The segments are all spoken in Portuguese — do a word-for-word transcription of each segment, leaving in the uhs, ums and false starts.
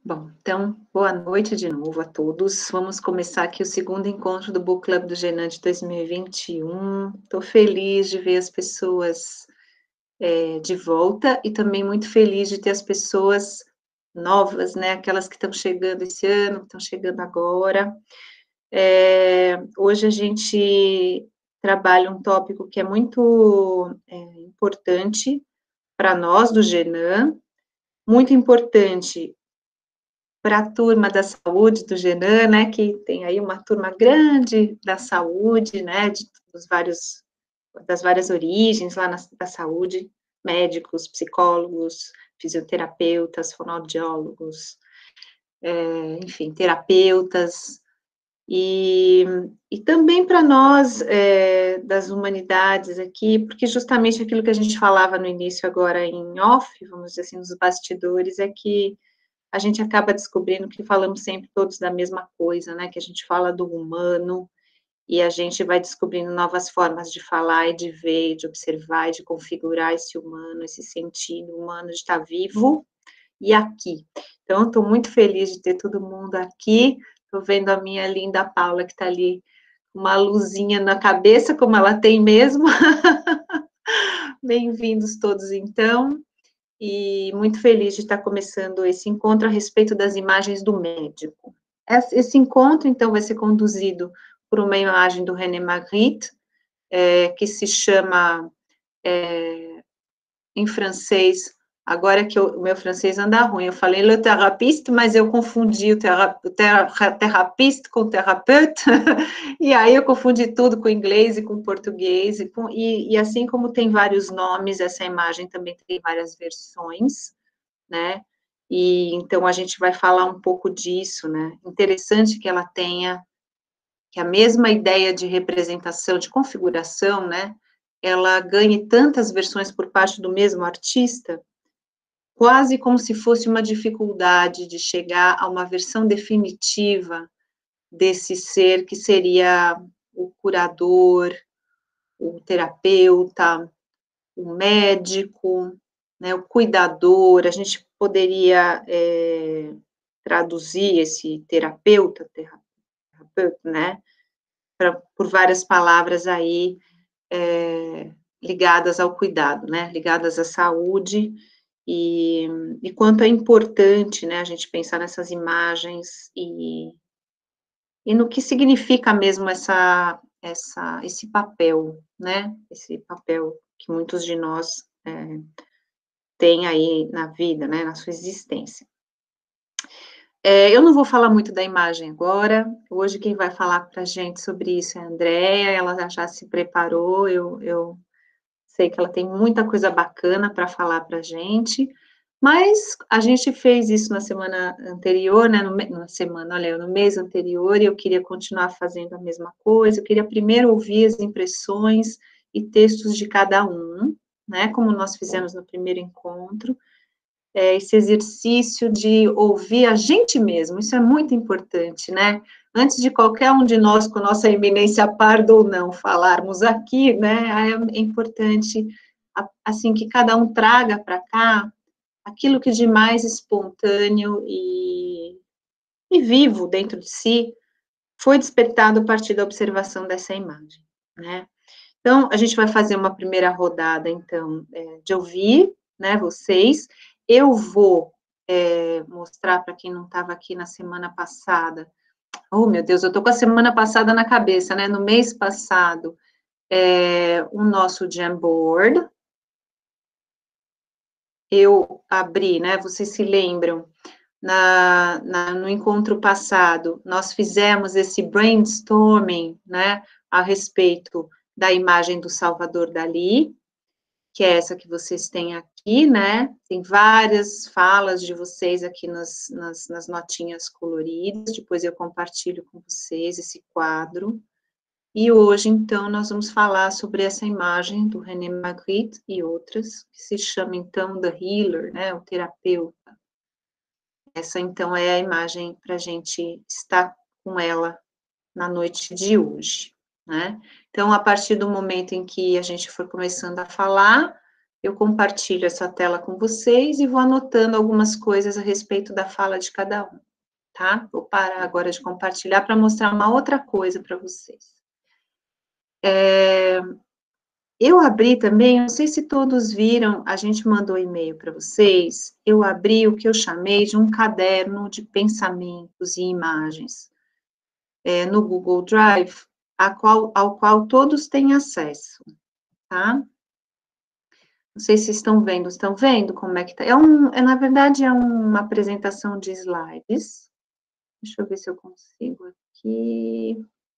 Bom, então, boa noite de novo a todos. Vamos começar aqui o segundo encontro do Book Club do Genan de dois mil e vinte e um. Estou feliz de ver as pessoas é, de volta e também muito feliz de ter as pessoas novas, né? Aquelas que estão chegando esse ano, que estão chegando agora. É, hoje a gente trabalha um tópico que é muito é, importante para nós do Genan, muito importante para a turma da saúde do Genan, né, que tem aí uma turma grande da saúde, né, de dos vários, das várias origens lá na, da saúde, médicos, psicólogos, fisioterapeutas, fonoaudiólogos, é, enfim, terapeutas, e, e também para nós, é, das humanidades aqui, porque justamente aquilo que a gente falava no início agora em off, vamos dizer assim, nos bastidores, é que a gente acaba descobrindo que falamos sempre todos da mesma coisa, né, que a gente fala do humano, e a gente vai descobrindo novas formas de falar e de ver, e de observar, e de configurar esse humano, esse sentido humano de estar vivo e aqui. Então, estou muito feliz de ter todo mundo aqui, estou vendo a minha linda Paula, que está ali, uma luzinha na cabeça, como ela tem mesmo. Bem-vindos todos, então. E muito feliz de estar começando esse encontro a respeito das imagens do médico. Esse encontro, então, vai ser conduzido por uma imagem do René Magritte, é, que se chama, é, em francês, agora que eu, o meu francês anda ruim, eu falei le thérapeute, mas eu confundi o, terra, o terra, therapiste com terapeute, e aí eu confundi tudo com inglês e com português, e, com, e, e assim como tem vários nomes, essa imagem também tem várias versões, né, e então a gente vai falar um pouco disso, né, interessante que ela tenha, que a mesma ideia de representação, de configuração, né, ela ganhe tantas versões por parte do mesmo artista, quase como se fosse uma dificuldade de chegar a uma versão definitiva desse ser que seria o curador, o terapeuta, o médico, né, o cuidador. A gente poderia é, traduzir esse terapeuta, terapeuta, né, pra, por várias palavras aí é, ligadas ao cuidado, né, ligadas à saúde. E, e quanto é importante, né, a gente pensar nessas imagens e, e no que significa mesmo essa, essa, esse papel, né, esse papel que muitos de nós é, têm aí na vida, né, na sua existência. É, eu não vou falar muito da imagem agora, hoje quem vai falar para a gente sobre isso é a Andréia, ela já se preparou, eu, eu sei que ela tem muita coisa bacana para falar para a gente, mas a gente fez isso na semana anterior, né, no, na semana, olha, no mês anterior, e eu queria continuar fazendo a mesma coisa, eu queria primeiro ouvir as impressões e textos de cada um, né, como nós fizemos no primeiro encontro, é, esse exercício de ouvir a gente mesmo, isso é muito importante, né, antes de qualquer um de nós, com nossa eminência parda ou não, falarmos aqui, né, é importante, assim, que cada um traga para cá aquilo que de mais espontâneo e, e vivo dentro de si foi despertado a partir da observação dessa imagem, né. Então, a gente vai fazer uma primeira rodada, então, é, de ouvir, né, vocês. Eu vou é, mostrar para quem não estava aqui na semana passada. Oh, meu Deus, eu estou com a semana passada na cabeça, né? No mês passado, é, o nosso Jamboard. Eu abri, né? Vocês se lembram? Na, na, no encontro passado, nós fizemos esse brainstorming, né? A respeito da imagem do Salvador Dalí, que é essa que vocês têm aqui, né? Tem várias falas de vocês aqui nas, nas, nas notinhas coloridas, depois eu compartilho com vocês esse quadro. E hoje, então, nós vamos falar sobre essa imagem do René Magritte e outras, que se chama, então, The Healer, né? O terapeuta. Essa, então, é a imagem para a gente estar com ela na noite de hoje, né? Então, a partir do momento em que a gente for começando a falar, eu compartilho essa tela com vocês e vou anotando algumas coisas a respeito da fala de cada um, tá? Vou parar agora de compartilhar para mostrar uma outra coisa para vocês. É, eu abri também, não sei se todos viram, a gente mandou e-mail para vocês, eu abri o que eu chamei de um caderno de pensamentos e imagens, é, no Google Drive, a qual, ao qual todos têm acesso, tá? Não sei se estão vendo, estão vendo como é que tá? É um, é, na verdade, é uma apresentação de slides. Deixa eu ver se eu consigo aqui.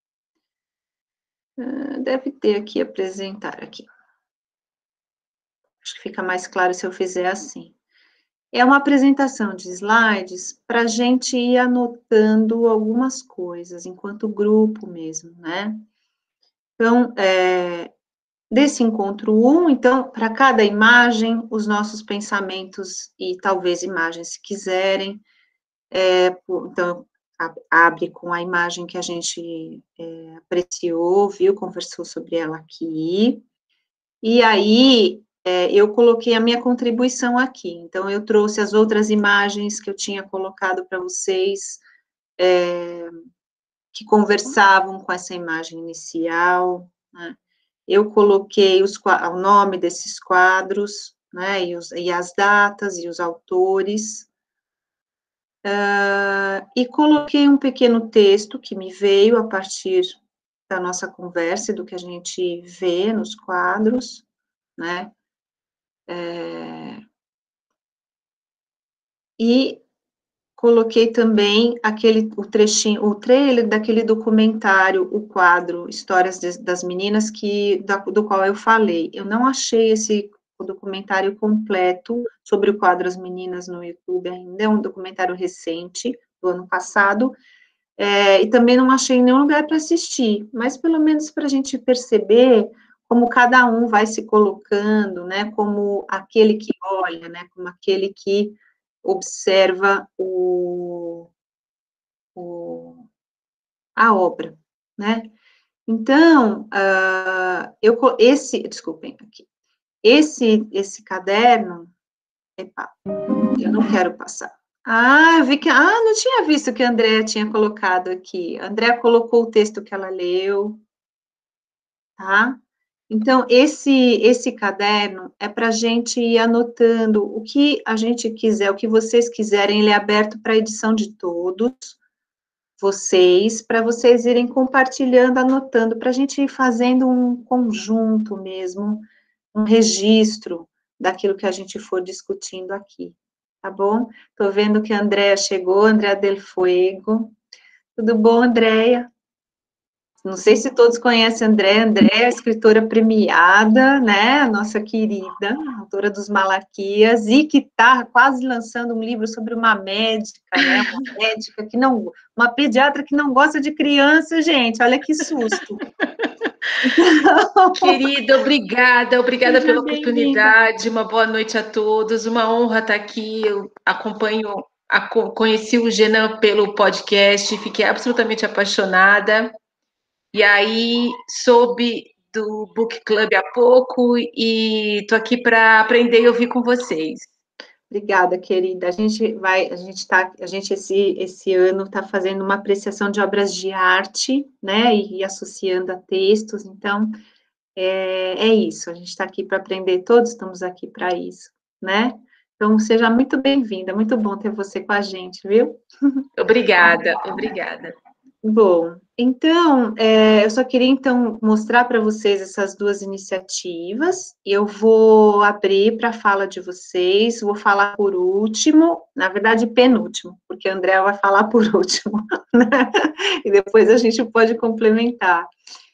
Uh, deve ter aqui, apresentar aqui. Acho que fica mais claro se eu fizer assim. É uma apresentação de slides para a gente ir anotando algumas coisas, enquanto grupo mesmo, né? Então, é, desse encontro um, então, para cada imagem, os nossos pensamentos e talvez imagens, se quiserem, é, então, abre com a imagem que a gente é, apreciou, viu, conversou sobre ela aqui, e aí é, eu coloquei a minha contribuição aqui, então eu trouxe as outras imagens que eu tinha colocado para vocês, é, que conversavam com essa imagem inicial, né? Eu coloquei os, o nome desses quadros, né, e, os, e as datas e os autores, uh, e coloquei um pequeno texto que me veio a partir da nossa conversa e do que a gente vê nos quadros, né, é, e coloquei também aquele, o trechinho, o trailer daquele documentário, o quadro Histórias de, das Meninas, que, da, do qual eu falei. Eu não achei esse documentário completo sobre o quadro As Meninas no YouTube ainda, é um documentário recente, do ano passado, é, e também não achei nenhum lugar para assistir, mas pelo menos para a gente perceber como cada um vai se colocando, né, como aquele que olha, né, como aquele que observa o, o, a obra, né? Então, uh, eu, esse, desculpem, aqui, esse, esse caderno, epa, eu não quero passar. Ah, eu vi que, ah, não tinha visto que a Andrea tinha colocado aqui. A Andrea colocou o texto que ela leu, tá? Então, esse, esse caderno é para a gente ir anotando o que a gente quiser, o que vocês quiserem, ele é aberto para a edição de todos vocês, para vocês irem compartilhando, anotando, para a gente ir fazendo um conjunto mesmo, um registro daquilo que a gente for discutindo aqui, tá bom? Estou vendo que a Andrea chegou, Andrea Del Fuego. Tudo bom, Andrea? Não sei se todos conhecem a Andréa. Andréa é escritora premiada, né, a nossa querida, autora dos Malaquias, e que está quase lançando um livro sobre uma médica, né, uma médica que não, uma pediatra que não gosta de criança, gente, olha que susto. Então... Querida, obrigada, obrigada pela oportunidade, uma boa noite a todos, uma honra estar aqui, eu acompanho, conheci o Genan pelo podcast, fiquei absolutamente apaixonada, e aí soube do Book Club há pouco e estou aqui para aprender e ouvir com vocês. Obrigada, querida. A gente vai, a gente está, a gente esse, esse ano está fazendo uma apreciação de obras de arte, né, e, e associando a textos, então, é, é isso, a gente está aqui para aprender, todos estamos aqui para isso, né? Então, seja muito bem-vinda, muito bom ter você com a gente, viu? Obrigada, obrigada. Bom, então, é, eu só queria, então, mostrar para vocês essas duas iniciativas, eu vou abrir para a fala de vocês, vou falar por último, na verdade, penúltimo, porque a Andrea vai falar por último, né? E depois a gente pode complementar.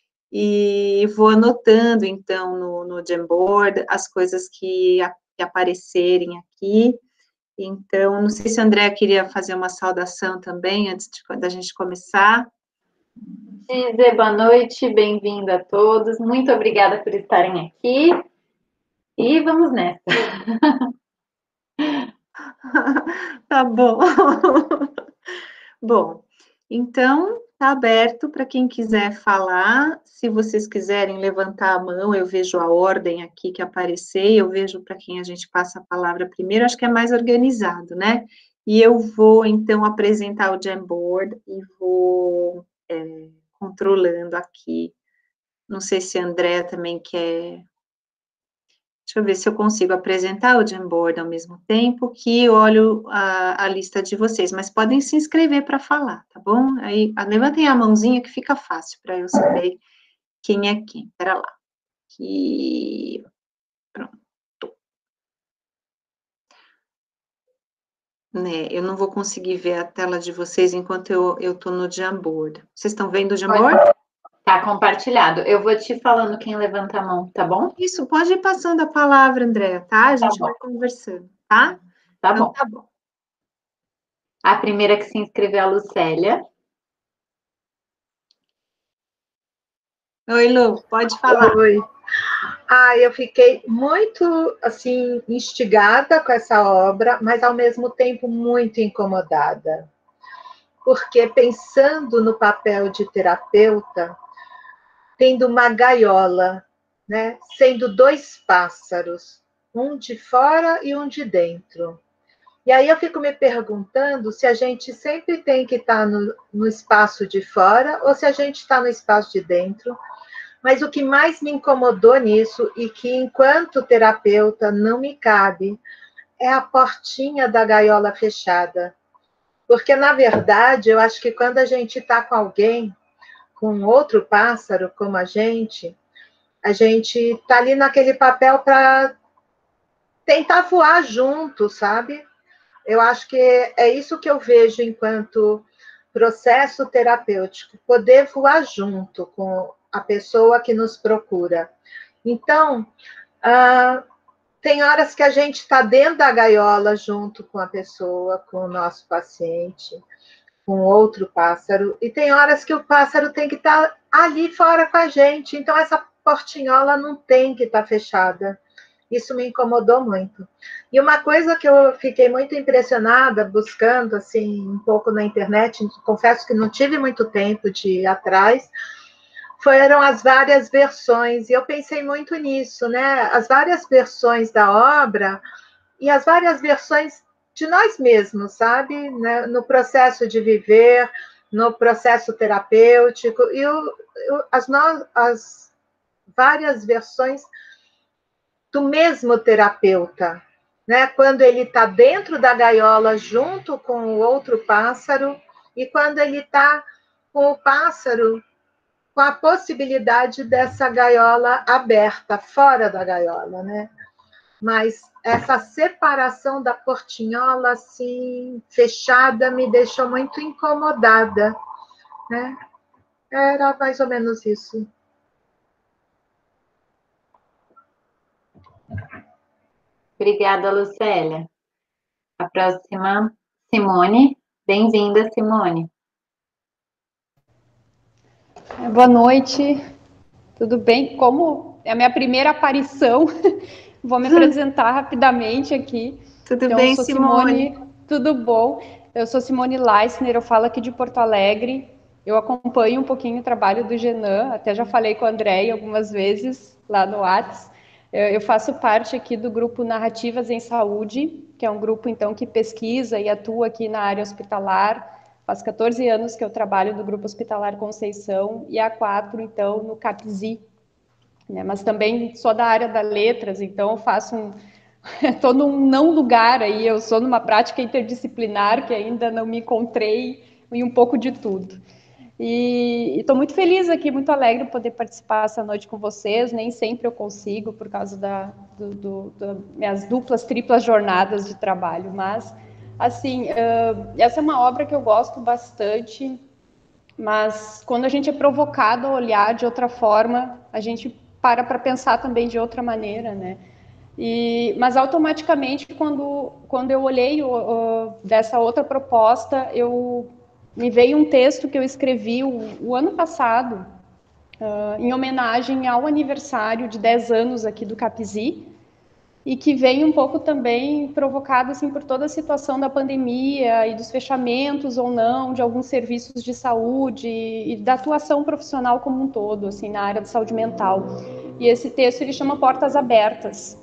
E vou anotando, então, no, no Jamboard, as coisas que, que aparecerem aqui. Então, não sei se a Andrea queria fazer uma saudação também, antes de, da gente começar. Dizer boa noite, bem-vindo a todos, muito obrigada por estarem aqui, e vamos nessa. Tá bom. Bom, então, está aberto para quem quiser falar. Se vocês quiserem levantar a mão, eu vejo a ordem aqui que aparecer, eu vejo para quem a gente passa a palavra primeiro, acho que é mais organizado, né? E eu vou, então, apresentar o Jamboard e vou é, controlando aqui. Não sei se a Andrea também quer... Deixa eu ver se eu consigo apresentar o Jamboard ao mesmo tempo que olho a, a lista de vocês, mas podem se inscrever para falar, tá bom? Aí, levantem a mãozinha que fica fácil para eu saber quem é quem. Espera lá. Aqui. Pronto. Né, eu não vou conseguir ver a tela de vocês enquanto eu estou no Jamboard. Vocês estão vendo o Jamboard? Tá compartilhado. Eu vou te falando quem levanta a mão, tá bom? Isso, pode ir passando a palavra, Andréa, tá? A gente tá vai conversando, tá? Tá então, bom. Tá bom. A primeira que se inscreveu é a Lucélia. Oi, Lu, pode falar. Oi. Ah, eu fiquei muito, assim, instigada com essa obra, mas, ao mesmo tempo, muito incomodada. Porque, pensando no papel de terapeuta, tendo uma gaiola, né, sendo dois pássaros, um de fora e um de dentro. E aí eu fico me perguntando se a gente sempre tem que estar no, no espaço de fora ou se a gente está no espaço de dentro. Mas o que mais me incomodou nisso, e que enquanto terapeuta não me cabe, é a portinha da gaiola fechada. Porque, na verdade, eu acho que quando a gente está com alguém, com outro pássaro como a gente, a gente está ali naquele papel para tentar voar junto, sabe? Eu acho que é isso que eu vejo enquanto processo terapêutico, poder voar junto com a pessoa que nos procura. Então, ah, tem horas que a gente está dentro da gaiola junto com a pessoa, com o nosso paciente, com outro pássaro, e tem horas que o pássaro tem que estar ali fora com a gente, então essa portinhola não tem que estar fechada. Isso me incomodou muito. E uma coisa que eu fiquei muito impressionada, buscando assim um pouco na internet, confesso que não tive muito tempo de ir atrás, foram as várias versões, e eu pensei muito nisso, né? As várias versões da obra e as várias versões de nós mesmos, sabe? Né? No processo de viver, no processo terapêutico, e o, o, as, no, as várias versões do mesmo terapeuta, né? Quando ele está dentro da gaiola junto com o outro pássaro, e quando ele está com o pássaro com a possibilidade dessa gaiola aberta, fora da gaiola, né? Mas essa separação da portinhola, assim, fechada, me deixou muito incomodada, né? Era mais ou menos isso. Obrigada, Lucélia. A próxima, Simone. Bem-vinda, Simone. Boa noite, tudo bem? Como é a minha primeira aparição, vou me apresentar rapidamente aqui. Tudo então, bem, eu sou Simone? Simone? Tudo bom? Eu sou Simone Leissner, eu falo aqui de Porto Alegre. Eu acompanho um pouquinho o trabalho do Genan, até já falei com a Andréia algumas vezes lá no WhatsApp. Eu faço parte aqui do grupo Narrativas em Saúde, que é um grupo, então, que pesquisa e atua aqui na área hospitalar. Faz quatorze anos que eu trabalho no Grupo Hospitalar Conceição e há quatro, então, no CAPSI. Né? Mas também sou da área das letras, então eu faço um... Estou num não lugar aí, eu sou numa prática interdisciplinar que ainda não me encontrei em um pouco de tudo. E estou muito feliz aqui, muito alegre poder participar essa noite com vocês. Nem sempre eu consigo, por causa das do, do, do, minhas duplas, triplas jornadas de trabalho, mas, assim, uh, essa é uma obra que eu gosto bastante, mas quando a gente é provocado a olhar de outra forma, a gente para para pensar também de outra maneira, né? E, mas automaticamente, quando, quando eu olhei o, o, dessa outra proposta, eu me veio um texto que eu escrevi o, o ano passado, uh, em homenagem ao aniversário de dez anos aqui do CAPSI, e que vem um pouco também provocado assim, por toda a situação da pandemia e dos fechamentos ou não de alguns serviços de saúde e da atuação profissional como um todo, assim, na área de saúde mental. E esse texto ele chama Portas Abertas.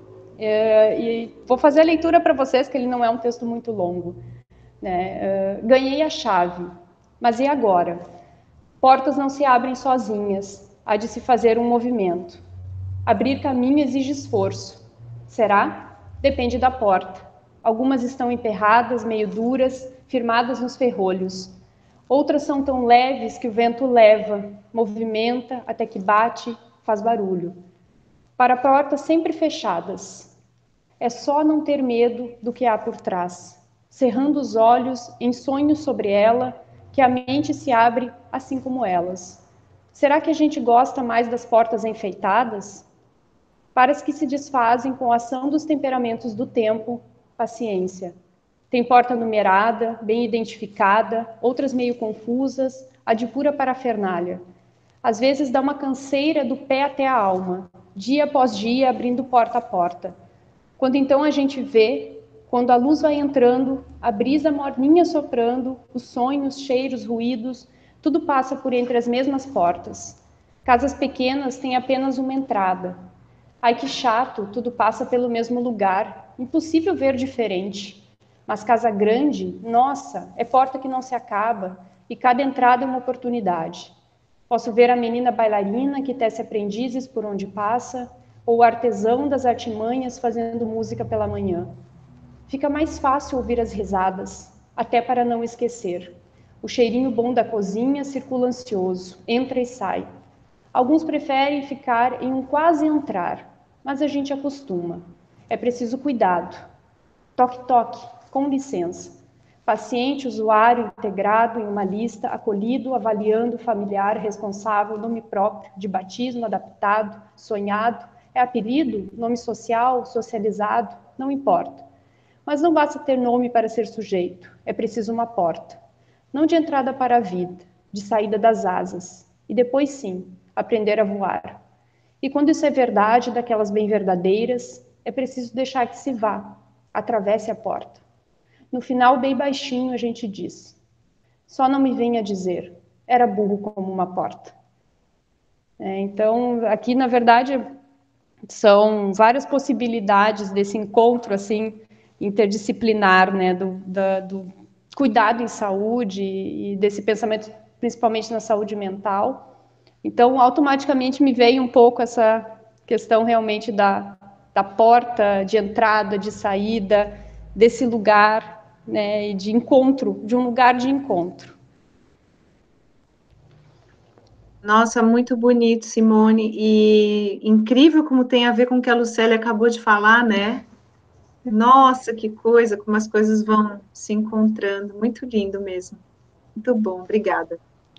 É, e vou fazer a leitura para vocês, que ele não é um texto muito longo. Né? É, ganhei a chave, mas e agora? Portas não se abrem sozinhas, há de se fazer um movimento. Abrir caminho exige esforço. Será? Depende da porta. Algumas estão emperradas, meio duras, firmadas nos ferrolhos. Outras são tão leves que o vento leva, movimenta até que bate, faz barulho. Para portas sempre fechadas. É só não ter medo do que há por trás. Cerrando os olhos em sonhos sobre ela, que a mente se abre assim como elas. Será que a gente gosta mais das portas enfeitadas? Para as que se desfazem com a ação dos temperamentos do tempo, paciência. Tem porta numerada, bem identificada, outras meio confusas, a de pura parafernália. Às vezes dá uma canseira do pé até a alma, dia após dia abrindo porta a porta. Quando então a gente vê, quando a luz vai entrando, a brisa morninha soprando, os sonhos, cheiros, ruídos, tudo passa por entre as mesmas portas. Casas pequenas têm apenas uma entrada. Ai, que chato, tudo passa pelo mesmo lugar, impossível ver diferente. Mas casa grande, nossa, é porta que não se acaba, e cada entrada é uma oportunidade. Posso ver a menina bailarina que tece aprendizes por onde passa, ou o artesão das artimanhas fazendo música pela manhã. Fica mais fácil ouvir as risadas, até para não esquecer. O cheirinho bom da cozinha circula ansioso, entra e sai. Alguns preferem ficar em um quase entrar, mas a gente acostuma. É preciso cuidado. Toque, toque, com licença. Paciente, usuário integrado em uma lista, acolhido, avaliando, familiar, responsável, nome próprio, de batismo, adaptado, sonhado, é apelido, nome social, socializado, não importa. Mas não basta ter nome para ser sujeito, é preciso uma porta. Não de entrada para a vida, de saída das asas. E depois sim, aprender a voar. E quando isso é verdade, daquelas bem verdadeiras, é preciso deixar que se vá, atravesse a porta. No final, bem baixinho, a gente diz: só não me venha dizer, era burro como uma porta. É, então, aqui, na verdade, são várias possibilidades desse encontro, assim, interdisciplinar, né, do, da, do cuidado em saúde e desse pensamento, principalmente na saúde mental. Então, automaticamente me veio um pouco essa questão realmente da, da porta de entrada, de saída, desse lugar, né, de encontro, de um lugar de encontro. Nossa, muito bonito, Simone, e incrível como tem a ver com o que a Lucélia acabou de falar, né? Nossa, que coisa, como as coisas vão se encontrando, muito lindo mesmo. Muito bom, obrigada.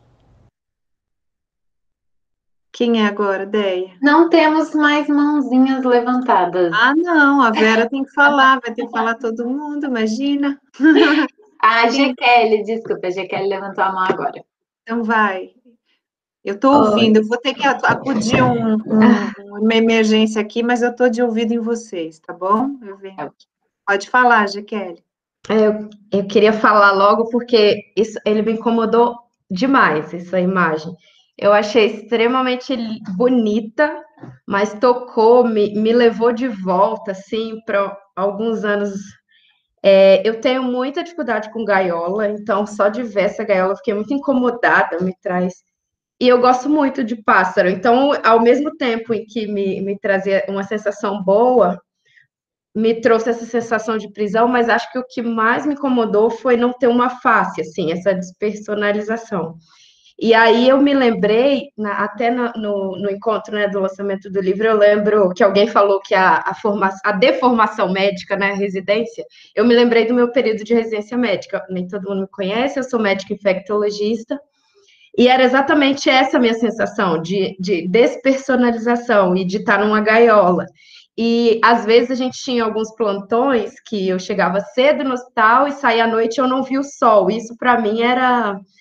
Quem é agora, Deia? Não temos mais mãozinhas levantadas. Ah, não, a Vera tem que falar, vai ter que falar todo mundo, imagina. A Gekele, desculpa, a Gekele levantou a mão agora. Então vai. Eu estou ouvindo, eu vou ter que acudir um, um, uma emergência aqui, mas eu estou de ouvido em vocês, tá bom? Eu venho aqui. Pode falar, Gekele. Eu, eu queria falar logo porque isso, ele me incomodou demais, essa imagem. Eu achei extremamente bonita, mas tocou, me, me levou de volta, assim, para alguns anos. É, eu tenho muita dificuldade com gaiola, então só de ver essa gaiola eu fiquei muito incomodada, me traz. E eu gosto muito de pássaro, então, ao mesmo tempo em que me, me trazia uma sensação boa, me trouxe essa sensação de prisão, mas acho que o que mais me incomodou foi não ter uma face, assim, essa despersonalização. E aí eu me lembrei, na, até no, no, no encontro, né, do lançamento do livro, eu lembro que alguém falou que a, a, forma, a deformação médica, né, a residência, eu me lembrei do meu período de residência médica, nem todo mundo me conhece, eu sou médica infectologista, e era exatamente essa a minha sensação, de, de despersonalização e de estar numa gaiola. E, às vezes, a gente tinha alguns plantões que eu chegava cedo no hospital e saía à noite e eu não via o sol. Isso, para mim, era,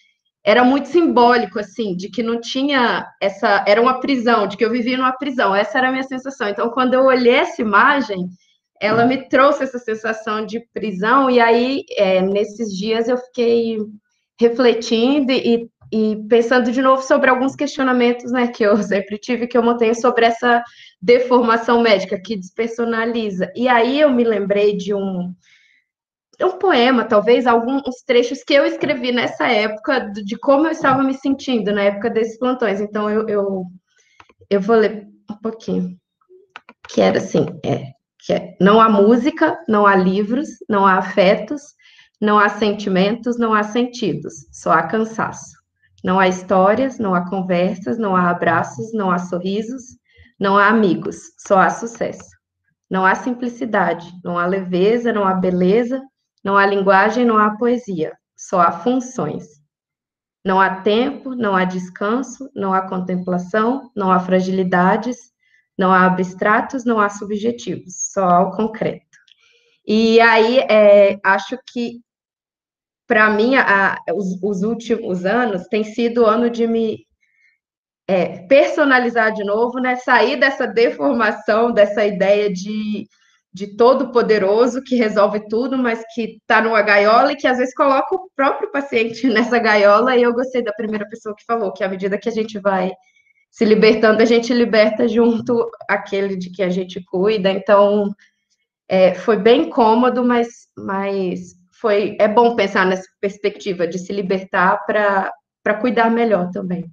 era muito simbólico, assim, de que não tinha essa... Era uma prisão, de que eu vivia numa prisão. Essa era a minha sensação. Então, quando eu olhei essa imagem, ela me trouxe essa sensação de prisão, e aí, é, nesses dias, eu fiquei refletindo e, e pensando de novo sobre alguns questionamentos, né, que eu sempre tive, que eu mantenho sobre essa deformação médica, que despersonaliza. E aí eu me lembrei de um... um poema, talvez, alguns trechos que eu escrevi nessa época, de como eu estava me sentindo na época desses plantões. Então, eu, eu, eu vou ler um pouquinho. Que era assim, é, que é, não há música, não há livros, não há afetos, não há sentimentos, não há sentidos, só há cansaço. Não há histórias, não há conversas, não há abraços, não há sorrisos, não há amigos, só há sucesso. Não há simplicidade, não há leveza, não há beleza, não há linguagem, não há poesia, só há funções. Não há tempo, não há descanso, não há contemplação, não há fragilidades, não há abstratos, não há subjetivos, só há o concreto. E aí, é, acho que, para mim, a, os, os últimos anos tem sido o ano de me é, personalizar de novo, né? Sair dessa deformação, dessa ideia de de todo poderoso que resolve tudo, mas que está numa gaiola e que às vezes coloca o próprio paciente nessa gaiola. E eu gostei da primeira pessoa que falou que à medida que a gente vai se libertando, a gente liberta junto aquele de que a gente cuida. Então, é, foi bem cômodo, mas, mas foi, é bom pensar nessa perspectiva de se libertar para para cuidar melhor também.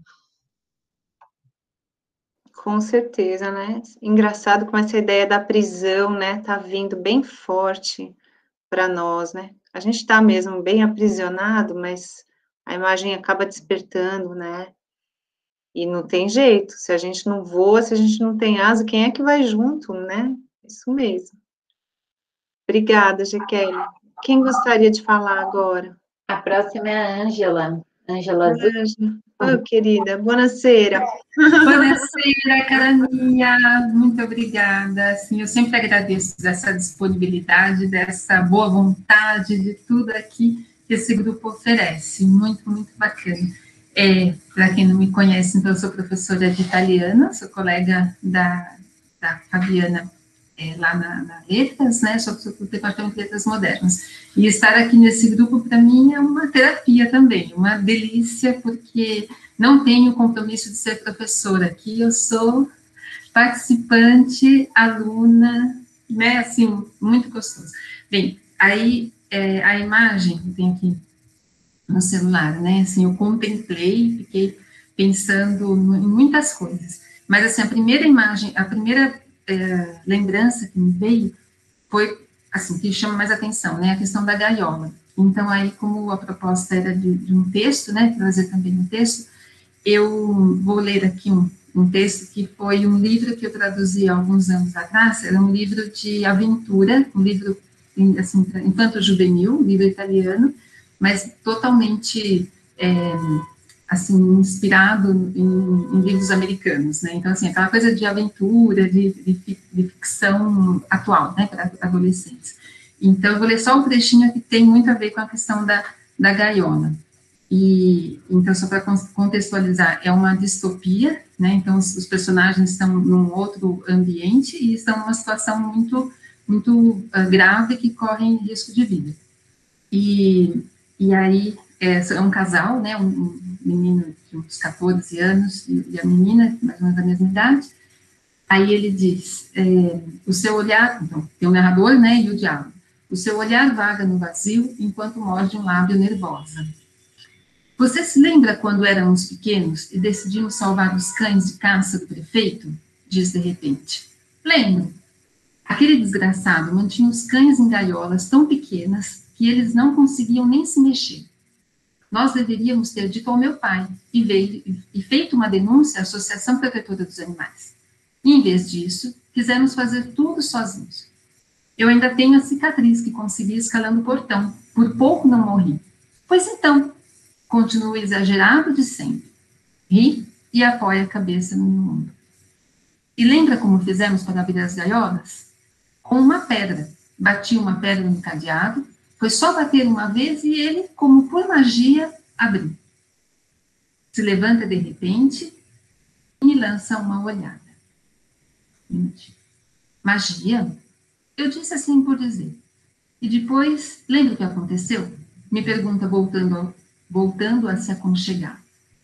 Com certeza, né? Engraçado como essa ideia da prisão, né, tá vindo bem forte para nós, né? A gente está mesmo bem aprisionado, mas a imagem acaba despertando, né? E não tem jeito, se a gente não voa, se a gente não tem asa, quem é que vai junto, né? Isso mesmo. Obrigada, Jaqueline. Quem gostaria de falar agora? A próxima é a Ângela. Ângela Azul. Oh, querida, buonasera. Buonasera, cara minha, muito obrigada. Assim, eu sempre agradeço essa disponibilidade, dessa boa vontade, de tudo aqui que esse grupo oferece. Muito, muito bacana. É, para quem não me conhece, então, eu sou professora de italiano, sou colega da, da Fabiana é, lá na, na Letras, né? Sou professora do Departamento de Letras Modernas. E estar aqui nesse grupo, para mim, é uma terapia também, uma delícia, porque não tenho compromisso de ser professora aqui, eu sou participante, aluna, né, assim, muito gostoso. Bem, aí, é, a imagem que tem aqui no celular, né, assim, eu contemplei, fiquei pensando em muitas coisas, mas, assim, a primeira imagem, a primeira é, lembrança que me veio foi, assim, que chama mais atenção, né, a questão da gaiola. Então, aí, como a proposta era de, de um texto, né, trazer também um texto, eu vou ler aqui um, um texto que foi um livro que eu traduzi há alguns anos atrás, era um livro de aventura, um livro, assim, infanto-juvenil, um livro italiano, mas totalmente, é, assim, inspirado em, em livros americanos, né, então, assim, aquela coisa de aventura, de, de, de ficção atual, né, para adolescentes. Então, eu vou ler só um trechinho que tem muito a ver com a questão da, da gaiola. E, então, só para contextualizar, é uma distopia, né, então os, os personagens estão num outro ambiente e estão numa situação muito, muito uh, grave que correm risco de vida. E, e aí, é, é um casal, né, um, um menino de uns quatorze anos e, e a menina, mais ou menos da mesma idade. Aí ele diz, é, o seu olhar, então, tem o narrador, né, e o diálogo, o seu olhar vaga no vazio enquanto morde um lábio nervosa. Você se lembra quando éramos pequenos e decidimos salvar os cães de caça do prefeito? Diz de repente. Lembro. Aquele desgraçado mantinha os cães em gaiolas tão pequenas que eles não conseguiam nem se mexer. Nós deveríamos ter dito ao meu pai e, veio, e feito uma denúncia à Associação Protetora dos Animais. E, em vez disso, quisemos fazer tudo sozinhos. Eu ainda tenho a cicatriz que consegui escalando o portão. Por pouco não morri. Pois então... Continua exagerado de sempre. Ri e apoia a cabeça no meu ombro. E lembra como fizemos para abrir as gaiolas? Com uma pedra. Bati uma pedra no cadeado, foi só bater uma vez e ele, como por magia, abriu. se levanta de repente e me lança uma olhada. Magia? Eu disse assim por dizer. E depois, lembra o que aconteceu? Me pergunta voltando, voltando a se aconchegar.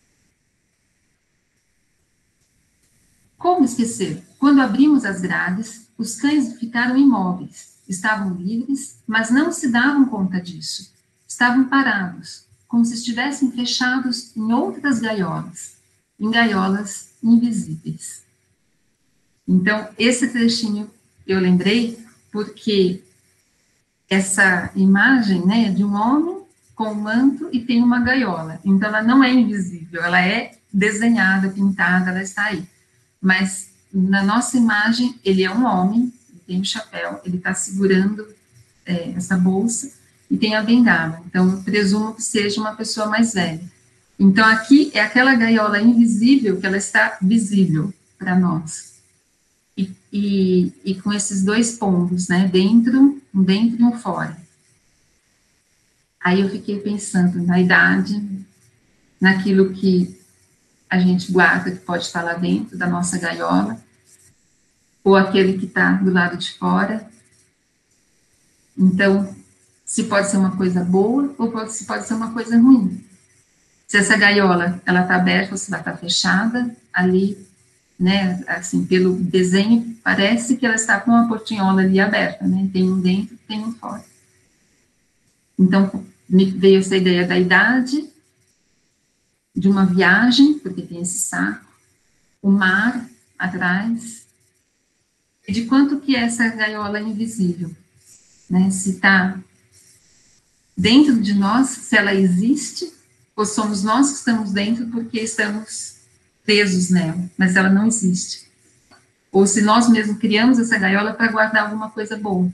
Como esquecer? Quando abrimos as grades, os cães ficaram imóveis. Estavam livres, mas não se davam conta disso. Estavam parados, como se estivessem fechados em outras gaiolas, em gaiolas invisíveis. Então, esse trechinho eu lembrei porque essa imagem, né, de um homem com um manto e tem uma gaiola. Então, ela não é invisível, ela é desenhada, pintada, ela está aí. Mas, na nossa imagem, ele é um homem, ele tem um chapéu, ele está segurando é, essa bolsa e tem a bengala. Então, eu presumo que seja uma pessoa mais velha. Então, aqui é aquela gaiola invisível que ela está visível para nós. E, e, e com esses dois pontos, né, dentro, um dentro e um fora. Aí eu fiquei pensando na idade, naquilo que a gente guarda, que pode estar lá dentro da nossa gaiola, ou aquele que está do lado de fora. Então, se pode ser uma coisa boa, ou pode, se pode ser uma coisa ruim. Se essa gaiola, ela está aberta ou se ela está fechada, ali, né, assim, pelo desenho, parece que ela está com uma portinhola ali aberta, né, tem um dentro, tem um fora. Então, me veio essa ideia da idade, de uma viagem, porque tem esse saco, o mar atrás, e de quanto que essa gaiola é invisível, né, se está dentro de nós, se ela existe, ou somos nós que estamos dentro porque estamos presos nela, mas ela não existe. Ou se nós mesmos criamos essa gaiola para guardar alguma coisa boa.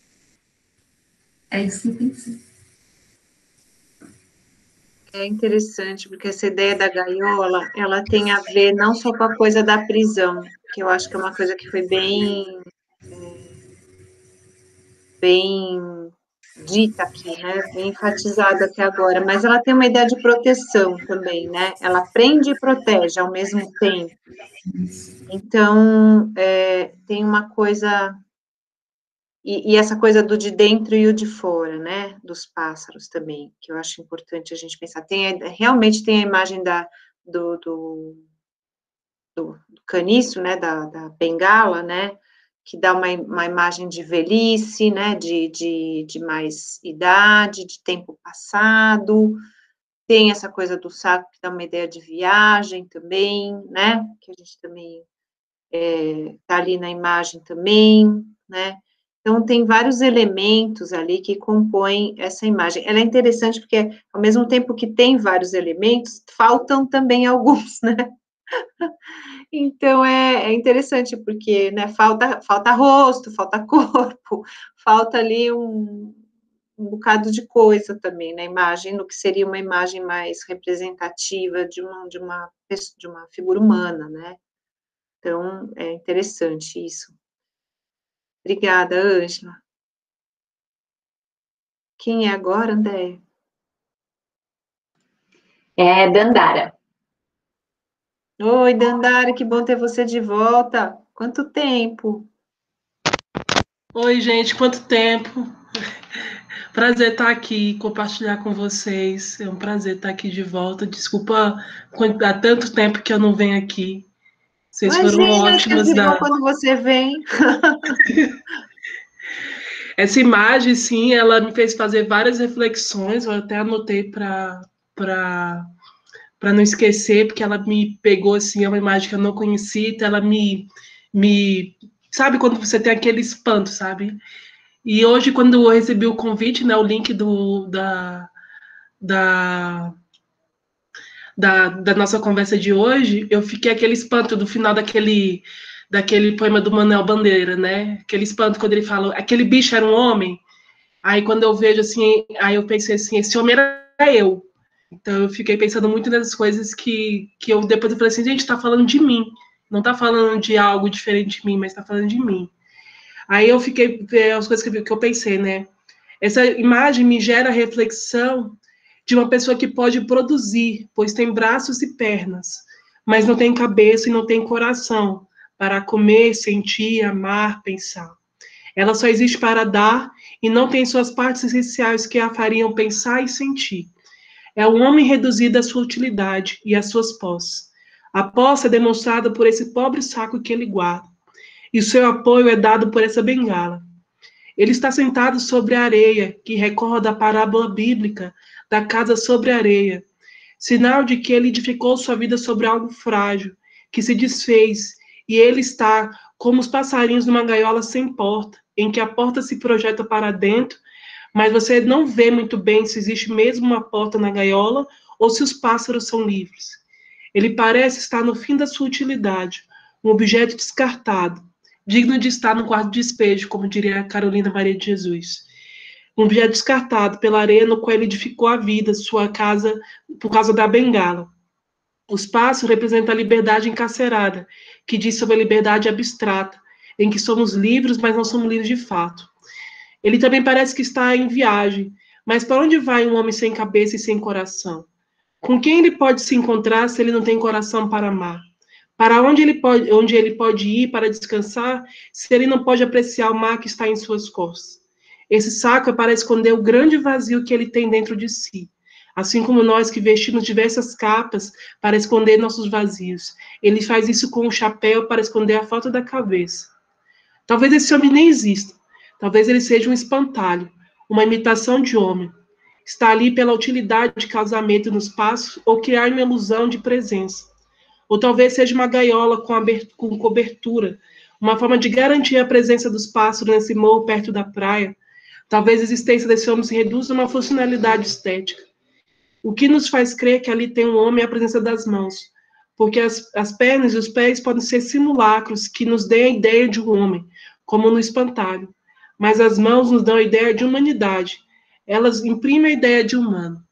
É isso que eu pensei. É interessante, porque essa ideia da gaiola, ela tem a ver não só com a coisa da prisão, que eu acho que é uma coisa que foi bem, bem dita aqui, né, bem enfatizada até agora, mas ela tem uma ideia de proteção também, né, ela prende e protege ao mesmo tempo. Então, é, tem uma coisa, e, e essa coisa do de dentro e o de fora, né, dos pássaros também, que eu acho importante a gente pensar. Tem, realmente tem a imagem da, do, do, do, do caniço, né, da, da bengala, né, que dá uma, uma imagem de velhice, né, de, de, de mais idade, de tempo passado. Tem essa coisa do saco que dá uma ideia de viagem também, né, que a gente também está é, ali na imagem também, né. Então, tem vários elementos ali que compõem essa imagem. Ela é interessante porque, ao mesmo tempo que tem vários elementos, faltam também alguns, né. Então, é, é interessante, porque, né, falta, falta rosto, falta corpo, falta ali um, um bocado de coisa também na imagem, no que seria uma imagem mais representativa de uma, de uma, de uma figura humana, né. Então, é interessante isso. Obrigada, Ângela. Quem é agora, André? É Dandara. Oi, Dandara, que bom ter você de volta. Quanto tempo? Oi, gente, quanto tempo. Prazer estar aqui, compartilhar com vocês. É um prazer estar aqui de volta. Desculpa, há tanto tempo que eu não venho aqui. Vocês Imagina, foram ótimos. É da... quando você vem. Essa imagem, sim, ela me fez fazer várias reflexões. Eu até anotei para para não esquecer, porque ela me pegou, assim, é uma imagem que eu não conhecia, então ela me, me... Sabe quando você tem aquele espanto, sabe? E hoje, quando eu recebi o convite, né, o link do, da, da, da, da nossa conversa de hoje, eu fiquei aquele espanto do final daquele, daquele poema do Manuel Bandeira, né? Aquele espanto quando ele fala, aquele bicho era um homem. Aí quando eu vejo assim, aí eu pensei assim, esse homem era eu. Então eu fiquei pensando muito nessas coisas que, que eu depois eu falei assim, gente, tá falando de mim. Não tá falando de algo diferente de mim, mas tá falando de mim. Aí eu fiquei, as coisas que eu pensei, né? Essa imagem me gera reflexão de uma pessoa que pode produzir, pois tem braços e pernas, mas não tem cabeça e não tem coração para comer, sentir, amar, pensar. Ela só existe para dar e não tem suas partes essenciais que a fariam pensar e sentir. É o homem reduzido à sua utilidade e às suas posses. A posse é demonstrada por esse pobre saco que ele guarda, e o seu apoio é dado por essa bengala. Ele está sentado sobre a areia, que recorda a parábola bíblica da casa sobre a areia, sinal de que ele edificou sua vida sobre algo frágil, que se desfez, e ele está como os passarinhos numa gaiola sem porta, em que a porta se projeta para dentro, mas você não vê muito bem se existe mesmo uma porta na gaiola ou se os pássaros são livres. Ele parece estar no fim da sua utilidade, um objeto descartado, digno de estar no quarto de despejo, como diria a Carolina Maria de Jesus. Um objeto descartado pela areia no qual ele edificou a vida, sua casa, por causa da bengala. Os pássaros representam a liberdade encarcerada, que diz sobre a liberdade abstrata, em que somos livres, mas não somos livres de fato. Ele também parece que está em viagem, mas para onde vai um homem sem cabeça e sem coração? Com quem ele pode se encontrar se ele não tem coração para amar? Para onde ele pode, onde ele pode ir para descansar se ele não pode apreciar o mar que está em suas costas? Esse saco é para esconder o grande vazio que ele tem dentro de si. Assim como nós que vestimos diversas capas para esconder nossos vazios. Ele faz isso com um chapéu para esconder a falta da cabeça. Talvez esse homem nem exista. Talvez ele seja um espantalho, uma imitação de homem. Está ali pela utilidade de casamento nos passos ou criar uma ilusão de presença. Ou talvez seja uma gaiola com, abertura, com cobertura, uma forma de garantir a presença dos pássaros nesse morro perto da praia. Talvez a existência desse homem se reduza a uma funcionalidade estética. O que nos faz crer que ali tem um homem é a presença das mãos, porque as, as pernas e os pés podem ser simulacros que nos deem a ideia de um homem, como no espantalho. Mas as mãos nos dão a ideia de humanidade. Elas imprimem a ideia de humano.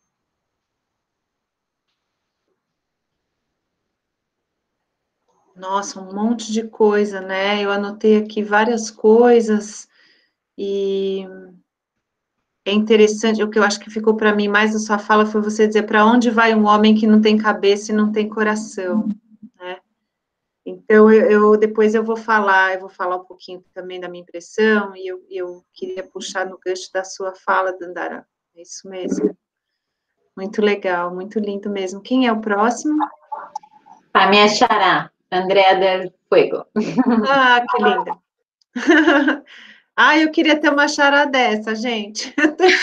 Nossa, um monte de coisa, né? Eu anotei aqui várias coisas e é interessante, o que eu acho que ficou para mim mais da sua fala foi você dizer para onde vai um homem que não tem cabeça e não tem coração, né? Então, eu, eu depois eu vou falar, eu vou falar um pouquinho também da minha impressão, e eu, eu queria puxar no gancho da sua fala, Dandara. É isso mesmo. Muito legal, muito lindo mesmo. Quem é o próximo? A minha xará, Andrea del Fuego. Ah, que linda. Ah, eu queria ter uma xará dessa, gente.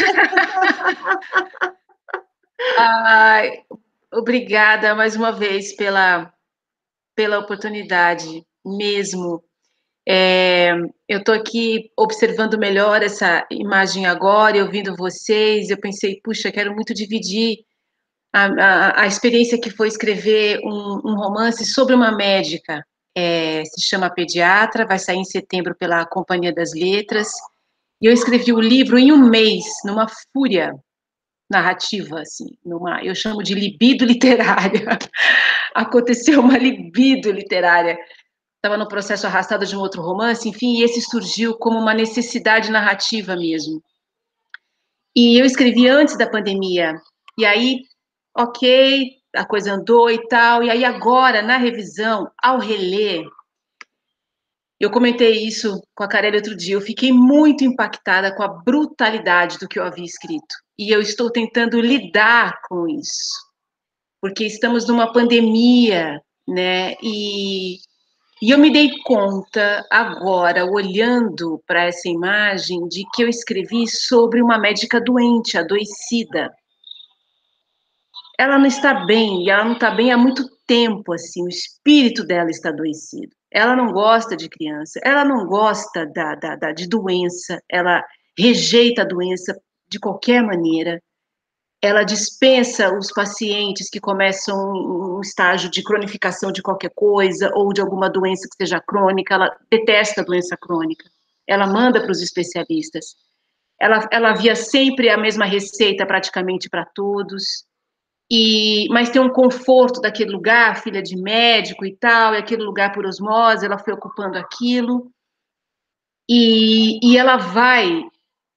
Ai, obrigada mais uma vez pela, pela oportunidade, mesmo. É, eu estou aqui observando melhor essa imagem agora, e ouvindo vocês, eu pensei, puxa, quero muito dividir a, a, a experiência que foi escrever um, um romance sobre uma médica. É, se chama Pediatra, vai sair em setembro pela Companhia das Letras, e eu escrevi o livro em um mês, numa fúria narrativa, assim, numa, eu chamo de libido literária. Aconteceu uma libido literária. Estava no processo arrastado de um outro romance, enfim, e esse surgiu como uma necessidade narrativa mesmo. E eu escrevi antes da pandemia, e aí, ok, a coisa andou e tal, e aí agora, na revisão, ao reler, eu comentei isso com a Carelli outro dia, eu fiquei muito impactada com a brutalidade do que eu havia escrito, e eu estou tentando lidar com isso, porque estamos numa pandemia, né, e, e eu me dei conta agora, olhando para essa imagem, de que eu escrevi sobre uma médica doente, adoecida. Ela não está bem, e ela não está bem há muito tempo, assim, o espírito dela está adoecido. Ela não gosta de criança, ela não gosta da, da, da, de doença, ela rejeita a doença de qualquer maneira, ela dispensa os pacientes que começam um estágio de cronificação de qualquer coisa, ou de alguma doença que seja crônica, ela detesta a doença crônica, ela manda para os especialistas, ela, ela via sempre a mesma receita praticamente para todos, e, mas tem um conforto daquele lugar, filha de médico e tal, e aquele lugar por osmose, ela foi ocupando aquilo, e, e ela vai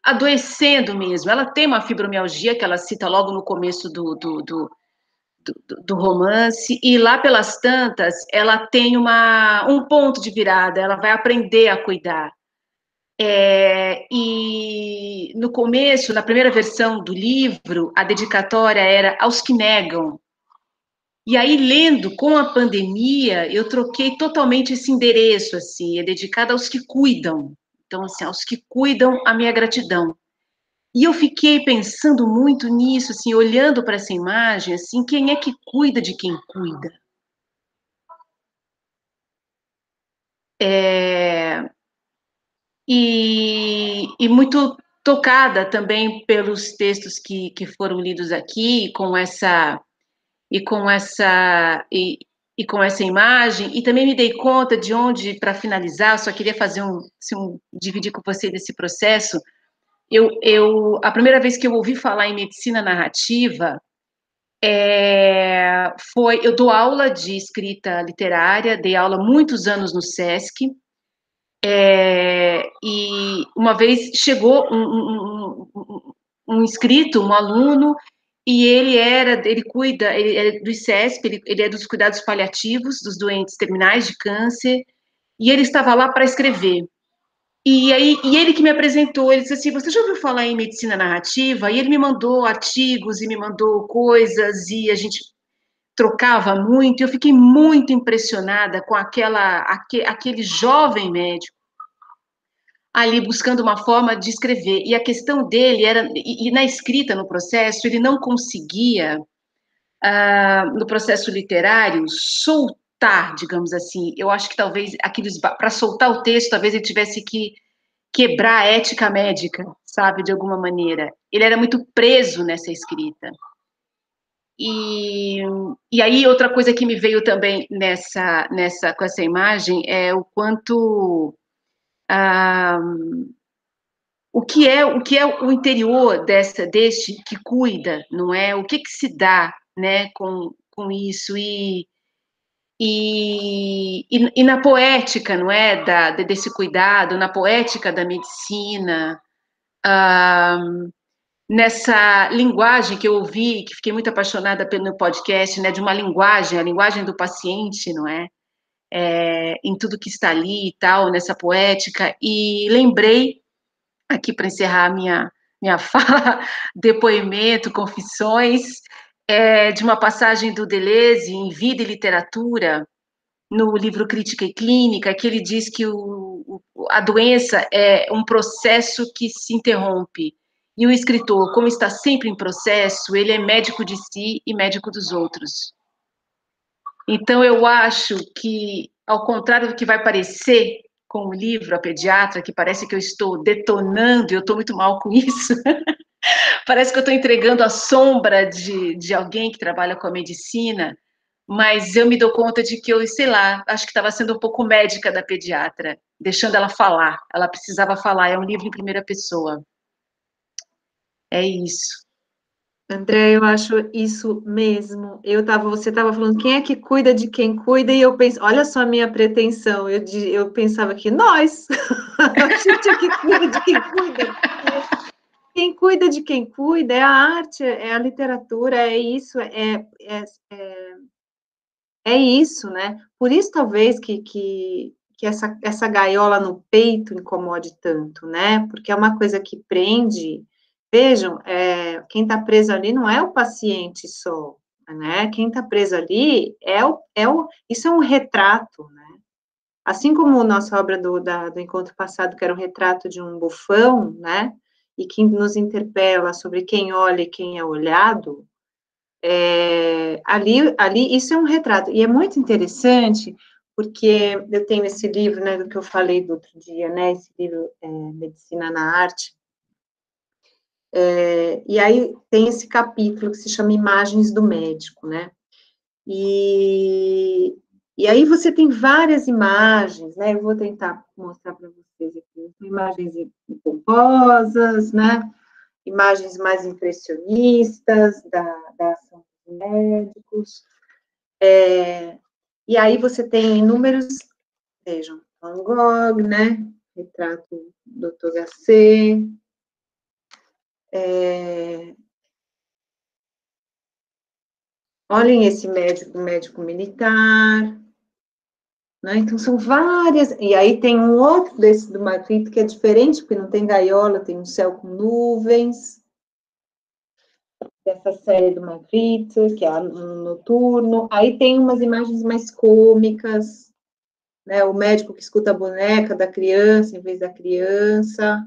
adoecendo mesmo. Ela tem uma fibromialgia, que ela cita logo no começo do, do, do, do, do romance, e lá pelas tantas, ela tem uma, um ponto de virada, ela vai aprender a cuidar. É, e no começo, na primeira versão do livro, a dedicatória era aos que negam. E aí, lendo com a pandemia, eu troquei totalmente esse endereço, assim, é dedicado aos que cuidam. Então, assim, aos que cuidam, a minha gratidão. E eu fiquei pensando muito nisso, assim, olhando para essa imagem, assim, quem é que cuida de quem cuida? É... E, e muito tocada também pelos textos que, que foram lidos aqui, com essa e com essa e, e com essa imagem, e também me dei conta de onde, para finalizar, só queria fazer um, assim, um dividir com você desse processo. Eu, eu a primeira vez que eu ouvi falar em medicina narrativa é, foi eu dou aula de escrita literária, dei aula muitos anos no SESC. É, e uma vez chegou um, um, um, um inscrito, um aluno, e ele era, ele cuida, ele é do ICESP, ele, ele é dos cuidados paliativos dos doentes terminais de câncer, e ele estava lá para escrever. E aí, e ele que me apresentou, ele disse assim, você já ouviu falar em medicina narrativa? E ele me mandou artigos e me mandou coisas, e a gente trocava muito, e eu fiquei muito impressionada com aquela, aque, aquele jovem médico ali buscando uma forma de escrever. E a questão dele era, e, e na escrita, no processo, ele não conseguia, ah, no processo literário, soltar, digamos assim. Eu acho que talvez aqueles, para soltar o texto, talvez ele tivesse que quebrar a ética médica, sabe, de alguma maneira. Ele era muito preso nessa escrita. E, e aí, outra coisa que me veio também nessa, nessa, com essa imagem é o quanto... Ah, o que é o que é o interior dessa deste que cuida, não é? O que que se dá, né, com, com isso e, e, e, e na poética, não é, da, desse cuidado, na poética da medicina, ah, nessa linguagem que eu ouvi, que fiquei muito apaixonada pelo podcast, né, de uma linguagem, a linguagem do paciente, não é? É, em tudo que está ali e tal, nessa poética, e lembrei aqui para encerrar a minha, minha fala, depoimento, confissões, é, de uma passagem do Deleuze em Vida e Literatura, no livro Crítica e Clínica, que ele diz que o, a doença é um processo que se interrompe. E o escritor, como está sempre em processo, ele é médico de si e médico dos outros. Então, eu acho que, ao contrário do que vai parecer com o livro A Pediatra, que parece que eu estou detonando, e eu estou muito mal com isso, parece que eu estou entregando a sombra de, de alguém que trabalha com a medicina, mas eu me dou conta de que eu, sei lá, acho que estava sendo um pouco médica da pediatra, deixando ela falar, ela precisava falar, é um livro em primeira pessoa. É isso. André, eu acho isso mesmo. Eu tava, você estava falando quem é que cuida de quem cuida, e eu penso, olha só a minha pretensão. Eu, eu pensava que nós, a gente é que cuida de quem cuida. Quem cuida de quem cuida é a arte, é a literatura, é isso, é, é, é, é isso, né? Por isso, talvez, que, que, que essa, essa gaiola no peito incomode tanto, né? Porque é uma coisa que prende. Vejam, é, quem está preso ali não é o paciente só, né? Quem está preso ali é o, é o, isso é um retrato, né? Assim como a nossa obra do, da, do encontro passado, que era um retrato de um bufão, né? E que nos interpela sobre quem olha e quem é olhado, é, ali, ali, isso é um retrato. E é muito interessante, porque eu tenho esse livro, né, do que eu falei do outro dia, né? Esse livro, é, Medicina na Arte. É, e aí tem esse capítulo que se chama Imagens do Médico, né? E, e aí você tem várias imagens, né? Eu vou tentar mostrar para vocês aqui. Imagens pomposas, né? Imagens mais impressionistas da, da ação dos médicos. É, e aí você tem inúmeros, vejam, Van Gogh, né? Retrato do doutor H C, Olhem esse médico, médico militar, né? Então, são várias, e aí tem um outro desse do Magritte que é diferente, porque não tem gaiola, tem um céu com nuvens, dessa série do Magritte, que é um noturno, aí tem umas imagens mais cômicas, né? O médico que escuta a boneca da criança em vez da criança,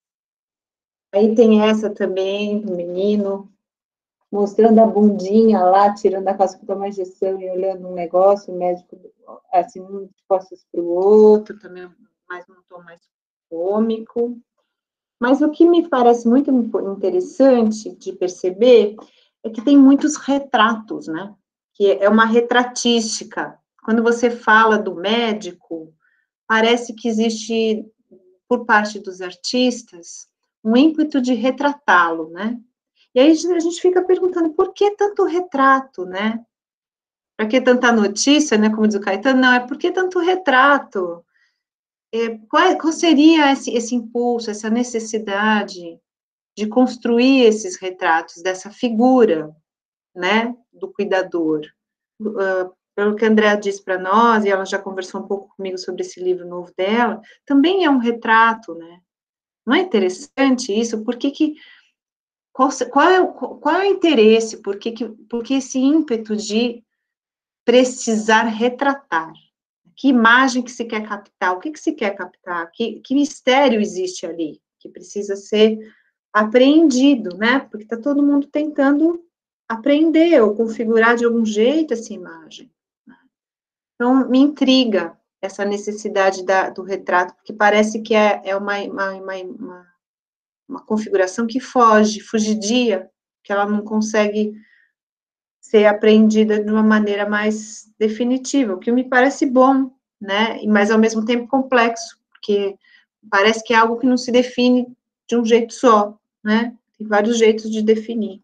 aí tem essa também, do menino, mostrando a bundinha lá, tirando a casca para uma injeção e olhando um negócio, o médico, assim, um de costas para o outro, também mais um tom mais cômico. Mas o que me parece muito interessante de perceber é que tem muitos retratos, né? Que é uma retratística. Quando você fala do médico, parece que existe, por parte dos artistas, um ímpeto de retratá-lo, né? E aí a gente fica perguntando, por que tanto retrato, né? Para que tanta notícia, né? Como diz o Caetano, não, é por que tanto retrato? É, qual, qual seria esse, esse impulso, essa necessidade de construir esses retratos, dessa figura, né? Do cuidador? Uh, pelo que a Andrea disse para nós, e ela já conversou um pouco comigo sobre esse livro novo dela, também é um retrato, né? Não é interessante isso? Por que que Qual, qual, é, qual é o interesse? Por que, que, por que esse ímpeto de precisar retratar? Que imagem que se quer captar? O que, que se quer captar? Que, que mistério existe ali? Que precisa ser apreendido, né? Porque está todo mundo tentando aprender ou configurar de algum jeito essa imagem. Então, me intriga essa necessidade da, do retrato, porque parece que é, é uma, uma, uma, uma uma configuração que foge, fugidia, que ela não consegue ser apreendida de uma maneira mais definitiva, o que me parece bom, né, mas ao mesmo tempo complexo, porque parece que é algo que não se define de um jeito só, né, tem vários jeitos de definir.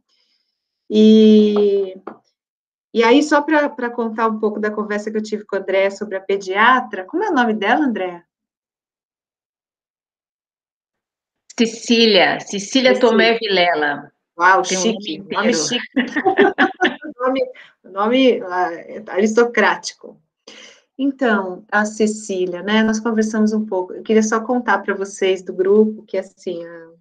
E, e aí, só para contar um pouco da conversa que eu tive com a Andréa sobre a pediatra, como é o nome dela, Andréa? Cecília, Cecília Tomé Vilela. Uau, tem chique, um nome, nome chique. nome, nome uh, aristocrático. Então, a Cecília, né, nós conversamos um pouco, eu queria só contar para vocês do grupo, que assim, uh,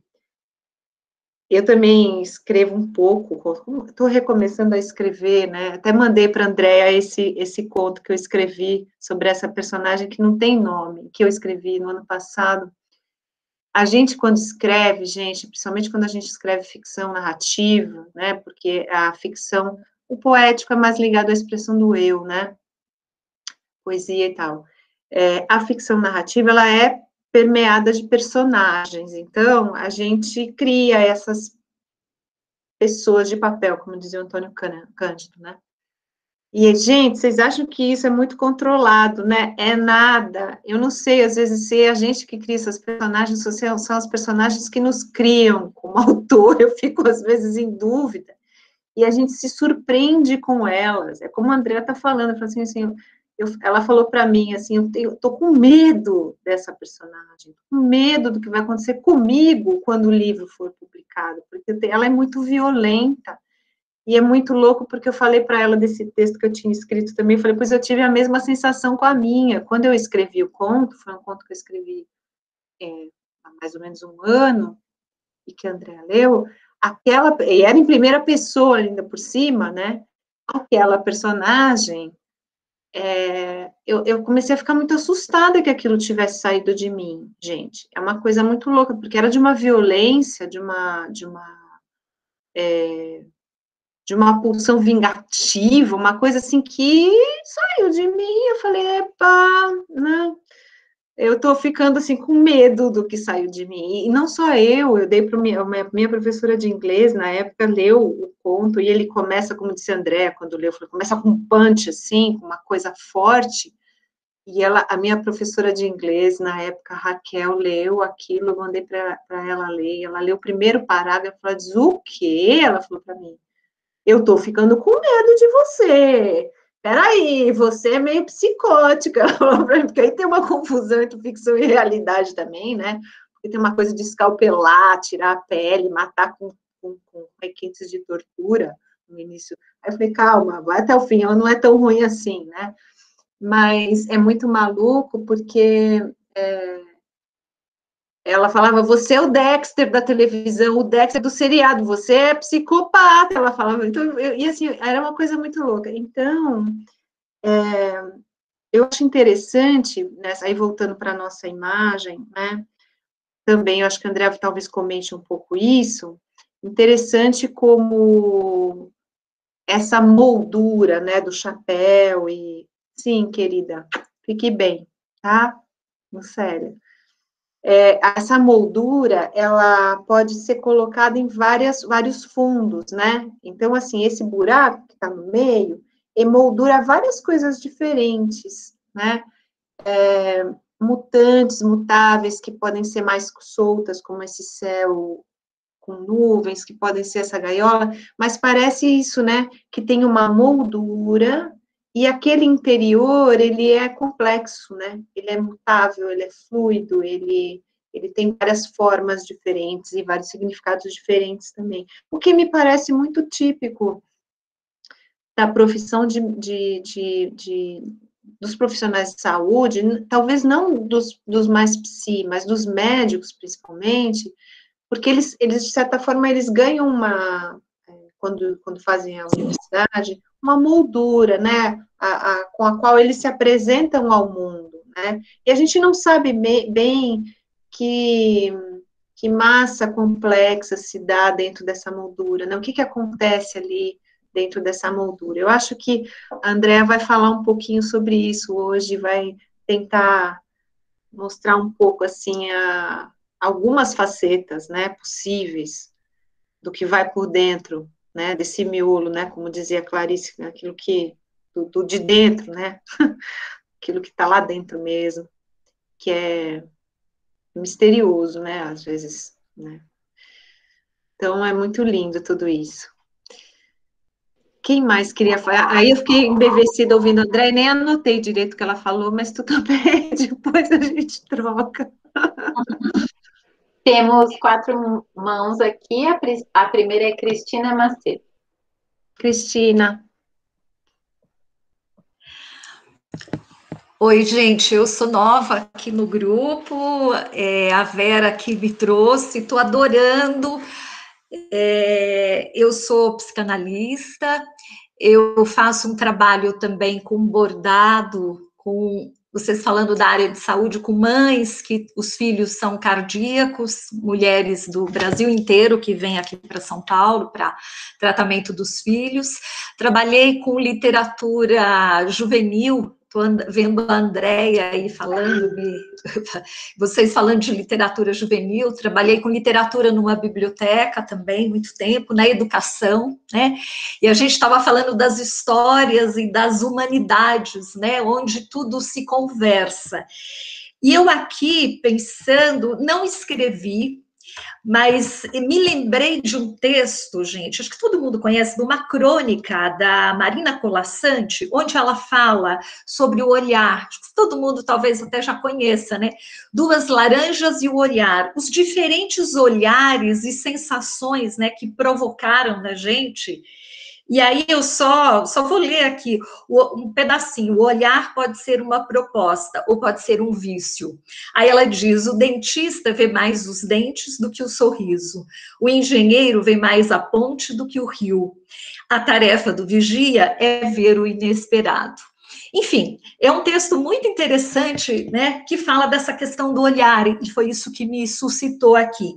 eu também escrevo um pouco, estou recomeçando a escrever, né, até mandei para a Andréa esse, esse conto que eu escrevi sobre essa personagem que não tem nome, que eu escrevi no ano passado. A gente, quando escreve, gente, principalmente quando a gente escreve ficção narrativa, né, porque a ficção, o poético é mais ligado à expressão do eu, né, poesia e tal. É, a ficção narrativa, ela é permeada de personagens, então, a gente cria essas pessoas de papel, como dizia o Antônio Cândido, né. E, gente, vocês acham que isso é muito controlado, né? É nada. Eu não sei, às vezes, se é a gente que cria essas personagens, ou se são as personagens que nos criam como autor, eu fico, às vezes, em dúvida. E a gente se surpreende com elas. É como a Andrea está falando, eu assim, assim, eu, ela falou para mim, assim, eu tenho, tô com medo dessa personagem, com medo do que vai acontecer comigo quando o livro for publicado, porque ela é muito violenta. E é muito louco, porque eu falei para ela desse texto que eu tinha escrito também, eu falei, pois eu tive a mesma sensação com a minha. Quando eu escrevi o conto, foi um conto que eu escrevi é, há mais ou menos um ano, e que a Andrea leu, aquela, e era em primeira pessoa ainda por cima, né, aquela personagem, é, eu, eu comecei a ficar muito assustada que aquilo tivesse saído de mim, gente. É uma coisa muito louca, porque era de uma violência, de uma... De uma é, de uma pulsão vingativa, uma coisa assim que saiu de mim, eu falei, epa, né, eu tô ficando assim com medo do que saiu de mim, e não só eu, eu dei para minha, minha professora de inglês, na época, leu o conto, e ele começa, como disse a Andrea, quando leu, começa com um punch, assim, com uma coisa forte, e ela, a minha professora de inglês, na época, Raquel, leu aquilo, eu mandei para ela ler, ela leu o primeiro parágrafo, ela diz, o quê? Ela falou para mim, eu tô ficando com medo de você. Peraí, você é meio psicótica, porque aí tem uma confusão entre ficção e realidade também, né? Porque tem uma coisa de escalpelar, tirar a pele, matar com, com, com requintes de tortura, no início. Aí eu falei, calma, vai até o fim, ela não é tão ruim assim, né? Mas é muito maluco, porque é, ela falava, você é o Dexter da televisão, o Dexter do seriado, você é psicopata, ela falava. Então, eu, e assim, era uma coisa muito louca. Então, é, eu acho interessante, né, aí voltando para a nossa imagem, né, também eu acho que a Andrea talvez comente um pouco isso, interessante como essa moldura, né, do chapéu e, sim, querida, fique bem, tá? No sério. É, essa moldura, ela pode ser colocada em várias, vários fundos, né? Então, assim, esse buraco que está no meio, emoldura várias coisas diferentes, né? É, mutantes, mutáveis, que podem ser mais soltas, como esse céu com nuvens, que podem ser essa gaiola, mas parece isso, né? Que tem uma moldura e aquele interior, ele é complexo, né? Ele é mutável, ele é fluido, ele, ele tem várias formas diferentes e vários significados diferentes também. O que me parece muito típico da profissão de, de, de, de dos profissionais de saúde, talvez não dos, dos mais psi, mas dos médicos, principalmente, porque eles, eles, de certa forma, eles ganham uma, quando, quando fazem a universidade, uma moldura, né, a, a, com a qual eles se apresentam ao mundo, né, e a gente não sabe me, bem que, que massa complexa se dá dentro dessa moldura, né, o que que acontece ali dentro dessa moldura. Eu acho que a Andrea vai falar um pouquinho sobre isso hoje, vai tentar mostrar um pouco, assim, a, algumas facetas, né, possíveis do que vai por dentro, né, desse miolo, né, como dizia a Clarice, aquilo que, do, do de dentro, né, aquilo que está lá dentro mesmo, que é misterioso, né, às vezes, né. Então, é muito lindo tudo isso. Quem mais queria falar? Aí eu fiquei embevecida ouvindo a André e nem anotei direito o que ela falou, mas tudo bem, depois a gente troca. Temos quatro mãos aqui, a, a primeira é Cristina Macedo. Cristina. Oi, gente, eu sou nova aqui no grupo, é a Vera que me trouxe, estou adorando. É, eu sou psicanalista, eu faço um trabalho também com bordado, com vocês falando da área de saúde, com mães que os filhos são cardíacos, mulheres do Brasil inteiro que vêm aqui para São Paulo para tratamento dos filhos. Trabalhei com literatura juvenil. Estou vendo a Andrea aí falando, vocês falando de literatura juvenil, trabalhei com literatura numa biblioteca também, muito tempo, na educação, né, e a gente estava falando das histórias e das humanidades, né, onde tudo se conversa. E eu aqui, pensando, não escrevi, mas me lembrei de um texto, gente, acho que todo mundo conhece, de uma crônica da Marina Colasanti, onde ela fala sobre o olhar, acho que todo mundo talvez até já conheça, né? Duas laranjas e o olhar, os diferentes olhares e sensações, né, que provocaram na gente. E aí eu só, só vou ler aqui um pedacinho. O olhar pode ser uma proposta ou pode ser um vício. Aí ela diz, o dentista vê mais os dentes do que o sorriso. O engenheiro vê mais a ponte do que o rio. A tarefa do vigia é ver o inesperado. Enfim, é um texto muito interessante, né, que fala dessa questão do olhar, e foi isso que me suscitou aqui.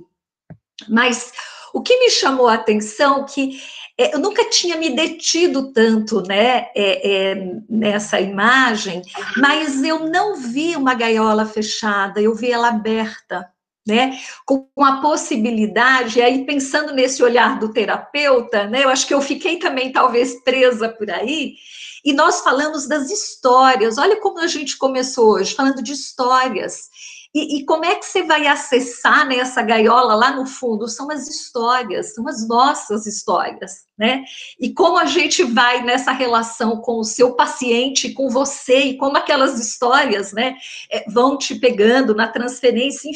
Mas o que me chamou a atenção que eu nunca tinha me detido tanto, né, é, é, nessa imagem, mas eu não vi uma gaiola fechada, eu vi ela aberta, né, com a possibilidade, e aí pensando nesse olhar do terapeuta, né, eu acho que eu fiquei também talvez presa por aí, e nós falamos das histórias, olha como a gente começou hoje, falando de histórias. E, e como é que você vai acessar, né, essa gaiola lá no fundo? São as histórias, são as nossas histórias, né? E como a gente vai nessa relação com o seu paciente, com você, e como aquelas histórias, né, vão te pegando na transferência, enfim.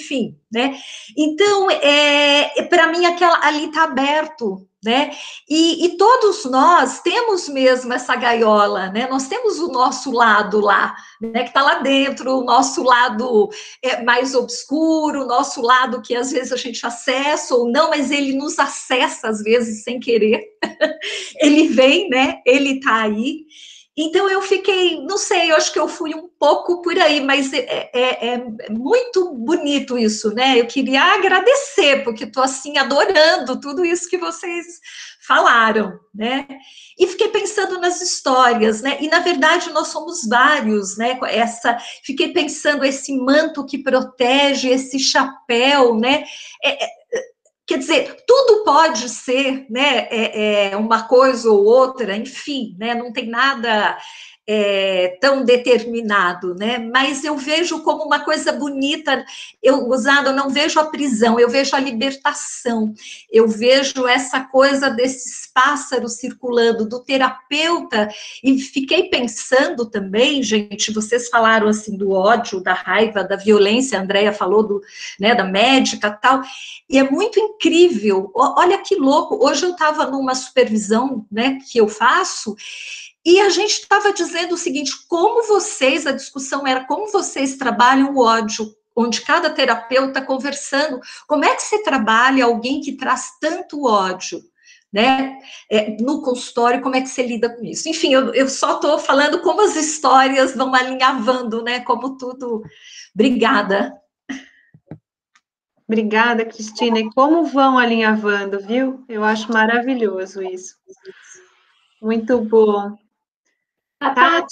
né? Então, é, para mim, aquela, ali está aberto, né? E, e todos nós temos mesmo essa gaiola, né? Nós temos o nosso lado lá, né? Que está lá dentro, o nosso lado é, mais obscuro, o nosso lado que às vezes a gente acessa ou não, mas ele nos acessa às vezes sem querer. Ele vem, né? Ele está aí. Então, eu fiquei, não sei, eu acho que eu fui um pouco por aí, mas é, é, é muito bonito isso, né? Eu queria agradecer, porque estou, assim, adorando tudo isso que vocês falaram, né? E fiquei pensando nas histórias, né? E, na verdade, nós somos vários, né? Essa, fiquei pensando esse manto que protege, esse chapéu, né? É, é, Quer dizer, tudo pode ser, né, é, é uma coisa ou outra, enfim, né, não tem nada é, tão determinado, né, mas eu vejo como uma coisa bonita, eu, Guzado, eu não vejo a prisão, eu vejo a libertação, eu vejo essa coisa desses pássaros circulando, do terapeuta, e fiquei pensando também, gente, vocês falaram assim do ódio, da raiva, da violência, a Andrea falou do, né, da médica e tal, e é muito incrível, olha que louco, hoje eu estava numa supervisão, né, que eu faço, e a gente estava dizendo o seguinte, como vocês, a discussão era como vocês trabalham o ódio, onde cada terapeuta conversando, como é que você trabalha alguém que traz tanto ódio, né, é, no consultório, como é que você lida com isso? Enfim, eu, eu só estou falando como as histórias vão alinhavando, né, como tudo, obrigada. Obrigada, Cristina. E como vão alinhavando, viu? Eu acho maravilhoso isso. Muito bom. A Tati?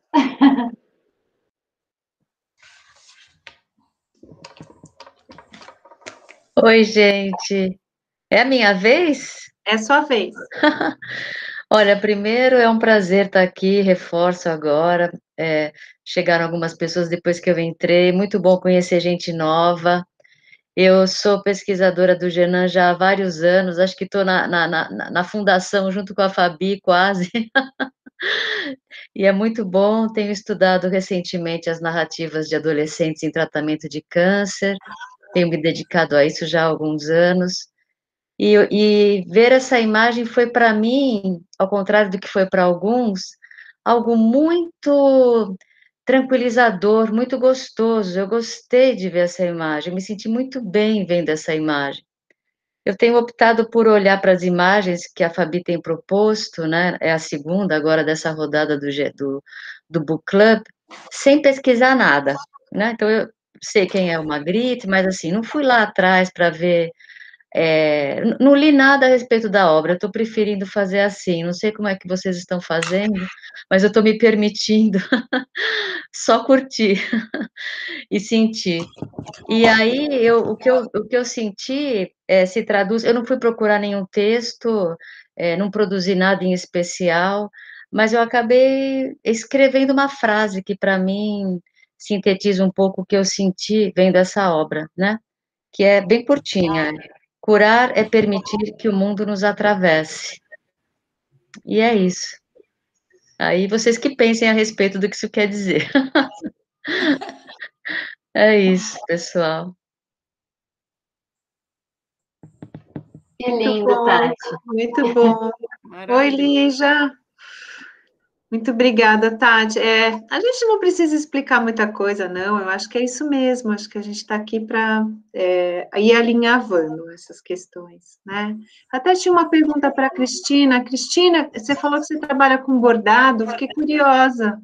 Oi, gente. É a minha vez? É sua vez. Olha, primeiro é um prazer estar aqui, reforço agora. É, chegaram algumas pessoas depois que eu entrei. Muito bom conhecer gente nova. Eu sou pesquisadora do Genan já há vários anos, acho que estou na, na, na, na fundação junto com a Fabi, quase. E é muito bom, tenho estudado recentemente as narrativas de adolescentes em tratamento de câncer, tenho me dedicado a isso já há alguns anos, e, e ver essa imagem foi para mim, ao contrário do que foi para alguns, algo muito tranquilizador, muito gostoso. Eu gostei de ver essa imagem, me senti muito bem vendo essa imagem. Eu tenho optado por olhar para as imagens que a Fabi tem proposto, né? É a segunda agora dessa rodada do, do, do Book Club, sem pesquisar nada, né? Então, eu sei quem é o Magritte, mas assim, não fui lá atrás para ver, é, não li nada a respeito da obra, eu estou preferindo fazer assim, não sei como é que vocês estão fazendo, mas eu estou me permitindo só curtir e sentir. E aí, eu, o, que eu, o que eu senti é, se traduz, eu não fui procurar nenhum texto, é, não produzi nada em especial, mas eu acabei escrevendo uma frase que, para mim, sintetiza um pouco o que eu senti vendo essa obra, né? Que é bem curtinha. Curar é permitir que o mundo nos atravesse. E é isso. Aí vocês que pensem a respeito do que isso quer dizer. É isso, pessoal. Que lindo, Tati. Muito bom. Oi, Lígia. Muito obrigada, Tati. É, a gente não precisa explicar muita coisa, não. Eu acho que é isso mesmo. Acho que a gente está aqui para é, ir alinhavando essas questões, né? Até tinha uma pergunta para a Cristina. Cristina, você falou que você trabalha com bordado. Fiquei curiosa.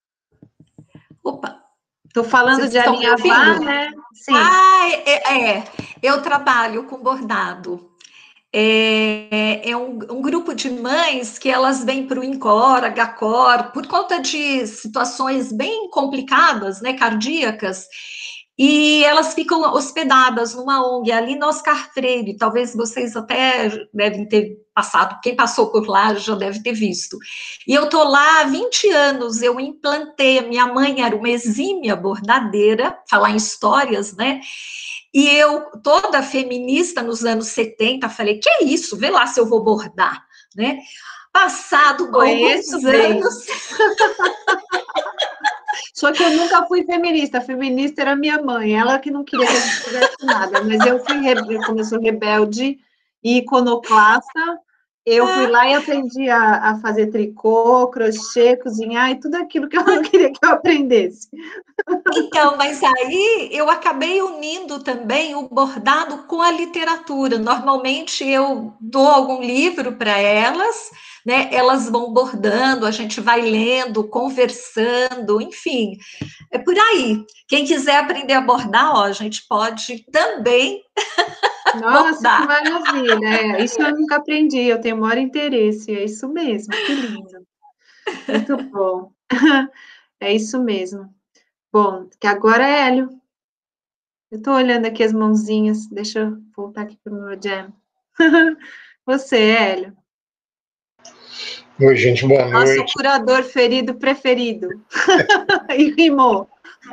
Opa! Estou falando Vocês de alinhavar, né? Sim. Ah, é, é. Eu trabalho com bordado. É, é um, um grupo de mães que elas vêm para o INCOR, H C O R, por conta de situações bem complicadas, né, cardíacas, e elas ficam hospedadas numa O N G ali no Oscar Freire, talvez vocês até devem ter passado, quem passou por lá já deve ter visto. E eu estou lá há vinte anos, eu implantei, minha mãe era uma exímia bordadeira, falar em histórias, né, e eu, toda feminista nos anos setenta, falei, que é isso? Vê lá se eu vou bordar, né? Passado alguns anos... Só que eu nunca fui feminista. A feminista era minha mãe. Ela que não queria que a gente fizesse nada. Mas eu fui, rebe- como eu sou rebelde e iconoclasta, eu fui lá e aprendi a, a fazer tricô, crochê, cozinhar e tudo aquilo que eu não queria que eu aprendesse. Então, mas aí eu acabei unindo também o bordado com a literatura. Normalmente eu dou algum livro para elas, né? Elas vão bordando, a gente vai lendo, conversando, enfim, é por aí. Quem quiser aprender a bordar, ó, a gente pode também Nossa, que bordar. maravilha! É, isso eu nunca aprendi, eu tenho o maior interesse, é isso mesmo, que lindo. Muito bom. É isso mesmo. Bom, que agora é Hélio. Eu estou olhando aqui as mãozinhas, deixa eu voltar aqui para o meu jam. Você, Hélio. Oi, gente, boa Nosso noite. curador ferido preferido. E rimou.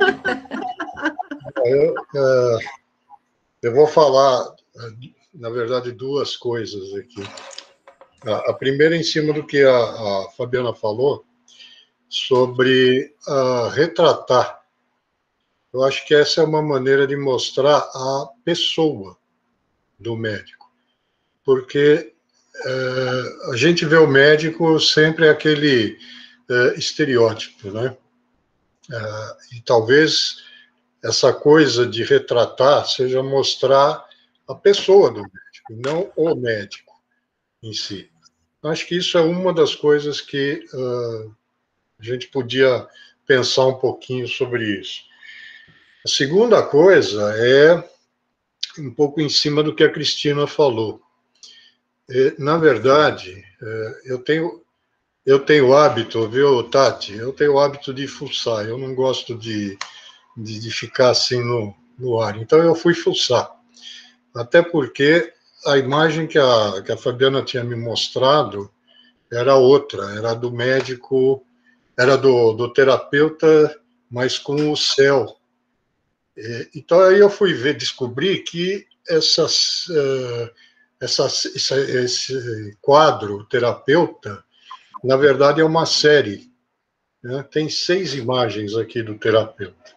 Eu, uh, eu vou falar, na verdade, duas coisas aqui. A, a primeira, em cima do que a, a Fabiana falou, sobre uh, retratar. Eu acho que essa é uma maneira de mostrar a pessoa do médico. Porque uh, a gente vê o médico sempre aquele uh, estereótipo, né? Uh, e talvez essa coisa de retratar seja mostrar a pessoa do médico, não o médico em si. Acho que isso é uma das coisas que uh, a gente podia pensar um pouquinho sobre isso. A segunda coisa é um pouco em cima do que a Cristina falou. E, na verdade, eu tenho eu tenho hábito, viu, Tati? Eu tenho o hábito de fuçar. Eu não gosto de, de, de ficar assim no, no ar. Então, eu fui fuçar. Até porque a imagem que a, que a Fabiana tinha me mostrado era outra, era do médico, era do, do terapeuta, mas com o céu. E, então, aí eu fui ver, descobri que essas, uh, essas, essa, esse quadro, terapeuta, na verdade é uma série. Né? Tem seis imagens aqui do terapeuta.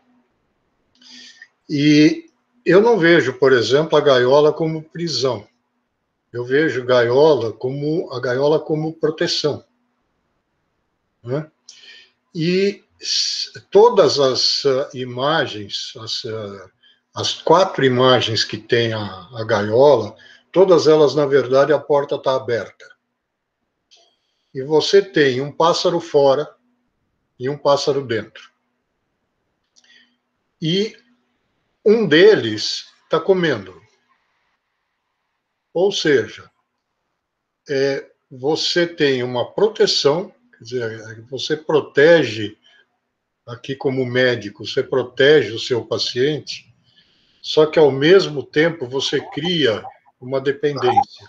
E eu não vejo, por exemplo, a gaiola como prisão. Eu vejo gaiola como a gaiola como proteção. Né? E todas as uh, imagens, as, uh, as quatro imagens que tem a, a gaiola, todas elas, na verdade, a porta está aberta. E você tem um pássaro fora e um pássaro dentro. E um deles está comendo. Ou seja, é, você tem uma proteção, quer dizer, você protege, aqui como médico, você protege o seu paciente, só que ao mesmo tempo você cria uma dependência.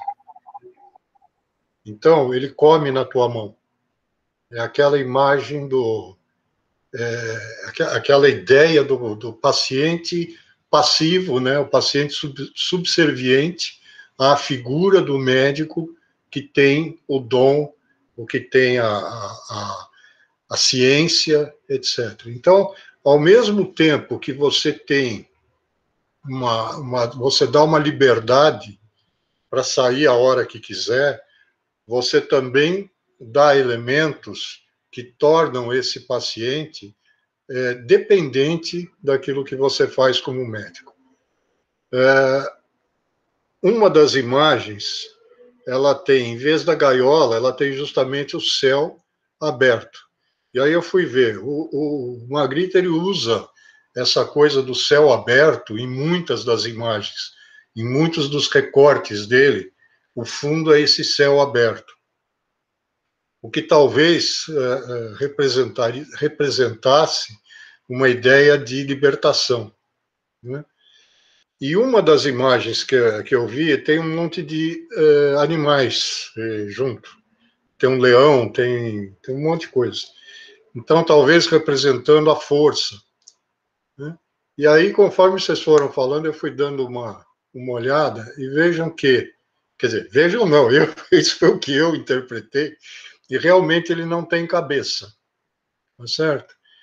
Então, ele come na tua mão. É aquela imagem do... É, aquela ideia do, do paciente passivo, né? O paciente sub, subserviente à figura do médico que tem o dom, o que tem a, a, a ciência, etcétera. Então, ao mesmo tempo que você tem uma, uma você dá uma liberdade para sair a hora que quiser, você também dá elementos que tornam esse paciente é, dependente daquilo que você faz como médico. É, uma das imagens, ela tem, em vez da gaiola, ela tem justamente o céu aberto. E aí eu fui ver, o, o Magritte, ele usa essa coisa do céu aberto em muitas das imagens, em muitos dos recortes dele, o fundo é esse céu aberto. O que talvez uh, representasse uma ideia de libertação. Né? E uma das imagens que, que eu vi tem um monte de uh, animais uh, junto. Tem um leão, tem, tem um monte de coisa. Então, talvez representando a força. Né? E aí, conforme vocês foram falando, eu fui dando uma, uma olhada e vejam que, quer dizer, vejam não, eu, isso foi o que eu interpretei, e realmente ele não tem cabeça, tá certo?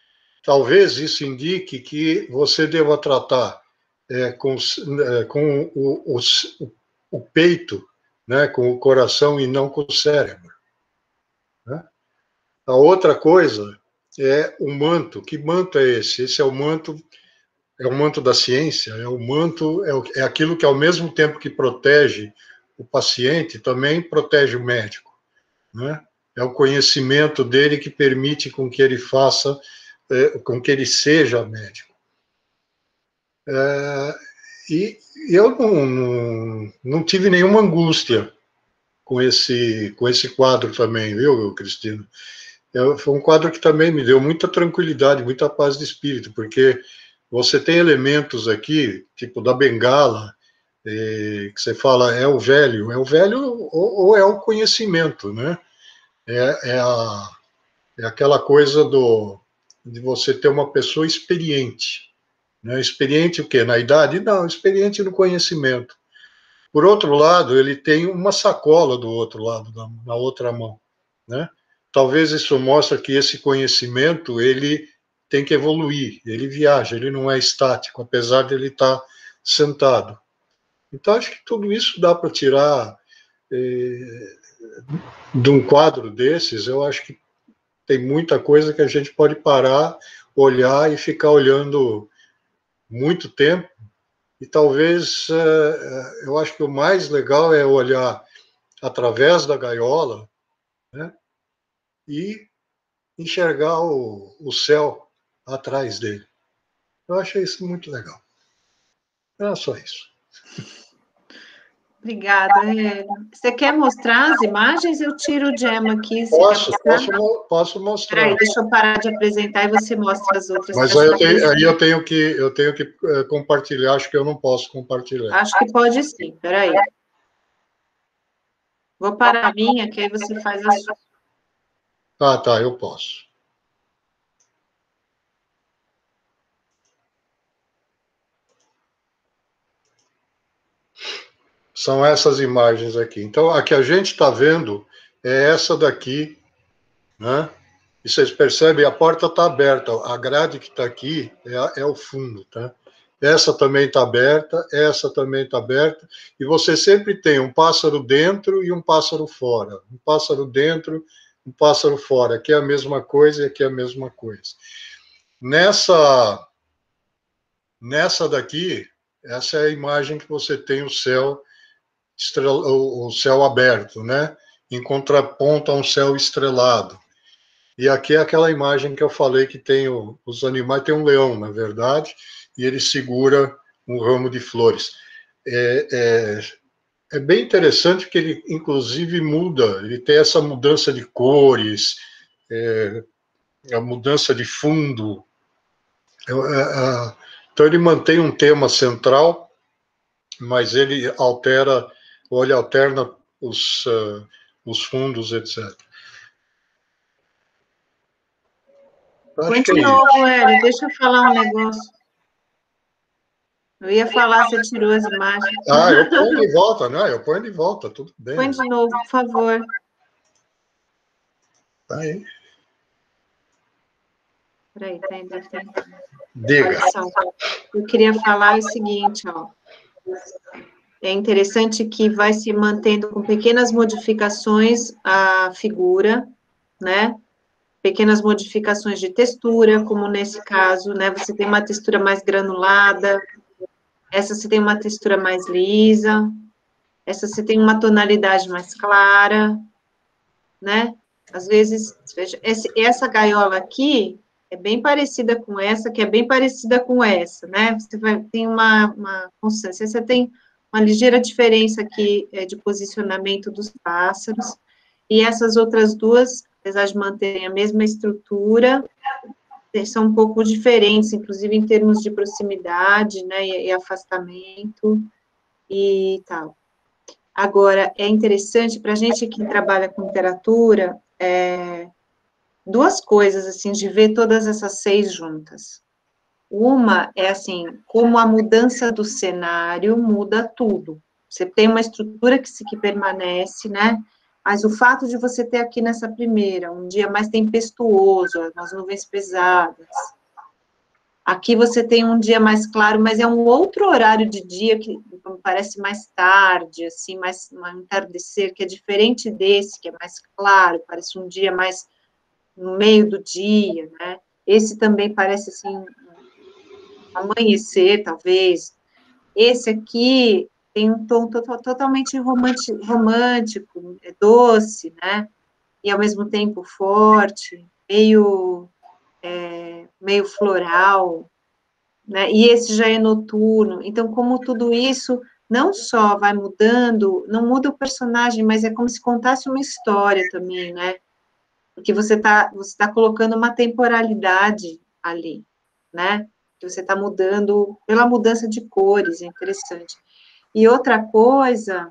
talvez isso indique que você deva tratar é, com, é, com o, o, o peito, né, com o coração e não com o cérebro. Né? A outra coisa é o manto. Que manto é esse? Esse é o manto, é o manto da ciência, é o manto, é, o, é aquilo que ao mesmo tempo que protege o paciente, também protege o médico. Né? É o conhecimento dele que permite com que ele faça, é, com que ele seja médico. É, e eu não, não, não tive nenhuma angústia com esse, com esse quadro também, viu, Cristina? É, foi um quadro que também me deu muita tranquilidade, muita paz de espírito, porque você tem elementos aqui, tipo da bengala, é, que você fala, é o velho, é o velho ou, ou é o conhecimento, né? É, é, a, é aquela coisa do, de você ter uma pessoa experiente. Né? Experiente o quê? Na idade? Não, experiente no conhecimento. Por outro lado, ele tem uma sacola do outro lado, na, na outra mão. Né? Talvez isso mostre que esse conhecimento, ele tem que evoluir, ele viaja, ele não é estático, apesar de ele estar sentado. Então, acho que tudo isso dá para tirar eh, de um quadro desses. Eu acho que tem muita coisa que a gente pode parar, olhar e ficar olhando muito tempo. E talvez, eh, eu acho que o mais legal é olhar através da gaiola, né, e enxergar o, o céu atrás dele. Eu achei isso muito legal. Era só isso. Obrigada, Hélio. Você quer mostrar as imagens? Eu tiro o Gemma aqui. Posso, posso, posso mostrar. Peraí, deixa eu parar de apresentar e você mostra as outras. Mas aí eu, tenho, aí eu tenho que, eu tenho que uh, compartilhar, acho que eu não posso compartilhar. Acho que pode sim, peraí. Vou parar a minha, que aí você faz a sua. Ah, tá, eu posso. São essas imagens aqui. Então, a que a gente está vendo é essa daqui, né? E vocês percebem, a porta está aberta, a grade que está aqui é, a, é o fundo, tá? Essa também está aberta, essa também está aberta, e você sempre tem um pássaro dentro e um pássaro fora. Um pássaro dentro, um pássaro fora. Aqui é a mesma coisa e aqui é a mesma coisa. Nessa, nessa daqui, essa é a imagem que você tem o céu, estrel, o céu aberto, né? Em contraponto a um céu estrelado. E aqui é aquela imagem que eu falei que tem o, os animais, tem um leão, na verdade, e ele segura um ramo de flores. É, é, é bem interessante porque ele, inclusive, muda, ele tem essa mudança de cores, é, a mudança de fundo. É, é, então, ele mantém um tema central, mas ele altera, ou ele alterna os, uh, os fundos, etcétera. Põe de novo, Hélio, deixa eu falar um negócio. Eu ia falar, você tirou as imagens. Ah, eu ponho de volta, né? Eu ponho de volta, tudo bem. Põe de novo, por favor. Tá aí. Peraí, tá ainda tem. Diga. Olha só, eu queria falar o seguinte, ó. É interessante que vai se mantendo com pequenas modificações a figura, né? Pequenas modificações de textura, como nesse caso, né? Você tem uma textura mais granulada, essa você tem uma textura mais lisa, essa você tem uma tonalidade mais clara, né? Às vezes, veja, essa gaiola aqui é bem parecida com essa, que é bem parecida com essa, né? Você vai, tem uma, uma constância, você tem uma ligeira diferença aqui é, de posicionamento dos pássaros, e essas outras duas, apesar de manterem a mesma estrutura, são um pouco diferentes, inclusive em termos de proximidade, né, e, e afastamento, e tal. Agora, é interessante, para a gente que trabalha com literatura, é, duas coisas, assim, de ver todas essas seis juntas. Uma é, assim, como a mudança do cenário muda tudo. Você tem uma estrutura que, se, que permanece, né, mas o fato de você ter aqui nessa primeira, um dia mais tempestuoso, as nuvens pesadas, Aqui você tem um dia mais claro, mas é um outro horário de dia que parece mais tarde, assim, mais um entardecer, que é diferente desse, que é mais claro, parece um dia mais no meio do dia, né? Esse também parece, assim, amanhecer, talvez. Esse aqui tem um tom to totalmente romântico, romântico, é doce, né? E, ao mesmo tempo, forte, meio, é, meio floral, né? E esse já é noturno. Então, como tudo isso não só vai mudando, não muda o personagem, mas é como se contasse uma história também, né? Porque você está você tá colocando uma temporalidade ali, né? Que você está mudando pela mudança de cores, é interessante. E outra coisa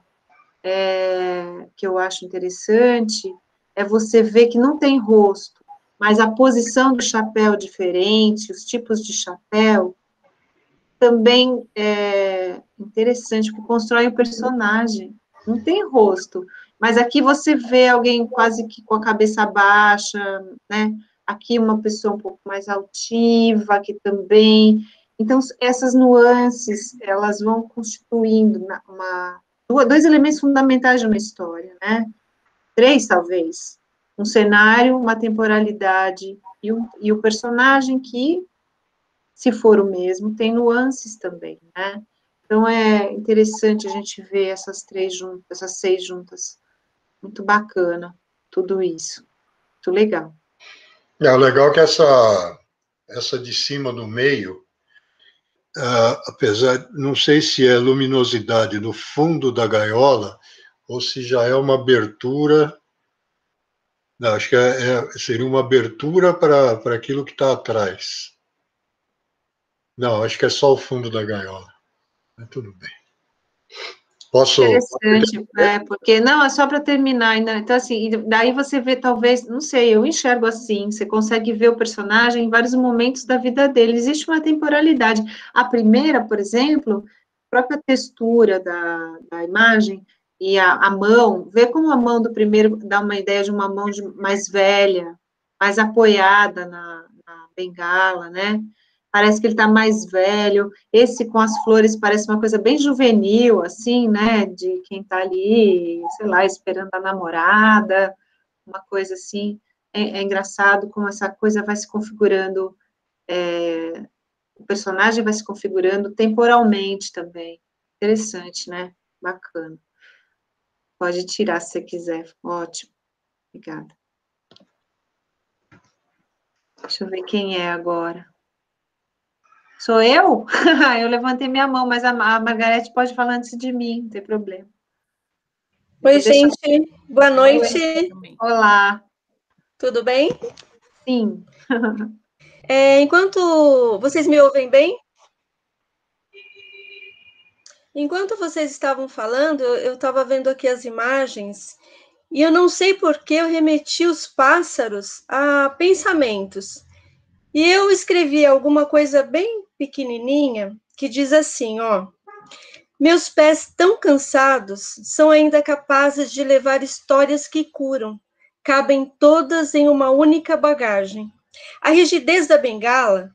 é, que eu acho interessante é você ver que não tem rosto, mas a posição do chapéu diferente, os tipos de chapéu, também é interessante, porque constrói o personagem. Não tem rosto, mas aqui você vê alguém quase que com a cabeça baixa, né? Aqui uma pessoa um pouco mais altiva, aqui também. Então, essas nuances, elas vão constituindo uma, dois elementos fundamentais de uma história, né? Três, talvez. Um cenário, uma temporalidade e, um, e o personagem que, se for o mesmo, tem nuances também, né? Então, é interessante a gente ver essas três juntas, essas seis juntas. Muito bacana, tudo isso. Muito legal. É, o legal é que essa, essa de cima do meio, uh, apesar, não sei se é luminosidade no fundo da gaiola, ou se já é uma abertura. Não, acho que é, é, seria uma abertura para, para aquilo que está atrás. Não, acho que é só o fundo da gaiola. Mas tudo bem. Posso... Interessante, é, porque, não, é só para terminar, né? Então, assim, daí você vê, talvez, não sei, eu enxergo assim, você consegue ver o personagem em vários momentos da vida dele, existe uma temporalidade. A primeira, por exemplo, a própria textura da, da imagem e a, a mão, vê como a mão do primeiro dá uma ideia de uma mão de, mais velha, mais apoiada na, na bengala, né? Parece que ele está mais velho. Esse com as flores parece uma coisa bem juvenil, assim, né? De quem está ali, sei lá, esperando a namorada, uma coisa assim. É, é engraçado como essa coisa vai se configurando, é, o personagem vai se configurando temporalmente também. Interessante, né? Bacana. Pode tirar se você quiser. Ótimo. Obrigada. Deixa eu ver quem é agora. Sou eu? Eu levantei minha mão, mas a, a Margarete pode falar antes de mim, não tem problema. Oi, gente. Boa noite. Oi. Olá. Tudo bem? Sim. É, enquanto vocês me ouvem bem? Enquanto vocês estavam falando, eu estava vendo aqui as imagens e eu não sei por que eu remeti os pássaros a pensamentos. E eu escrevi alguma coisa bem pequenininha que diz assim, ó: meus pés tão cansados são ainda capazes de levar histórias que curam, cabem todas em uma única bagagem. A rigidez da bengala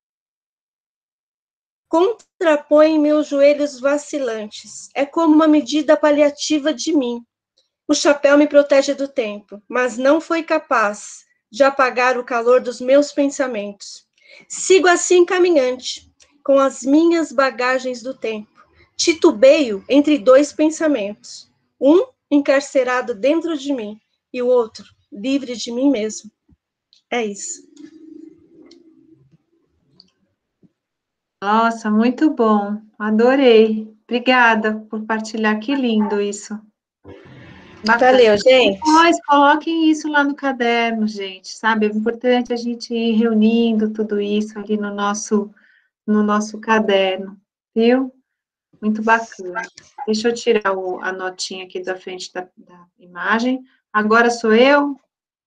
contrapõe meus joelhos vacilantes, é como uma medida paliativa de mim. O chapéu me protege do tempo, mas não foi capaz de apagar o calor dos meus pensamentos. Sigo assim caminhante, com as minhas bagagens do tempo. Titubeio entre dois pensamentos, um encarcerado dentro de mim e o outro livre de mim mesmo. É isso. Nossa, muito bom. Adorei. Obrigada por partilhar. Que lindo isso. Bacana. Valeu, gente. Depois coloquem isso lá no caderno, gente, sabe? É importante a gente ir reunindo tudo isso ali no nosso, no nosso caderno, viu? Muito bacana. Deixa eu tirar o, a notinha aqui da frente da, da imagem. Agora sou eu?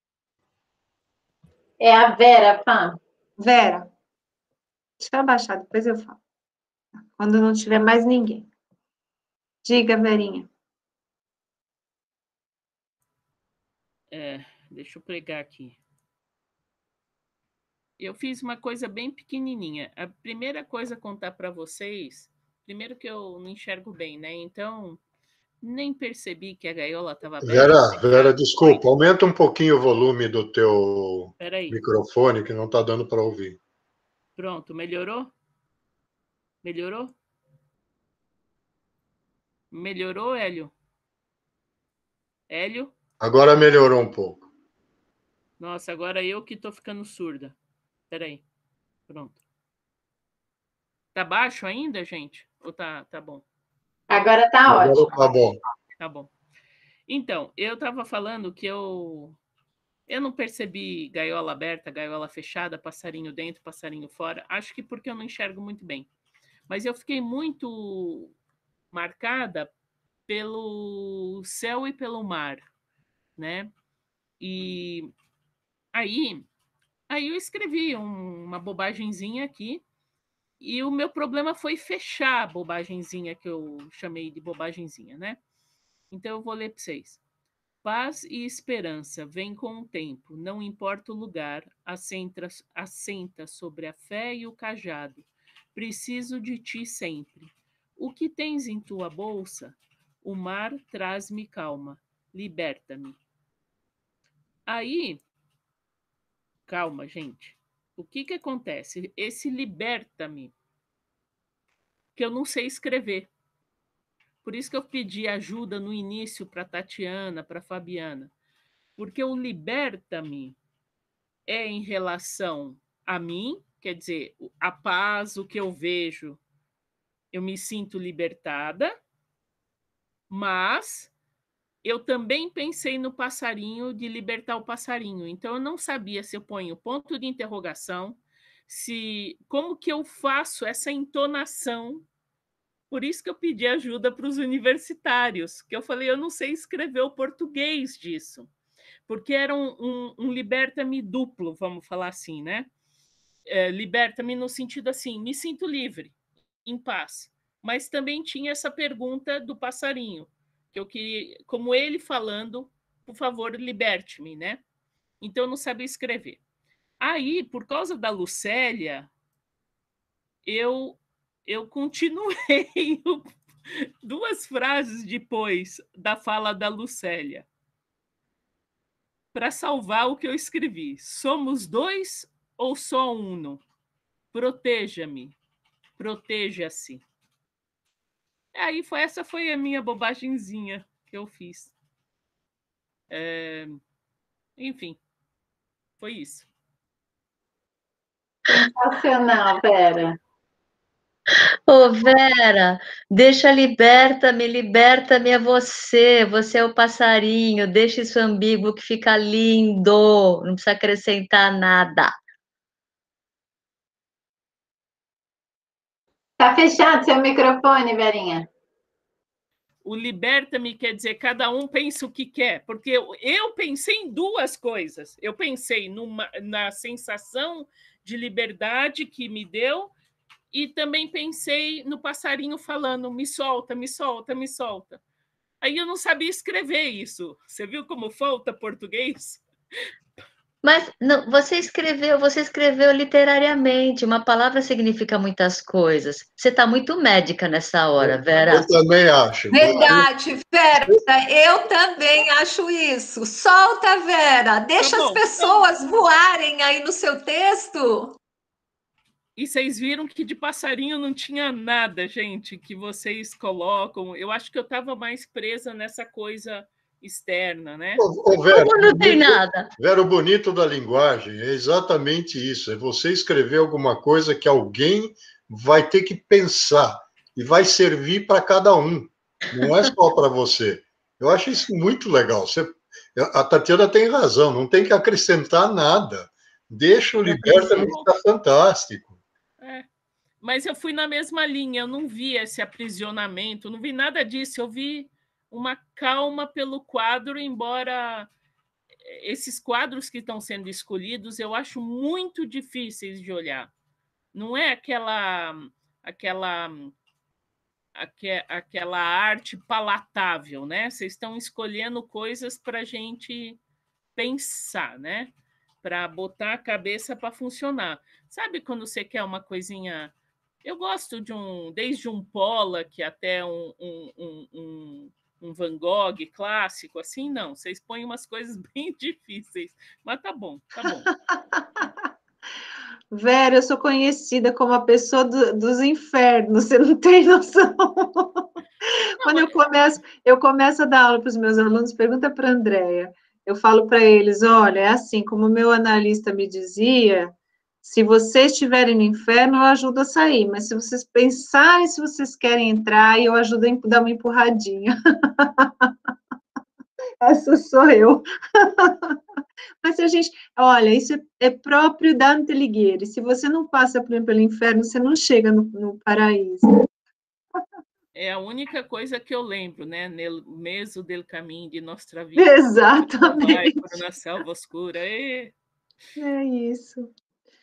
É a Vera, Fá. Vera. Deixa eu abaixar, depois eu falo. Quando não tiver mais ninguém. Diga, Verinha. É, deixa eu pegar aqui. eu fiz uma coisa bem pequenininha. A primeira coisa a contar para vocês, primeiro que eu não enxergo bem, né? Então, nem percebi que a gaiola estava aberta. Vera, Vera, desculpa, aumenta um pouquinho o volume do teu Peraí. microfone, que não está dando para ouvir. Pronto, melhorou? Melhorou? Melhorou, Hélio? Hélio? Agora melhorou um pouco. Nossa, agora eu que estou ficando surda. Peraí. Pronto. Tá baixo ainda, gente? Ou tá, tá bom? Agora tá Agora ótimo. tá bom. Tá bom. Então, eu estava falando que eu, eu não percebi gaiola aberta, gaiola fechada, passarinho dentro, passarinho fora. Acho que porque eu não enxergo muito bem. Mas eu fiquei muito marcada pelo céu e pelo mar, né? E aí, aí eu escrevi um, uma bobagenzinha aqui, e o meu problema foi fechar a bobagenzinha que eu chamei de bobagenzinha, né? Então eu vou ler para vocês. Paz e esperança vêm com o tempo, não importa o lugar, assenta, assenta sobre a fé e o cajado. Preciso de ti sempre. O que tens em tua bolsa? O mar traz-me calma, liberta-me. Aí, calma, gente. O que que acontece? Esse liberta-me, que eu não sei escrever. Por isso que eu pedi ajuda no início para Tatiana, para Fabiana. Porque o liberta-me é em relação a mim, quer dizer, a paz, o que eu vejo, eu me sinto libertada, mas eu também pensei no passarinho, de libertar o passarinho. Então, eu não sabia se eu ponho ponto de interrogação, se como que eu faço essa entonação. Por isso que eu pedi ajuda para os universitários, que eu falei, eu não sei escrever o português disso, porque era um, um, um liberta-me duplo, vamos falar assim, né? É, liberta-me no sentido assim, me sinto livre, em paz. Mas também tinha essa pergunta do passarinho, que eu queria, como ele falando, por favor, liberte-me, né? Então eu não sabia escrever. Aí, por causa da Lucélia, eu, eu continuei duas frases depois da fala da Lucélia, para salvar o que eu escrevi. Somos dois ou só um? Proteja-me, proteja-se. Aí foi, essa foi a minha bobagemzinha que eu fiz. É, enfim, foi isso. Sensacional, Vera. Ô, Vera, deixa liberta-me, liberta-me a você. Você é o passarinho, deixa isso ambíguo que fica lindo. Não precisa acrescentar nada. Tá fechado seu microfone, Verinha. O liberta-me quer dizer cada um pensa o que quer, porque eu, eu pensei em duas coisas. Eu pensei numa, na sensação de liberdade que me deu e também pensei no passarinho falando, me solta, me solta, me solta. Aí eu não sabia escrever isso. Você viu como falta português? Mas não, você escreveu, você escreveu literariamente. Uma palavra significa muitas coisas. Você está muito médica nessa hora, Vera. Eu também acho. Verdade, Vera, eu também acho isso. Solta, Vera, deixa Tá as pessoas voarem aí no seu texto. E vocês viram que de passarinho não tinha nada, gente, que vocês colocam. Eu acho que eu estava mais presa nessa coisa externa, né? Ô, ô, Vera, Como não tem nada? Vera, o bonito da linguagem é exatamente isso. É você escrever alguma coisa que alguém vai ter que pensar e vai servir para cada um. Não é só para você. Eu acho isso muito legal. Você, a Tatiana tem razão, não tem que acrescentar nada. Deixa o liberta-me que está fantástico. É. Mas eu fui na mesma linha, eu não vi esse aprisionamento, não vi nada disso, eu vi uma calma pelo quadro, embora esses quadros que estão sendo escolhidos eu acho muito difíceis de olhar. Não é aquela aquela aquela arte palatável, né? Vocês estão escolhendo coisas para a gente pensar, né? para botar a cabeça para funcionar. Sabe quando você quer uma coisinha... Eu gosto de um, desde um Pollock até um, um, um, um, um Van Gogh clássico, assim, não. Vocês põem umas coisas bem difíceis, mas tá bom, tá bom. Vera, eu sou conhecida como a pessoa do, dos infernos, você não tem noção. Não, Quando eu começo, eu começo a dar aula para os meus alunos, pergunta para a Andréia, eu falo para eles, olha, é assim, como o meu analista me dizia, se vocês estiverem no inferno, eu ajudo a sair, mas se vocês pensarem se vocês querem entrar, eu ajudo a dar uma empurradinha. Essa sou eu. Mas se a gente, olha, isso é próprio da Antelighieri, se você não passa pelo inferno, você não chega no, no paraíso. É a única coisa que eu lembro, né? Nel meso del caminho de nostra vida. Exatamente. Vai na selva oscura. E... É isso.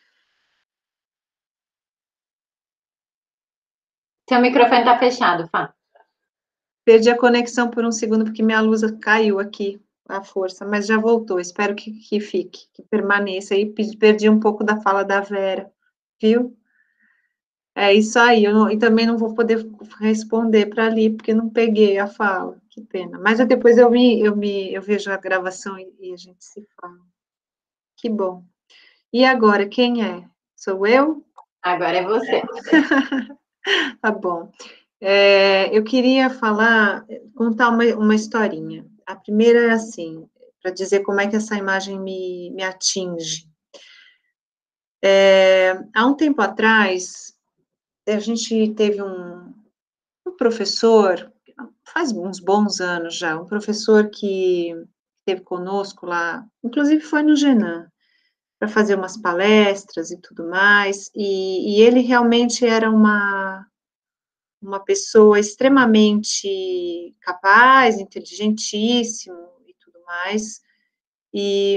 Seu microfone está fechado, Fá. Perdi a conexão por um segundo, porque minha luz caiu aqui, à força, mas já voltou. Espero que, que fique, que permaneça. Aí perdi um pouco da fala da Vera, viu? É isso aí, eu não, e também não vou poder responder para ali, porque não peguei a fala, que pena. Mas eu, depois eu, me, eu, me, eu vejo a gravação e, e a gente se fala. Que bom. E agora, quem é? Sou eu? Agora é você. Tá bom. É, eu queria falar, contar uma, uma historinha. A primeira é assim, para dizer como é que essa imagem me, me atinge. É, há um tempo atrás, a gente teve um, um professor, faz uns bons anos já, um professor que esteve conosco lá, inclusive foi no Genan, para fazer umas palestras e tudo mais, e, e ele realmente era uma, uma pessoa extremamente capaz, inteligentíssimo e tudo mais, e,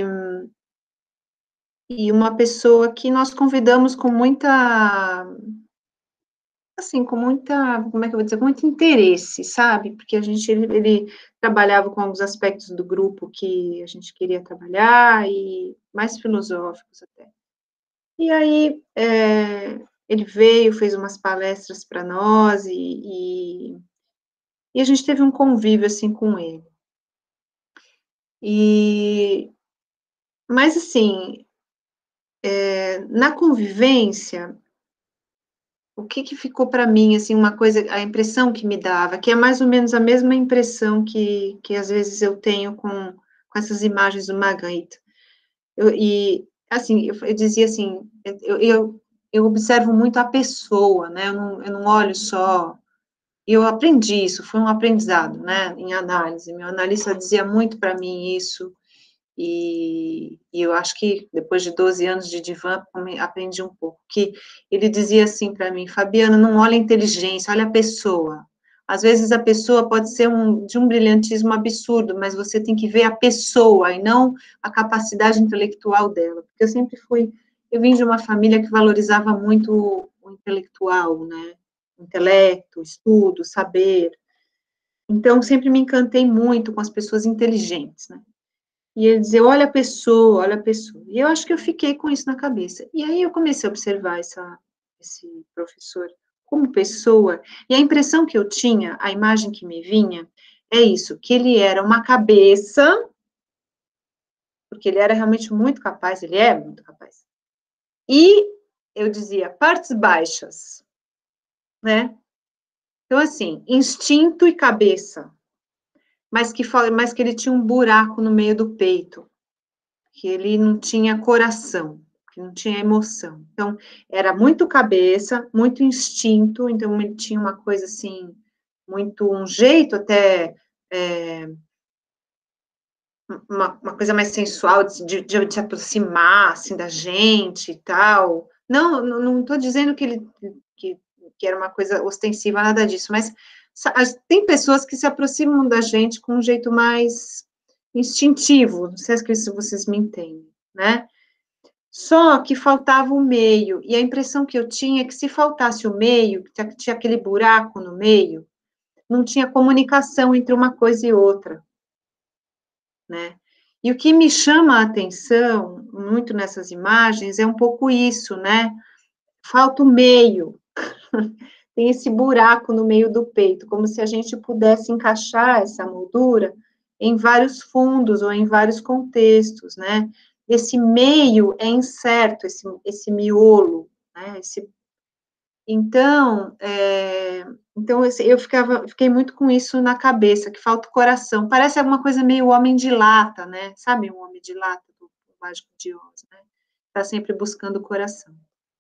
e uma pessoa que nós convidamos com muita, assim, com muita, como é que eu vou dizer, com muito interesse, sabe? Porque a gente, ele, ele trabalhava com alguns aspectos do grupo que a gente queria trabalhar, e mais filosóficos até. E aí, é, ele veio, fez umas palestras para nós, e, e, e a gente teve um convívio, assim, com ele. E, mas, assim, é, na convivência, o que que ficou para mim, assim, uma coisa, a impressão que me dava, que é mais ou menos a mesma impressão que, que às vezes eu tenho com, com essas imagens do Magritte. Eu, e, assim, eu, eu dizia assim, eu, eu, eu observo muito a pessoa, né, eu não, eu não olho só, eu aprendi isso, foi um aprendizado, né, em análise, meu analista dizia muito para mim isso, e, e eu acho que depois de doze anos de divã, aprendi um pouco, que ele dizia assim para mim, Fabiana, não olha a inteligência, olha a pessoa. Às vezes a pessoa pode ser um, de um brilhantismo absurdo, mas você tem que ver a pessoa e não a capacidade intelectual dela, porque eu sempre fui, eu vim de uma família que valorizava muito o, o intelectual, né, intelecto, estudo, saber, então sempre me encantei muito com as pessoas inteligentes, né. E ele dizia, olha a pessoa, olha a pessoa. E eu acho que eu fiquei com isso na cabeça. E aí eu comecei a observar essa, esse professor como pessoa, e a impressão que eu tinha, a imagem que me vinha, é isso, que ele era uma cabeça, porque ele era realmente muito capaz, ele é muito capaz. E eu dizia, partes baixas, né? Então, assim, instinto e cabeça, mas que, mas que ele tinha um buraco no meio do peito, que ele não tinha coração, que não tinha emoção. Então, era muito cabeça, muito instinto, então ele tinha uma coisa assim, muito, um jeito até, é, uma, uma coisa mais sensual, de, de, de se aproximar, assim, da gente e tal. Não, não estou dizendo que ele, que, que era uma coisa ostensiva, nada disso, mas tem pessoas que se aproximam da gente com um jeito mais instintivo, não sei se vocês me entendem, né? Só que faltava o meio, e a impressão que eu tinha é que se faltasse o meio, que tinha aquele buraco no meio, não tinha comunicação entre uma coisa e outra, né? E o que me chama a atenção muito nessas imagens é um pouco isso, né? Falta o meio, tem esse buraco no meio do peito, como se a gente pudesse encaixar essa moldura em vários fundos ou em vários contextos, né? Esse meio é incerto, esse, esse miolo, né? Esse, então, é, então eu ficava, fiquei muito com isso na cabeça, que falta o coração. Parece alguma coisa meio Homem de Lata, né? Sabe o Homem de Lata do, do Mágico de Oz, né? Está sempre buscando o coração.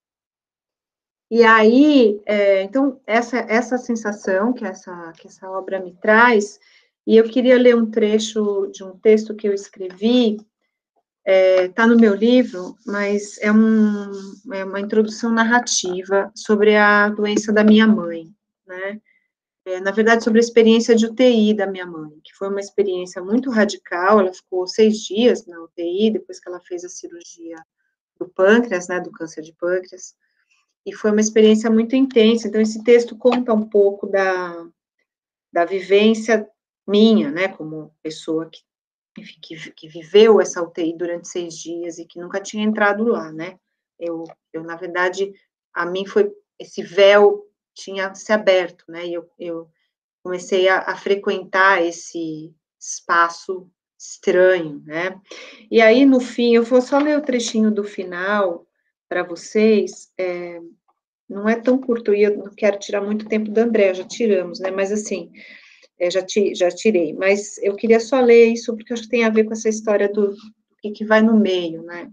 E aí, é, então, essa, essa sensação que essa, que essa obra me traz, e eu queria ler um trecho de um texto que eu escrevi, está é, no meu livro, mas é, um, é uma introdução narrativa sobre a doença da minha mãe, né? É, na verdade, sobre a experiência de U T I da minha mãe, que foi uma experiência muito radical, ela ficou seis dias na U T I, depois que ela fez a cirurgia do pâncreas, né, do câncer de pâncreas, e foi uma experiência muito intensa. Então, esse texto conta um pouco da, da vivência minha, né, como pessoa que, enfim, que, que viveu essa U T I durante seis dias e que nunca tinha entrado lá, né. Eu, eu na verdade, a mim foi, esse véu tinha se aberto, né, e eu, eu comecei a, a frequentar esse espaço estranho, né. E aí, no fim, eu vou só ler o trechinho do final para vocês, é, não é tão curto, e eu não quero tirar muito tempo da André, já tiramos, né, mas assim, é, já, ti, já tirei, mas eu queria só ler isso, porque acho que tem a ver com essa história do, do que, que vai no meio, né.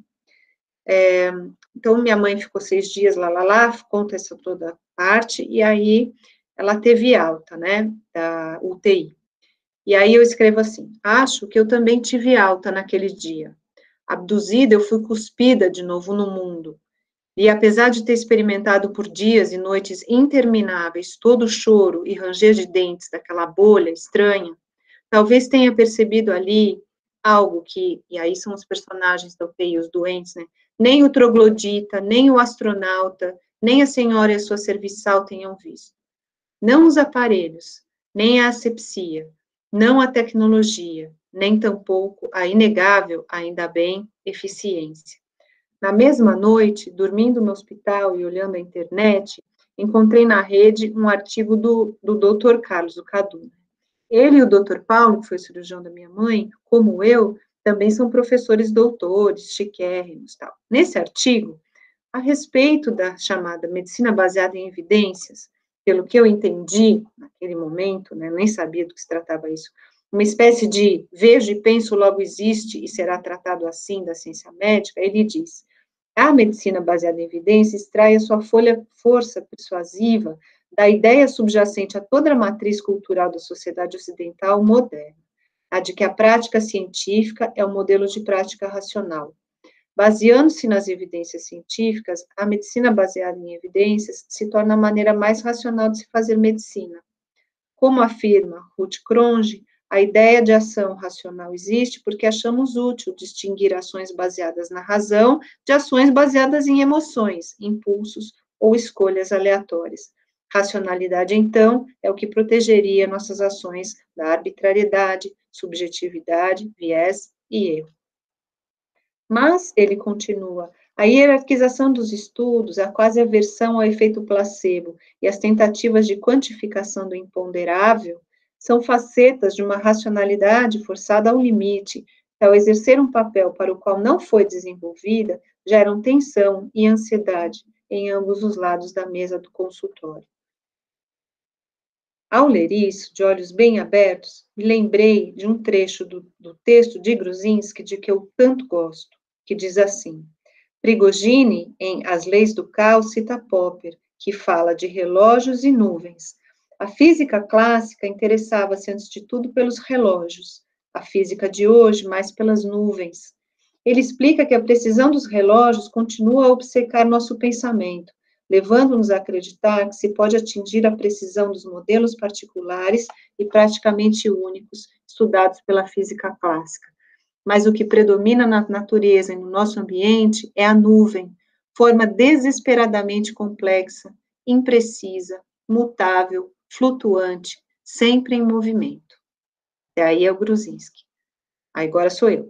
É, então, minha mãe ficou seis dias lá, lá, lá, conta essa toda parte, e aí ela teve alta, né, da U T I. E aí eu escrevo assim: acho que eu também tive alta naquele dia. Abduzida, eu fui cuspida de novo no mundo. E apesar de ter experimentado por dias e noites intermináveis todo o choro e ranger de dentes daquela bolha estranha, talvez tenha percebido ali algo que, e aí são os personagens da U T I, os doentes, né? Nem o troglodita, nem o astronauta, nem a senhora e a sua serviçal tenham visto. Não os aparelhos, nem a asepsia, não a tecnologia, nem tampouco a inegável, ainda bem, eficiência. Na mesma noite, dormindo no hospital e olhando a internet, encontrei na rede um artigo do, do doutor Carlos Caduna. Ele e o doutor Paulo, que foi cirurgião da minha mãe, como eu, também são professores doutores, chiquérrimos, tal. Nesse artigo, a respeito da chamada medicina baseada em evidências, pelo que eu entendi naquele momento, né, nem sabia do que se tratava isso, uma espécie de vejo e penso logo existe e será tratado assim da ciência médica, ele diz: a medicina baseada em evidências extrai a sua folha, força persuasiva da ideia subjacente a toda a matriz cultural da sociedade ocidental moderna, a de que a prática científica é o modelo de prática racional. Baseando-se nas evidências científicas, a medicina baseada em evidências se torna a maneira mais racional de se fazer medicina. Como afirma Ruth Kronge, a ideia de ação racional existe porque achamos útil distinguir ações baseadas na razão de ações baseadas em emoções, impulsos ou escolhas aleatórias. Racionalidade, então, é o que protegeria nossas ações da arbitrariedade, subjetividade, viés e erro. Mas, ele continua, a hierarquização dos estudos, a quase aversão ao efeito placebo e as tentativas de quantificação do imponderável são facetas de uma racionalidade forçada ao limite, que, ao exercer um papel para o qual não foi desenvolvida, geram tensão e ansiedade em ambos os lados da mesa do consultório. Ao ler isso, de olhos bem abertos, me lembrei de um trecho do, do texto de Gruzinski, de que eu tanto gosto, que diz assim: Prigogine, em As Leis do Caos, cita Popper, que fala de relógios e nuvens. A física clássica interessava-se, antes de tudo, pelos relógios, a física de hoje, mais pelas nuvens. Ele explica que a precisão dos relógios continua a obcecar nosso pensamento, levando-nos a acreditar que se pode atingir a precisão dos modelos particulares e praticamente únicos estudados pela física clássica. Mas o que predomina na natureza e no nosso ambiente é a nuvem, forma desesperadamente complexa, imprecisa, mutável, flutuante, sempre em movimento. E aí é o Gruzinski. Agora sou eu.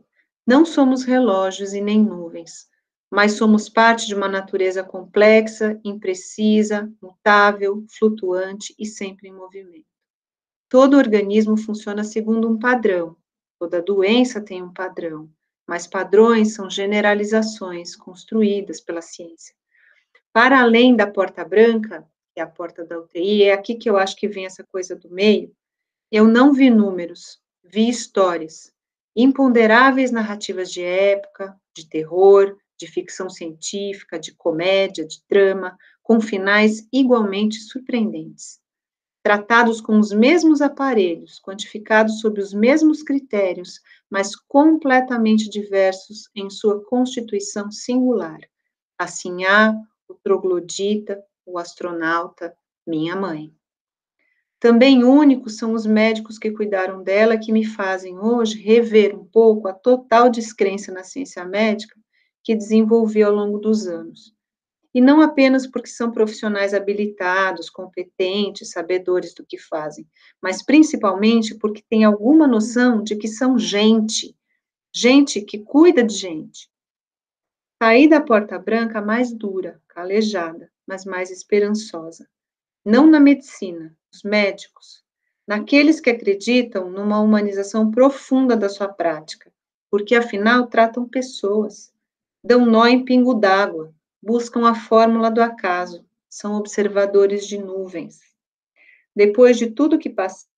Não somos relógios e nem nuvens, mas somos parte de uma natureza complexa, imprecisa, mutável, flutuante e sempre em movimento. Todo organismo funciona segundo um padrão, toda doença tem um padrão, mas padrões são generalizações construídas pela ciência. Para além da porta branca, que é a porta da U T I, é aqui que eu acho que vem essa coisa do meio, eu não vi números, vi histórias, imponderáveis narrativas de época, de terror, de ficção científica, de comédia, de drama, com finais igualmente surpreendentes. Tratados com os mesmos aparelhos, quantificados sob os mesmos critérios, mas completamente diversos em sua constituição singular. Assim há o troglodita, o astronauta, minha mãe. Também únicos são os médicos que cuidaram dela, que me fazem hoje rever um pouco a total descrença na ciência médica que desenvolvi ao longo dos anos. E não apenas porque são profissionais habilitados, competentes, sabedores do que fazem, mas principalmente porque têm alguma noção de que são gente, gente que cuida de gente. Saí da porta branca mais dura, calejada, mas mais esperançosa. Não na medicina, os médicos, naqueles que acreditam numa humanização profunda da sua prática, porque afinal tratam pessoas, dão nó em pingo d'água, buscam a fórmula do acaso, são observadores de nuvens. Depois de tudo que passei,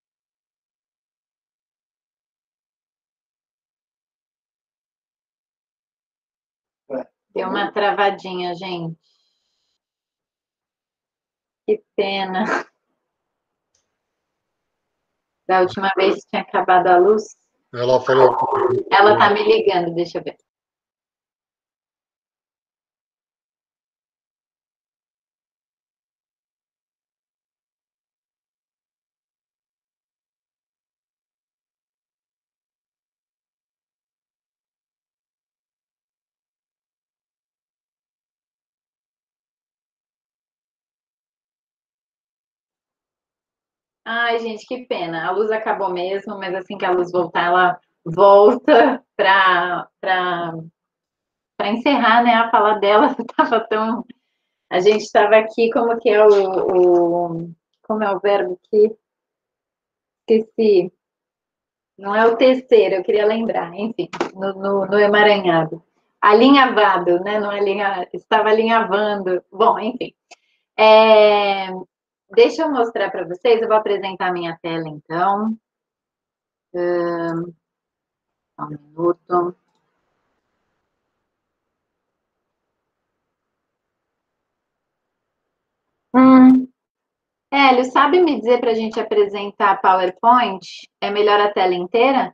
Deu uma travadinha, gente. Que pena. Da última vez tinha acabado a luz. Ela falou. Ela tá me ligando, deixa eu ver. Ai, gente, que pena. A luz acabou mesmo, mas assim que a luz voltar, ela volta para para encerrar, né, a fala dela. Tava tão... A gente estava aqui, como que é o, o... Como é o verbo aqui? Esqueci. Não é o terceiro, eu queria lembrar. Enfim, no, no, no emaranhado. Alinhavado, né? Não alinha... Estava alinhavando. Bom, enfim. É... Deixa eu mostrar para vocês, eu vou apresentar a minha tela, então. Um, um minuto. Hum. Hélio, sabe me dizer para a gente apresentar PowerPoint? É melhor a tela inteira?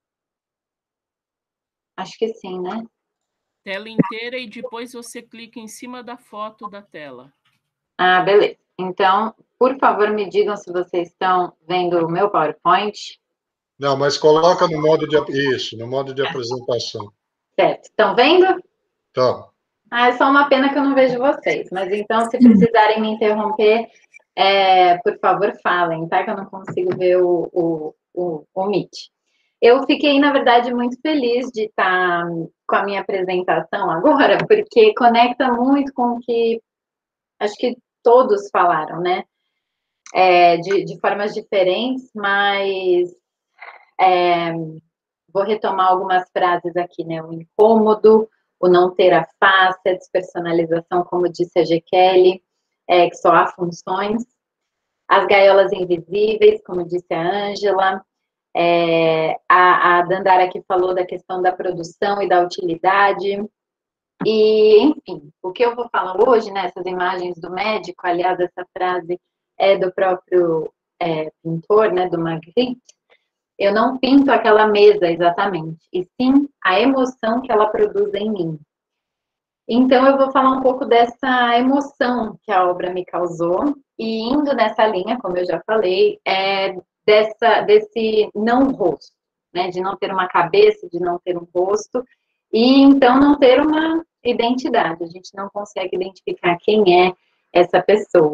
Acho que sim, né? Tela inteira e depois você clica em cima da foto da tela. Ah, beleza. Então, por favor, me digam se vocês estão vendo o meu PowerPoint. Não, mas coloca no modo de... Isso, no modo de apresentação. Certo. Estão vendo? Tá. Ah, é só uma pena que eu não vejo vocês. Mas então, se precisarem me interromper, é, por favor, falem, tá? Que eu não consigo ver o, o, o, o Meet. Eu fiquei, na verdade, muito feliz de estar com a minha apresentação agora, porque conecta muito com o que acho que todos falaram, né? É, de, de formas diferentes, mas é, vou retomar algumas frases aqui, né? O incômodo, o não ter a face, a despersonalização, como disse a G. Kelly, é, que só há funções, as gaiolas invisíveis, como disse a Ângela, é, a, a Dandara que falou da questão da produção e da utilidade. E, enfim, o que eu vou falar hoje, nessas né, imagens do médico, aliás, essa frase é do próprio é, pintor, né, do Magritte, eu não pinto aquela mesa exatamente, e sim a emoção que ela produz em mim. Então, eu vou falar um pouco dessa emoção que a obra me causou, e indo nessa linha, como eu já falei, é dessa, desse não rosto, né, de não ter uma cabeça, de não ter um rosto, e então não ter uma identidade, a gente não consegue identificar quem é essa pessoa.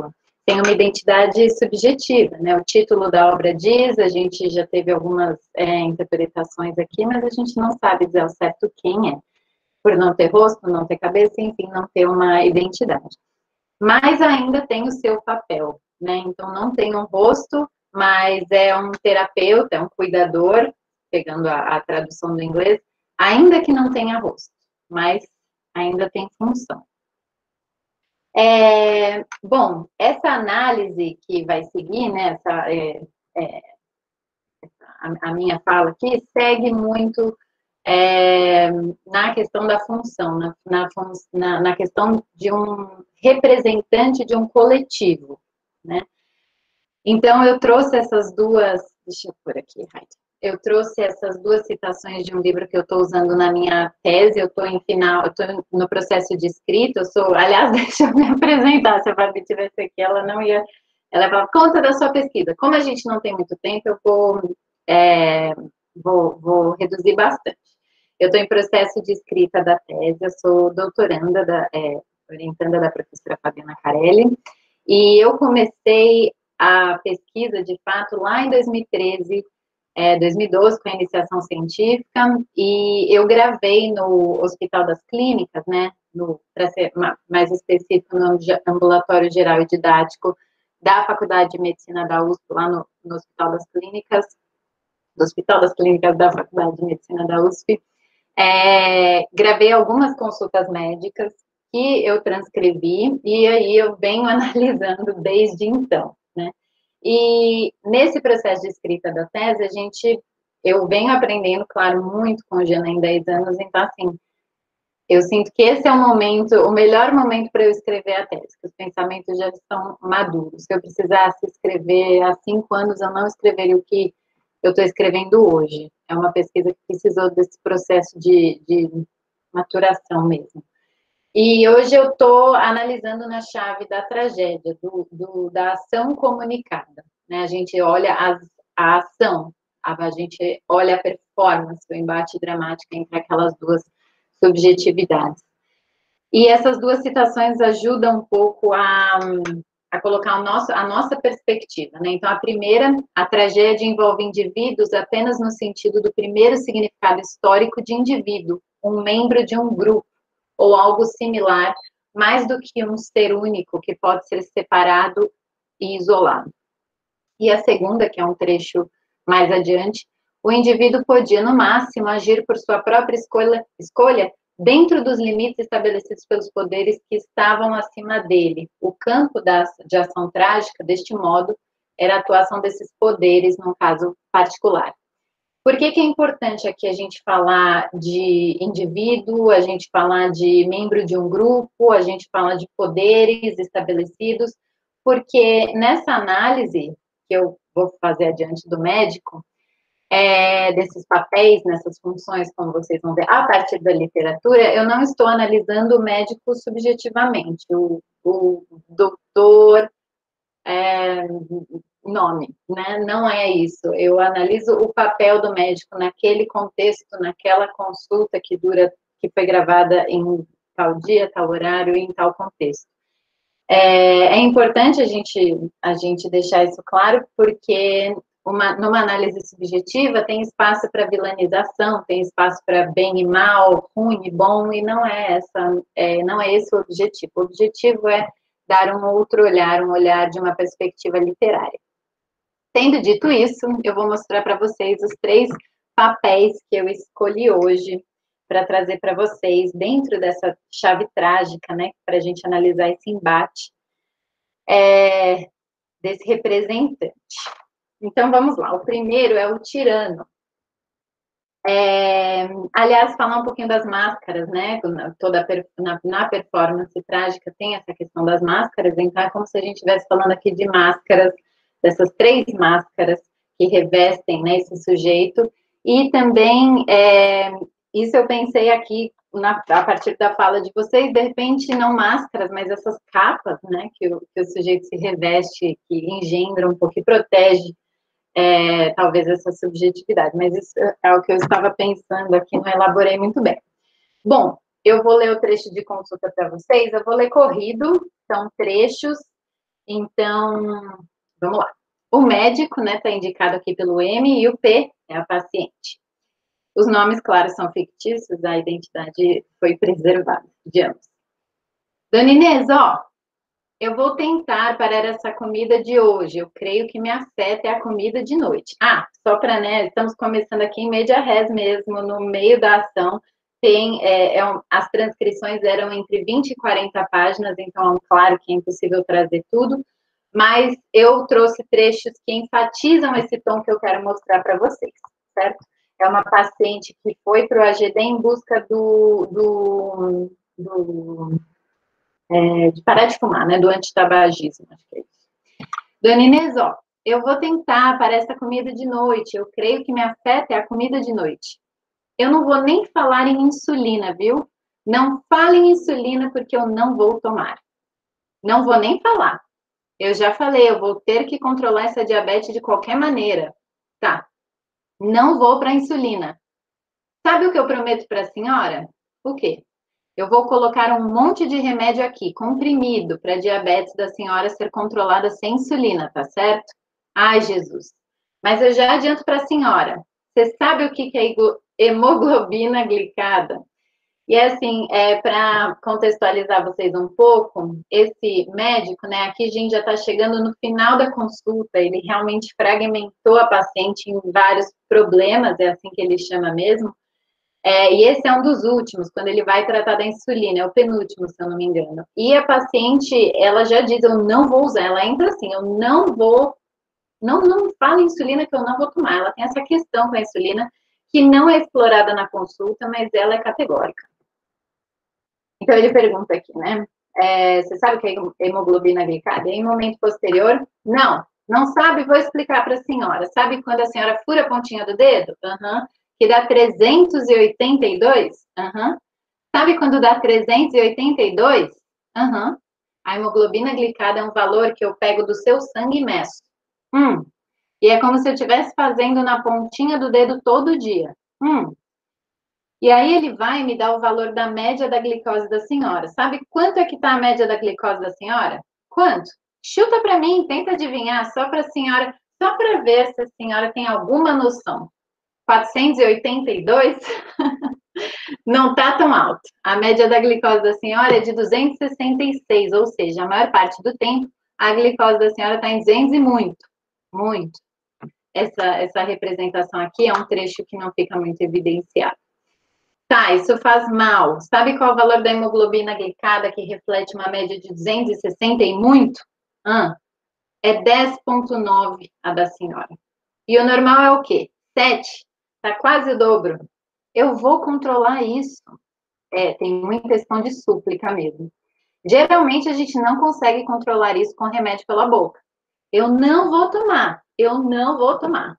tem uma identidade subjetiva, né? O título da obra diz, a gente já teve algumas é, interpretações aqui, mas a gente não sabe dizer ao certo quem é, por não ter rosto, não ter cabeça, enfim, não ter uma identidade. Mas ainda tem o seu papel, né? Então, não tem um rosto, mas é um terapeuta, é um cuidador, pegando a, a tradução do inglês, ainda que não tenha rosto, mas ainda tem função. É, bom, essa análise que vai seguir, né, essa, é, é, a, a minha fala aqui, segue muito é, na questão da função, na, na, na questão de um representante de um coletivo, né? Então, eu trouxe essas duas, deixa eu pôr aqui, Heidi. Eu trouxe essas duas citações de um livro que eu estou usando na minha tese, eu estou em final, eu estou no processo de escrita, eu sou, aliás, deixa eu me apresentar, se a Fabi tivesse aqui, ela não ia, ela ia falar, conta da sua pesquisa. Como a gente não tem muito tempo, eu vou, é, vou, vou reduzir bastante. Eu estou em processo de escrita da tese, eu sou doutoranda, da, é, orientanda da professora Fabiana Carelli, e eu comecei a pesquisa, de fato, lá em dois mil e treze, É, dois mil e doze, com a iniciação científica, e eu gravei no Hospital das Clínicas, né, para ser mais específico, no Ambulatório Geral e Didático da Faculdade de Medicina da U S P, lá no, no Hospital das Clínicas, do Hospital das Clínicas da Faculdade de Medicina da U S P, é, gravei algumas consultas médicas que eu transcrevi, e aí eu venho analisando desde então, né. E nesse processo de escrita da tese, a gente, eu venho aprendendo, claro, muito com o Genan em dez anos, então, assim, eu sinto que esse é o momento, o melhor momento para eu escrever a tese, que os pensamentos já estão maduros. Se eu precisasse escrever há cinco anos, eu não escreveria o que eu estou escrevendo hoje. É uma pesquisa que precisou desse processo de, de maturação mesmo. E hoje eu estou analisando na chave da tragédia, do, do, da ação comunicada, né? A gente olha as, a ação, a, a gente olha a performance, o embate dramático entre aquelas duas subjetividades. E essas duas citações ajudam um pouco a, a colocar o nosso, a nossa perspectiva, né? Então, a primeira, a tragédia envolve indivíduos apenas no sentido do primeiro significado histórico de indivíduo, um membro de um grupo, ou algo similar, mais do que um ser único que pode ser separado e isolado. E a segunda, que é um trecho mais adiante, o indivíduo podia, no máximo, agir por sua própria escolha, escolha dentro dos limites estabelecidos pelos poderes que estavam acima dele. O campo da, de ação trágica, deste modo, era a atuação desses poderes, num caso particular. Por que que é importante aqui a gente falar de indivíduo, a gente falar de membro de um grupo, a gente falar de poderes estabelecidos? Porque nessa análise, que eu vou fazer adiante do médico, é, desses papéis, nessas funções, como vocês vão ver, a partir da literatura, eu não estou analisando o médico subjetivamente, o, o doutor... É, nome, né? Não é isso. Eu analiso o papel do médico naquele contexto, naquela consulta que dura, que foi gravada em tal dia, tal horário, em tal contexto. É, é importante a gente, a gente deixar isso claro, porque uma, numa análise subjetiva tem espaço para vilanização, tem espaço para bem e mal, ruim e bom, e não é essa, é, não é esse o objetivo. O objetivo é dar um outro olhar, um olhar de uma perspectiva literária. Tendo dito isso, eu vou mostrar para vocês os três papéis que eu escolhi hoje para trazer para vocês, dentro dessa chave trágica, né, para a gente analisar esse embate é, desse representante. Então, vamos lá. O primeiro é o tirano. É, aliás, falar um pouquinho das máscaras, né? Toda na, na performance trágica tem essa questão das máscaras, então é como se a gente estivesse falando aqui de máscaras, dessas três máscaras que revestem, né, esse sujeito, e também, é, isso eu pensei aqui, na, a partir da fala de vocês, de repente, não máscaras, mas essas capas, né, que o, que o sujeito se reveste, que engendra um pouco, que protege, É, talvez essa subjetividade, mas isso é o que eu estava pensando aqui, não elaborei muito bem. Bom, eu vou ler o trecho de consulta para vocês, eu vou ler corrido, são trechos, Então, vamos lá. O médico, né, está indicado aqui pelo M e o P é a paciente. Os nomes, claro, são fictícios, a identidade foi preservada de ambos. Dona Inês, ó, eu vou tentar parar essa comida de hoje. Eu creio que me afeta é a comida de noite. Ah, só para, né, estamos começando aqui em media res mesmo, no meio da ação. Tem, é, é um, as transcrições eram entre vinte e quarenta páginas, então, claro que é impossível trazer tudo, mas eu trouxe trechos que enfatizam esse tom que eu quero mostrar para vocês, certo? É uma paciente que foi para o A G D em busca do, do, do é, de parar de fumar, né, do antitabagismo, acho que é isso. Dona Inês, ó, eu vou tentar para essa comida de noite, eu creio que me afeta é a comida de noite. Eu não vou nem falar em insulina, viu? Não fale em insulina porque eu não vou tomar. Não vou nem falar. Eu já falei, eu vou ter que controlar essa diabetes de qualquer maneira. Tá. Não vou para insulina. Sabe o que eu prometo para a senhora? O quê? Eu vou colocar um monte de remédio aqui, comprimido, para a diabetes da senhora ser controlada sem insulina, tá certo? Ai, Jesus. Mas eu já adianto para a senhora. Você sabe o que é hemoglobina glicada? E assim, é, para contextualizar vocês um pouco, esse médico, né, aqui a gente já está chegando no final da consulta, ele realmente fragmentou a paciente em vários problemas, é assim que ele chama mesmo, é, e esse é um dos últimos, quando ele vai tratar da insulina, é o penúltimo, se eu não me engano. E a paciente, ela já diz, eu não vou usar, ela entra assim, eu não vou, não, não fala em insulina que eu não vou tomar, ela tem essa questão com a insulina, que não é explorada na consulta, mas ela é categórica. Então, ele pergunta aqui, né? É, você sabe o que é hemoglobina glicada? Em momento posterior? Não. Não sabe? Vou explicar para a senhora. Sabe quando a senhora fura a pontinha do dedo? Uhum. Que dá trezentos e oitenta e dois? Uhum. Sabe quando dá trezentos e oitenta e dois? Uhum. A hemoglobina glicada é um valor que eu pego do seu sangue e meço. Hum. E é como se eu estivesse fazendo na pontinha do dedo todo dia. Hum. E aí ele vai me dar o valor da média da glicose da senhora. Sabe quanto é que está a média da glicose da senhora? Quanto? Chuta para mim, tenta adivinhar, só para a senhora, só para ver se a senhora tem alguma noção. quatrocentos e oitenta e dois? Não está tão alto. A média da glicose da senhora é de duzentos e sessenta e seis, ou seja, a maior parte do tempo, a glicose da senhora está em duzentos e muito. Muito. Essa, essa representação aqui é um trecho que não fica muito evidenciado. Tá, isso faz mal. Sabe qual é o valor da hemoglobina glicada que reflete uma média de duzentos e sessenta e muito? Ah, é dez vírgula nove a da senhora. E o normal é o quê? sete. Tá quase o dobro. Eu vou controlar isso. É, tem muita questão de súplica mesmo. Geralmente a gente não consegue controlar isso com remédio pela boca. Eu não vou tomar. Eu não vou tomar.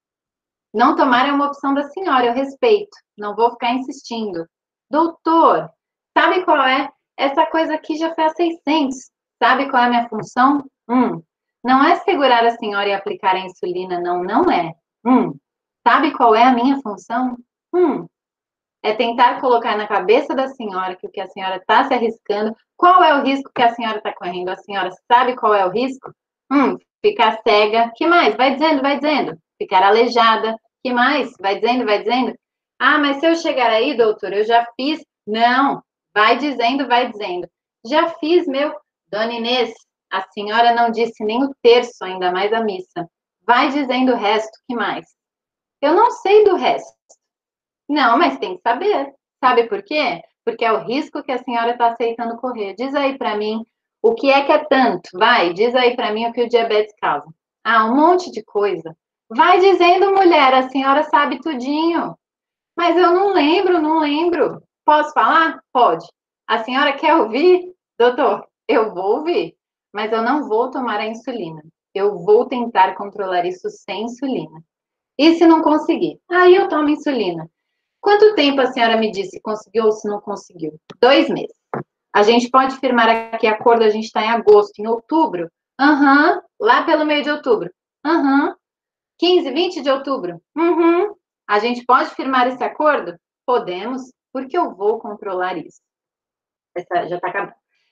Não tomar é uma opção da senhora, eu respeito. Não vou ficar insistindo. Doutor, sabe qual é? Essa coisa aqui já foi a seiscentos. Sabe qual é a minha função? Hum. Não é segurar a senhora e aplicar a insulina, não, não é. Hum. Sabe qual é a minha função? Hum. É tentar colocar na cabeça da senhora que o que a senhora está se arriscando. Qual é o risco que a senhora está correndo? A senhora sabe qual é o risco? Hum. Ficar cega. Que mais? Vai dizendo, vai dizendo. Ficar aleijada. Que mais? Vai dizendo, vai dizendo. Ah, mas se eu chegar aí, doutor, eu já fiz. Não, vai dizendo, vai dizendo. Já fiz, meu. Dona Inês, a senhora não disse nem o terço, ainda mais a missa. Vai dizendo o resto, que mais? Eu não sei do resto. Não, mas tem que saber. Sabe por quê? Porque é o risco que a senhora está aceitando correr. Diz aí para mim o que é que é tanto. Vai, diz aí para mim o que o diabetes causa. Ah, um monte de coisa. Vai dizendo, mulher, a senhora sabe tudinho. Mas eu não lembro, não lembro. Posso falar? Pode. A senhora quer ouvir? Doutor, eu vou ouvir, mas eu não vou tomar a insulina. Eu vou tentar controlar isso sem insulina. E se não conseguir? Aí eu tomo insulina. Quanto tempo a senhora me disse conseguiu ou se não conseguiu? Dois meses. A gente pode firmar aqui acordo, a gente está em agosto, em outubro? Aham, uhum, lá pelo meio de outubro. Aham. Uhum. quinze, vinte de outubro? Uhum. A gente pode firmar esse acordo? Podemos, porque eu vou controlar isso. Essa já está acabando.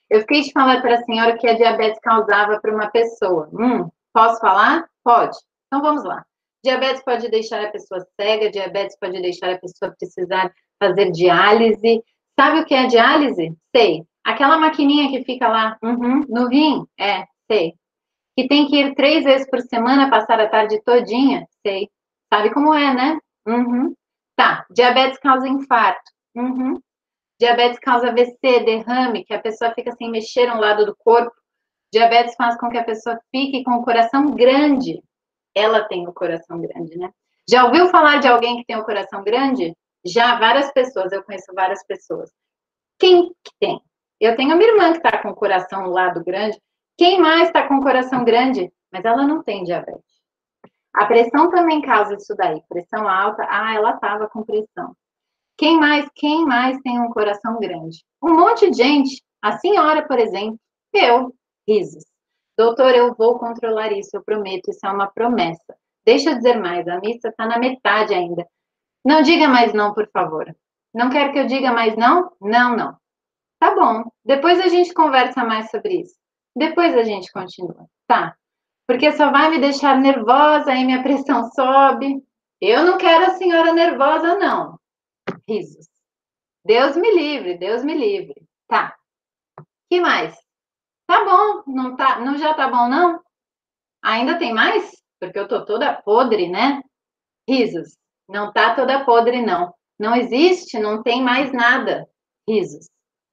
Eu fiquei de falar para a senhora o que a diabetes causava para uma pessoa. Hum, posso falar? Pode. Então vamos lá. Diabetes pode deixar a pessoa cega, diabetes pode deixar a pessoa precisar fazer diálise. Sabe o que é diálise? Sei. Aquela maquininha que fica lá, uhum, no rim? É, sei. Que tem que ir três vezes por semana, passar a tarde todinha? Sei. Sabe como é, né? Uhum. Tá. Diabetes causa infarto. Uhum. Diabetes causa A V C, derrame, que a pessoa fica sem mexer um lado do corpo. Diabetes faz com que a pessoa fique com o coração grande. Ela tem o coração grande, né? Já ouviu falar de alguém que tem o coração grande? Já, várias pessoas, eu conheço várias pessoas. Quem que tem? Eu tenho a minha irmã que está com o coração no lado grande. Quem mais está com o coração grande? Mas ela não tem diabetes. A pressão também causa isso daí. Pressão alta, ah, ela estava com pressão. Quem mais, quem mais tem um coração grande? Um monte de gente. A senhora, por exemplo. Eu. Risos. Doutor, eu vou controlar isso, eu prometo. Isso é uma promessa. Deixa eu dizer mais. A missa está na metade ainda. Não diga mais não, por favor. Não quer que eu diga mais não? Não, não. Tá bom. Depois a gente conversa mais sobre isso. Depois a gente continua. Tá. Porque só vai me deixar nervosa e minha pressão sobe. Eu não quero a senhora nervosa, não. Risos. Deus me livre, Deus me livre. Tá. Que mais? Tá bom, não, tá, não já tá bom, não? Ainda tem mais? Porque eu tô toda podre, né? Risos. Não tá toda podre, não. Não existe, não tem mais nada. Risos.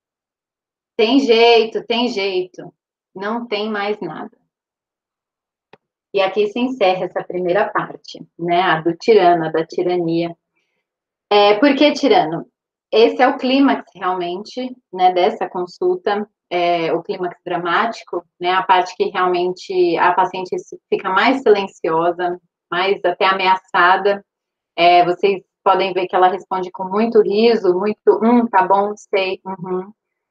Tem jeito, tem jeito. Não tem mais nada. E aqui se encerra essa primeira parte, né? A do tirano, a da tirania. É, por que tirano? Esse é o clímax, realmente, né, dessa consulta, é, o clímax dramático, né, a parte que realmente a paciente fica mais silenciosa, mais até ameaçada. É, vocês podem ver que ela responde com muito riso, muito, hum, tá bom, sei, uhum.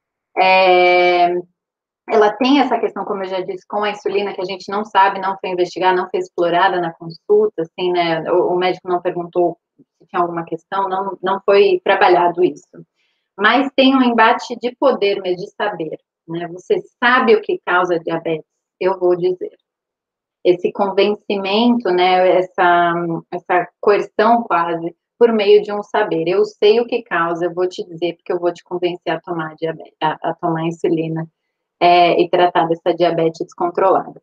É, ela tem essa questão, como eu já disse, com a insulina, que a gente não sabe, não foi investigar, não foi explorada na consulta, assim, né, o, o médico não perguntou se tinha alguma questão, não, não foi trabalhado isso. Mas tem um embate de poder, mas de saber, né, você sabe o que causa diabetes? Eu vou dizer. Esse convencimento, né, essa, essa coerção quase, por meio de um saber. Eu sei o que causa, eu vou te dizer, porque eu vou te convencer a tomar, diabetes, a, a tomar insulina. É, e tratar dessa diabetes descontrolada.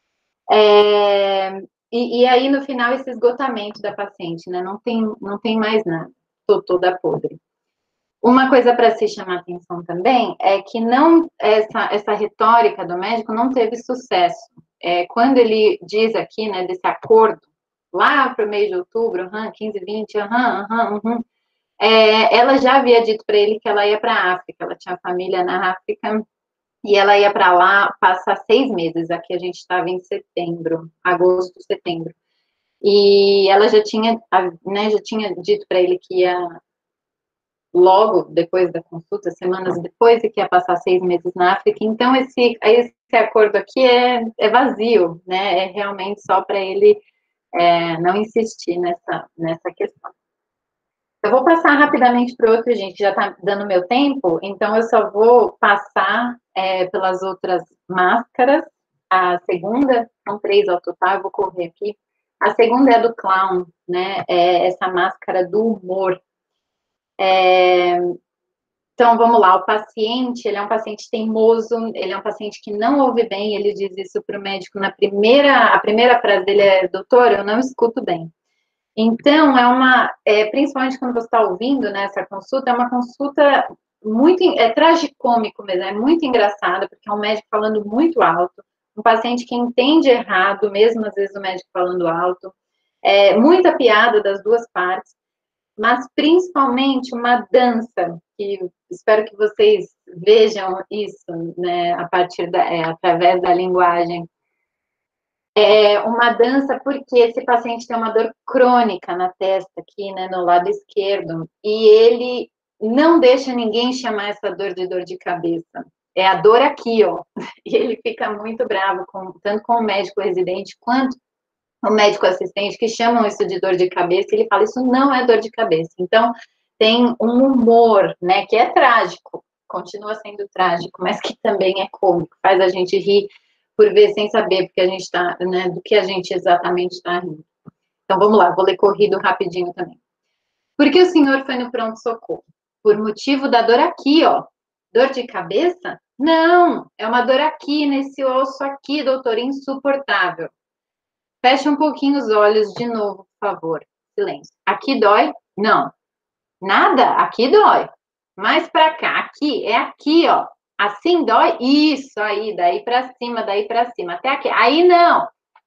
É, e, e aí, no final, esse esgotamento da paciente, né? Não tem, não tem mais nada. Tô toda podre. Uma coisa para se chamar atenção também é que não, essa, essa retórica do médico não teve sucesso. É, quando ele diz aqui, né, desse acordo, lá para o mês de outubro, uhum, quinze, vinte, uhum, uhum, uhum, é, ela já havia dito para ele que ela ia para a África, ela tinha família na África, e ela ia para lá passar seis meses. Aqui a gente estava em setembro, agosto, setembro. E ela já tinha, né, já tinha dito para ele que ia logo depois da consulta, semanas depois, e que ia passar seis meses na África. Então, esse, esse acordo aqui é, é vazio, né? É realmente só para ele é, não insistir nessa, nessa questão. Eu vou passar rapidamente para o outro, gente, já está dando meu tempo, então eu só vou passar é, pelas outras máscaras. A segunda, são três ao total, eu vou correr aqui. A segunda é a do clown, né, é essa máscara do humor. É, então, vamos lá, o paciente, ele é um paciente teimoso, ele é um paciente que não ouve bem, ele diz isso para o médico na primeira, a primeira frase dele é, doutor, eu não escuto bem. Então, é uma, é, principalmente quando você está ouvindo, né, essa consulta, é uma consulta muito, é tragicômico mesmo, é muito engraçada, porque é um médico falando muito alto, um paciente que entende errado, mesmo às vezes o médico falando alto, é, muita piada das duas partes, mas principalmente uma dança, que espero que vocês vejam isso, né, a partir da, é, através da linguagem. É uma dança porque esse paciente tem uma dor crônica na testa aqui, né, no lado esquerdo, e ele não deixa ninguém chamar essa dor de dor de cabeça. É a dor aqui, ó. E ele fica muito bravo, com, tanto com o médico residente quanto o médico assistente, que chamam isso de dor de cabeça, e ele fala, isso não é dor de cabeça. Então, tem um humor, né, que é trágico, continua sendo trágico, mas que também é cômico, faz a gente rir por ver sem saber porque a gente tá, né, do que a gente exatamente está rindo. Então vamos lá, vou ler corrido rapidinho também. Por que o senhor foi no pronto-socorro? Por motivo da dor aqui, ó. Dor de cabeça? Não, é uma dor aqui, nesse osso aqui, doutor, insuportável. Feche um pouquinho os olhos de novo, por favor. Silêncio. Aqui dói? Não. Nada? Aqui dói. Mais pra cá. Aqui, é aqui, ó. Assim dói? Isso, aí, daí pra cima, daí pra cima. Até aqui. Aí não.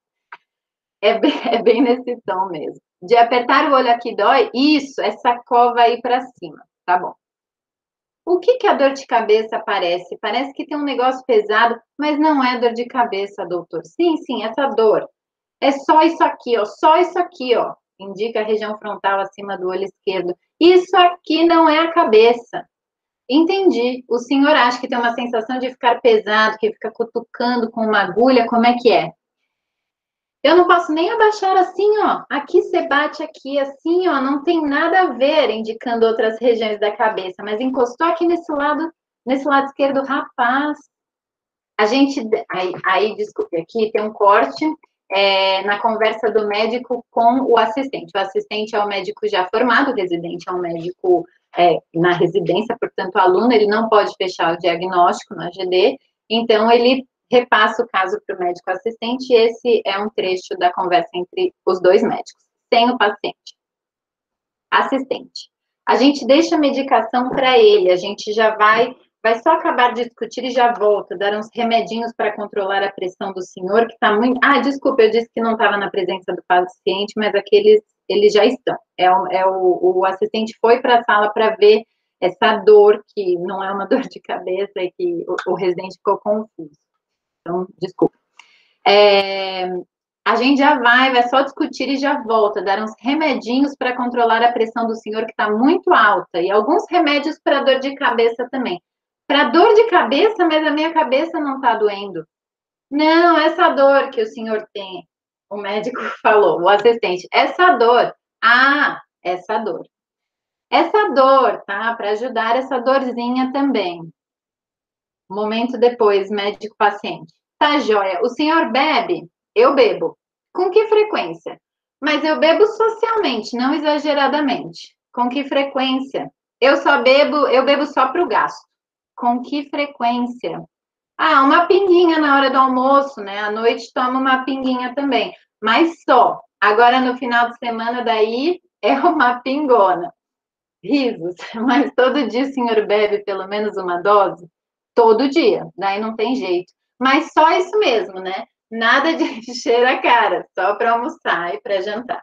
É bem, é bem nesse tom mesmo. De apertar o olho aqui dói? Isso, essa cova aí pra cima. Tá bom. O que que a dor de cabeça parece? Parece que tem um negócio pesado, mas não é dor de cabeça, doutor. Sim, sim, essa dor. É só isso aqui, ó. Só isso aqui, ó. Indica a região frontal acima do olho esquerdo. Isso aqui não é a cabeça. Entendi. O senhor acha que tem uma sensação de ficar pesado, que fica cutucando com uma agulha? Como é que é? Eu não posso nem abaixar assim, ó. Aqui você bate aqui assim, ó. Não tem nada a ver, indicando outras regiões da cabeça. Mas encostou aqui nesse lado, nesse lado esquerdo, rapaz. A gente... Aí, aí desculpe, aqui tem um corte é, na conversa do médico com o assistente. O assistente é o médico já formado, o residente é um médico é, na residência, portanto, o aluno, ele não pode fechar o diagnóstico no A G D. Então, ele repassa o caso para o médico assistente, e esse é um trecho da conversa entre os dois médicos, sem o paciente. Assistente. A gente deixa a medicação para ele, a gente já vai, vai só acabar de discutir e já volta, dar uns remedinhos para controlar a pressão do senhor, que está muito... Ah, desculpa, eu disse que não estava na presença do paciente, mas aqueles, eles já estão. É o, é o, o assistente foi para a sala para ver essa dor, que não é uma dor de cabeça, e que o, o residente ficou confuso. Então, desculpa. É, a gente já vai, vai só discutir e já volta, dar uns remedinhos para controlar a pressão do senhor, que está muito alta, e alguns remédios para dor de cabeça também. Para dor de cabeça, mas a minha cabeça não está doendo. Não, essa dor que o senhor tem, o médico falou, o assistente, essa dor. Ah, essa dor. Essa dor, tá? Para ajudar essa dorzinha também. Um momento depois, médico-paciente. Tá, joia. O senhor bebe? Eu bebo. Com que frequência? Mas eu bebo socialmente, não exageradamente. Com que frequência? Eu só bebo, eu bebo só para o gasto. Com que frequência? Ah, uma pinguinha na hora do almoço, né? À noite tomo uma pinguinha também. Mas só. Agora, no final de semana, daí, é uma pingona. Risos. Mas todo dia o senhor bebe pelo menos uma dose? Todo dia, daí não tem jeito. Mas só isso mesmo, né? Nada de encher a cara, só para almoçar e para jantar.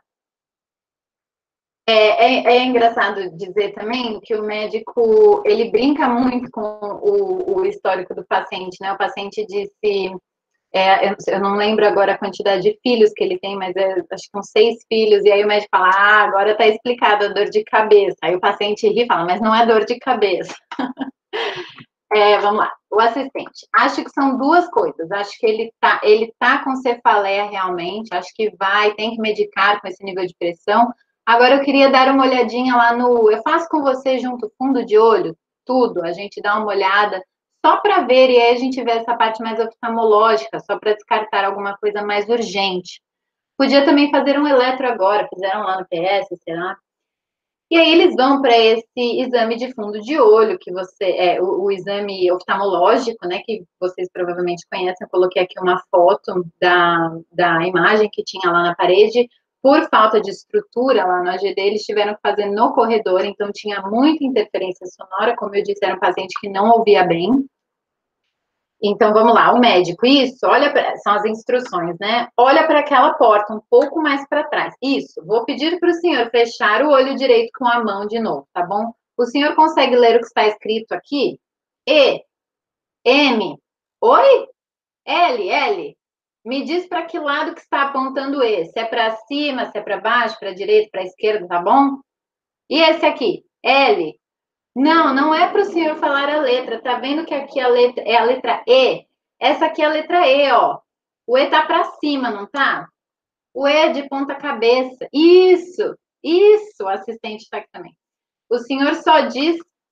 É, é, é engraçado dizer também que o médico, ele brinca muito com o, o histórico do paciente, né? O paciente disse, é, eu, eu não lembro agora a quantidade de filhos que ele tem, mas é, acho que uns seis filhos, e aí o médico fala, ah, agora tá explicado a dor de cabeça. Aí o paciente ri e fala, mas não é dor de cabeça. É, vamos lá, o assistente. Acho que são duas coisas. Acho que ele tá, ele tá com cefaleia realmente. Acho que vai, tem que medicar com esse nível de pressão. Agora eu queria dar uma olhadinha lá no. Eu faço com você junto fundo de olho, tudo. A gente dá uma olhada só para ver, e aí a gente vê essa parte mais oftalmológica, só para descartar alguma coisa mais urgente. Podia também fazer um eletro agora, fizeram lá no P S, será? E aí eles vão para esse exame de fundo de olho, que você, é o, o exame oftalmológico, né, que vocês provavelmente conhecem. Eu coloquei aqui uma foto da, da imagem que tinha lá na parede. Por falta de estrutura lá no A G D, eles tiveram que fazer no corredor, então tinha muita interferência sonora, como eu disse, era um paciente que não ouvia bem. Então, vamos lá, o médico, isso, olha, pra, são as instruções, né? Olha para aquela porta, um pouco mais para trás. Isso, vou pedir para o senhor fechar o olho direito com a mão de novo, tá bom? O senhor consegue ler o que está escrito aqui? E, M, oi? L, L. Me diz para que lado que está apontando E. Se é para cima, se é para baixo, para direita, para esquerda, tá bom? E esse aqui, L. Não, não é para o senhor falar a letra. Tá vendo que aqui a letra é a letra E? Essa aqui é a letra E, ó. O E tá para cima, não tá? O E é de ponta cabeça. Isso, isso. O assistente está aqui também. O senhor só diz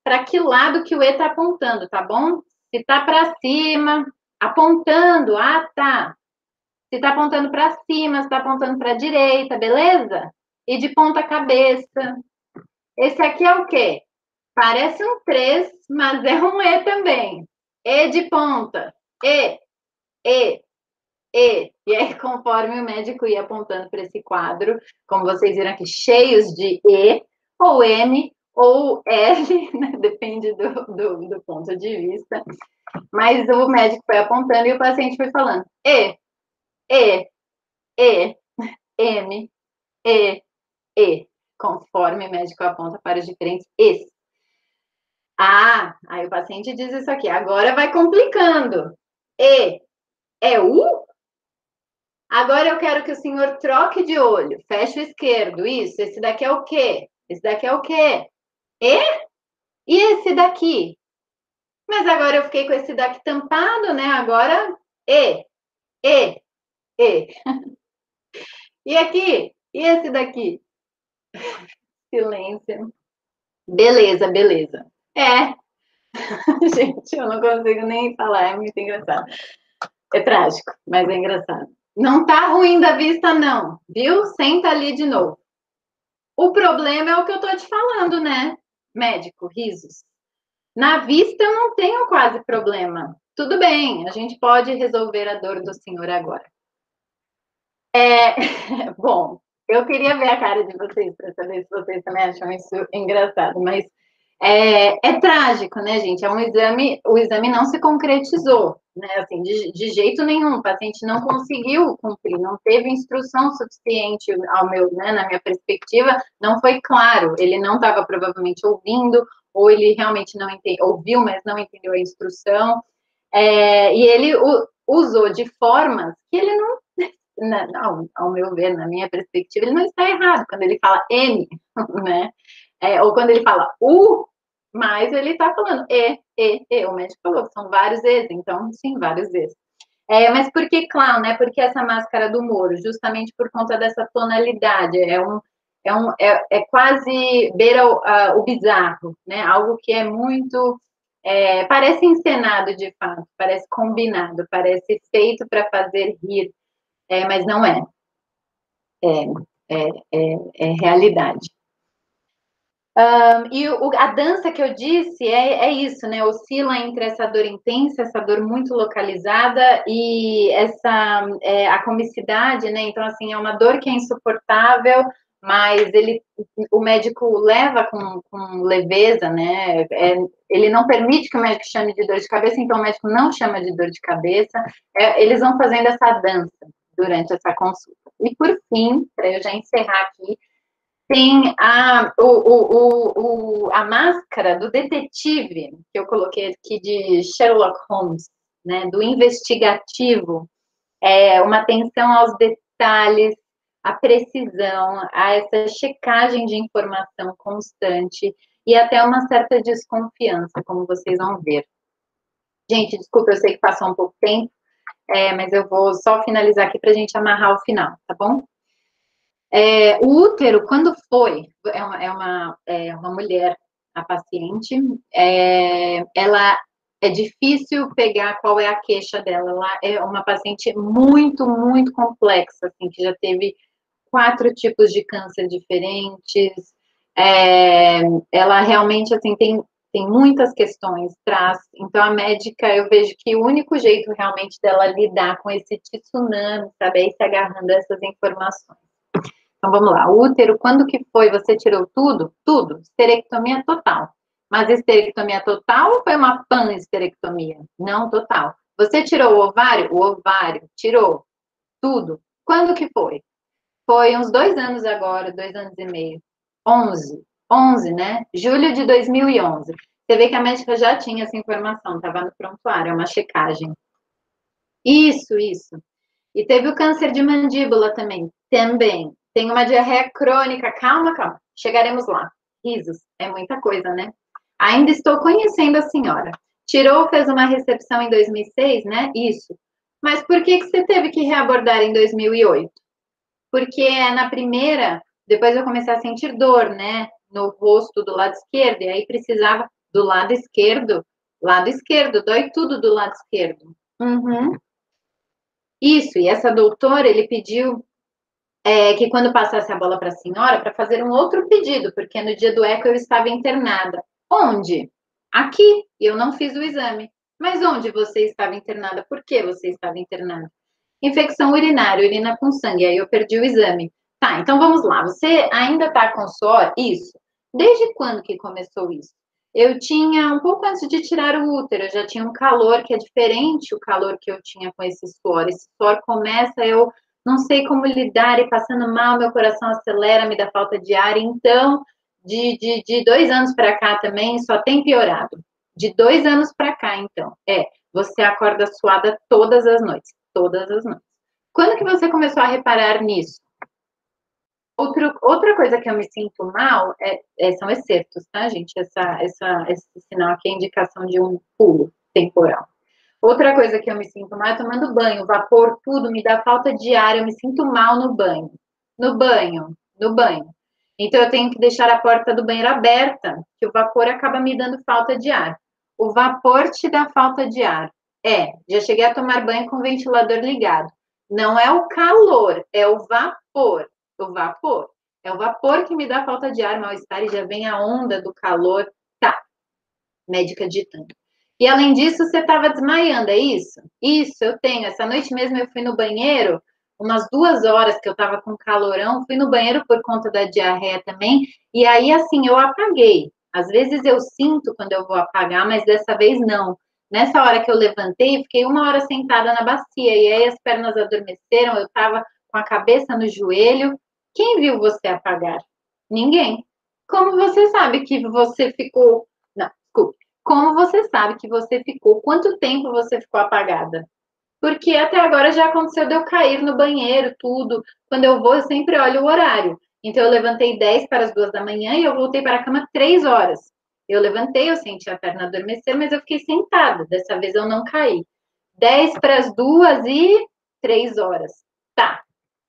para que lado que o E está apontando, tá bom? Se está para cima, apontando, ah, tá. Se está apontando para cima, se está apontando para a direita, beleza? E de ponta cabeça. Esse aqui é o quê? Parece um três, mas é um E também. E de ponta. E, E, E. E aí, conforme o médico ia apontando para esse quadro, como vocês viram aqui, cheios de E, ou M, ou L, né? Depende do, do, do ponto de vista. Mas o médico foi apontando e o paciente foi falando E, E, E, M, E, E, conforme o médico aponta para os diferentes E's. Ah, aí o paciente diz isso aqui, agora vai complicando. E, é U? Agora eu quero que o senhor troque de olho, feche o esquerdo, isso, esse daqui é o quê? Esse daqui é o quê? E? E esse daqui? Mas agora eu fiquei com esse daqui tampado, né? Agora, E, E, E. E aqui? E esse daqui? Silêncio. Beleza, beleza. É. Gente, eu não consigo nem falar, é muito engraçado. É trágico, mas é engraçado. Não tá ruim da vista, não, viu? Senta ali de novo. O problema é o que eu tô te falando, né? Médico, risos. Na vista eu não tenho quase problema. Tudo bem, a gente pode resolver a dor do senhor agora. É, bom, eu queria ver a cara de vocês para saber se vocês também acham isso engraçado, mas é, é trágico, né, gente? É um exame, o exame não se concretizou, né? Assim, de, de jeito nenhum, o paciente não conseguiu cumprir, não teve instrução suficiente ao meu, né, na minha perspectiva, não foi claro, ele não estava provavelmente ouvindo, ou ele realmente não entende, ouviu, mas não entendeu a instrução, é, e ele o, usou de formas que ele não. Não, ao meu ver, na minha perspectiva, ele não está errado quando ele fala M, né? É, ou quando ele fala U, mas ele está falando E, E, E. O médico falou que são vários E's, então, sim, vários E's. É, mas por que clown, né? Por que essa máscara do Moro? Justamente por conta dessa tonalidade. É, um, é, um, é, é quase beira o, uh, o bizarro, né? Algo que é muito... É, parece encenado, de fato, parece combinado, parece feito para fazer rir. É, mas não é. É, é, é, é realidade. Um, e o, a dança que eu disse é, é isso, né? Oscila entre essa dor intensa, essa dor muito localizada e essa é, a comicidade, né? Então, assim, é uma dor que é insuportável, mas ele, o médico leva com, com leveza, né? É, ele não permite que o médico chame de dor de cabeça, então o médico não chama de dor de cabeça. É, eles vão fazendo essa dança durante essa consulta. E por fim, para eu já encerrar aqui, tem a, o, o, o, a máscara do detetive, que eu coloquei aqui de Sherlock Holmes, né, do investigativo, é, uma atenção aos detalhes, a precisão, a essa checagem de informação constante e até uma certa desconfiança, como vocês vão ver. Gente, desculpa, eu sei que passou um pouco tempo, É, mas eu vou só finalizar aqui para a gente amarrar o final, tá bom? É, o útero, quando foi, é uma, é uma, é uma mulher, a paciente, é, ela é difícil pegar qual é a queixa dela. Ela é uma paciente muito, muito complexa, assim, que já teve quatro tipos de câncer diferentes. É, ela realmente, assim, tem tem muitas questões, traz. Então, a médica, eu vejo que o único jeito realmente dela lidar com esse tsunami, sabe, é ir se agarrando a essas informações. Então, vamos lá. O útero, quando que foi? Você tirou tudo? Tudo. Esterectomia total. Mas esterectomia total ou foi uma panesterectomia? Não, total. Você tirou o ovário? O ovário. Tirou tudo. Quando que foi? Foi uns dois anos agora, dois anos e meio. onze. onze, né? Julho de dois mil e onze. Você vê que a médica já tinha essa informação, estava no prontuário, é uma checagem. Isso, isso. E teve o câncer de mandíbula também. Também. Tem uma diarreia crônica. Calma, calma. Chegaremos lá. Risos. É muita coisa, né? Ainda estou conhecendo a senhora. Tirou, fez uma recepção em dois mil e seis, né? Isso. Mas por que que você teve que reabordar em dois mil e oito? Porque na primeira, depois eu comecei a sentir dor, né? No rosto do lado esquerdo, e aí precisava do lado esquerdo, lado esquerdo, dói tudo do lado esquerdo. Uhum. Isso, e essa doutora, ele pediu é, que quando passasse a bola para a senhora, para fazer um outro pedido, porque no dia do eco eu estava internada. Onde? Aqui, e eu não fiz o exame. Mas onde você estava internada? Por que você estava internada? Infecção urinária, urina com sangue, aí eu perdi o exame. Tá, então vamos lá, você ainda está com suor? Isso. Desde quando que começou isso? Eu tinha, um pouco antes de tirar o útero, eu já tinha um calor que é diferente o calor que eu tinha com esse suor. Esse suor começa, eu não sei como lidar, e passando mal, meu coração acelera, me dá falta de ar. Então, de, de, de dois anos para cá também, só tem piorado. De dois anos para cá, então, é, você acorda suada todas as noites, todas as noites. Quando que você começou a reparar nisso? Outro, outra coisa que eu me sinto mal é, é, são excertos, tá, gente? Essa, essa, esse sinal aqui é indicação de um pulo temporal. Outra coisa que eu me sinto mal é tomando banho, vapor, tudo, me dá falta de ar, eu me sinto mal no banho. No banho, no banho. Então, eu tenho que deixar a porta do banheiro aberta, que o vapor acaba me dando falta de ar. O vapor te dá falta de ar. É, já cheguei a tomar banho com o ventilador ligado. Não é o calor, é o vapor. O vapor. É o vapor que me dá falta de ar, mal-estar, e já vem a onda do calor. Tá. Médica ditando. E além disso, você estava desmaiando, é isso? Isso, eu tenho. Essa noite mesmo eu fui no banheiro, umas duas horas que eu estava com calorão, fui no banheiro por conta da diarreia também, e aí, assim, eu apaguei. Às vezes eu sinto quando eu vou apagar, mas dessa vez não. Nessa hora que eu levantei, fiquei uma hora sentada na bacia, e aí as pernas adormeceram, eu estava com a cabeça no joelho. Quem viu você apagar? Ninguém. Como você sabe que você ficou... Não, desculpe. Como você sabe que você ficou? Quanto tempo você ficou apagada? Porque até agora já aconteceu de eu cair no banheiro, tudo. Quando eu vou, eu sempre olho o horário. Então, eu levantei dez para as duas da manhã e eu voltei para a cama três horas. Eu levantei, eu senti a perna adormecer, mas eu fiquei sentada. Dessa vez eu não caí. dez para as duas e três horas. Tá.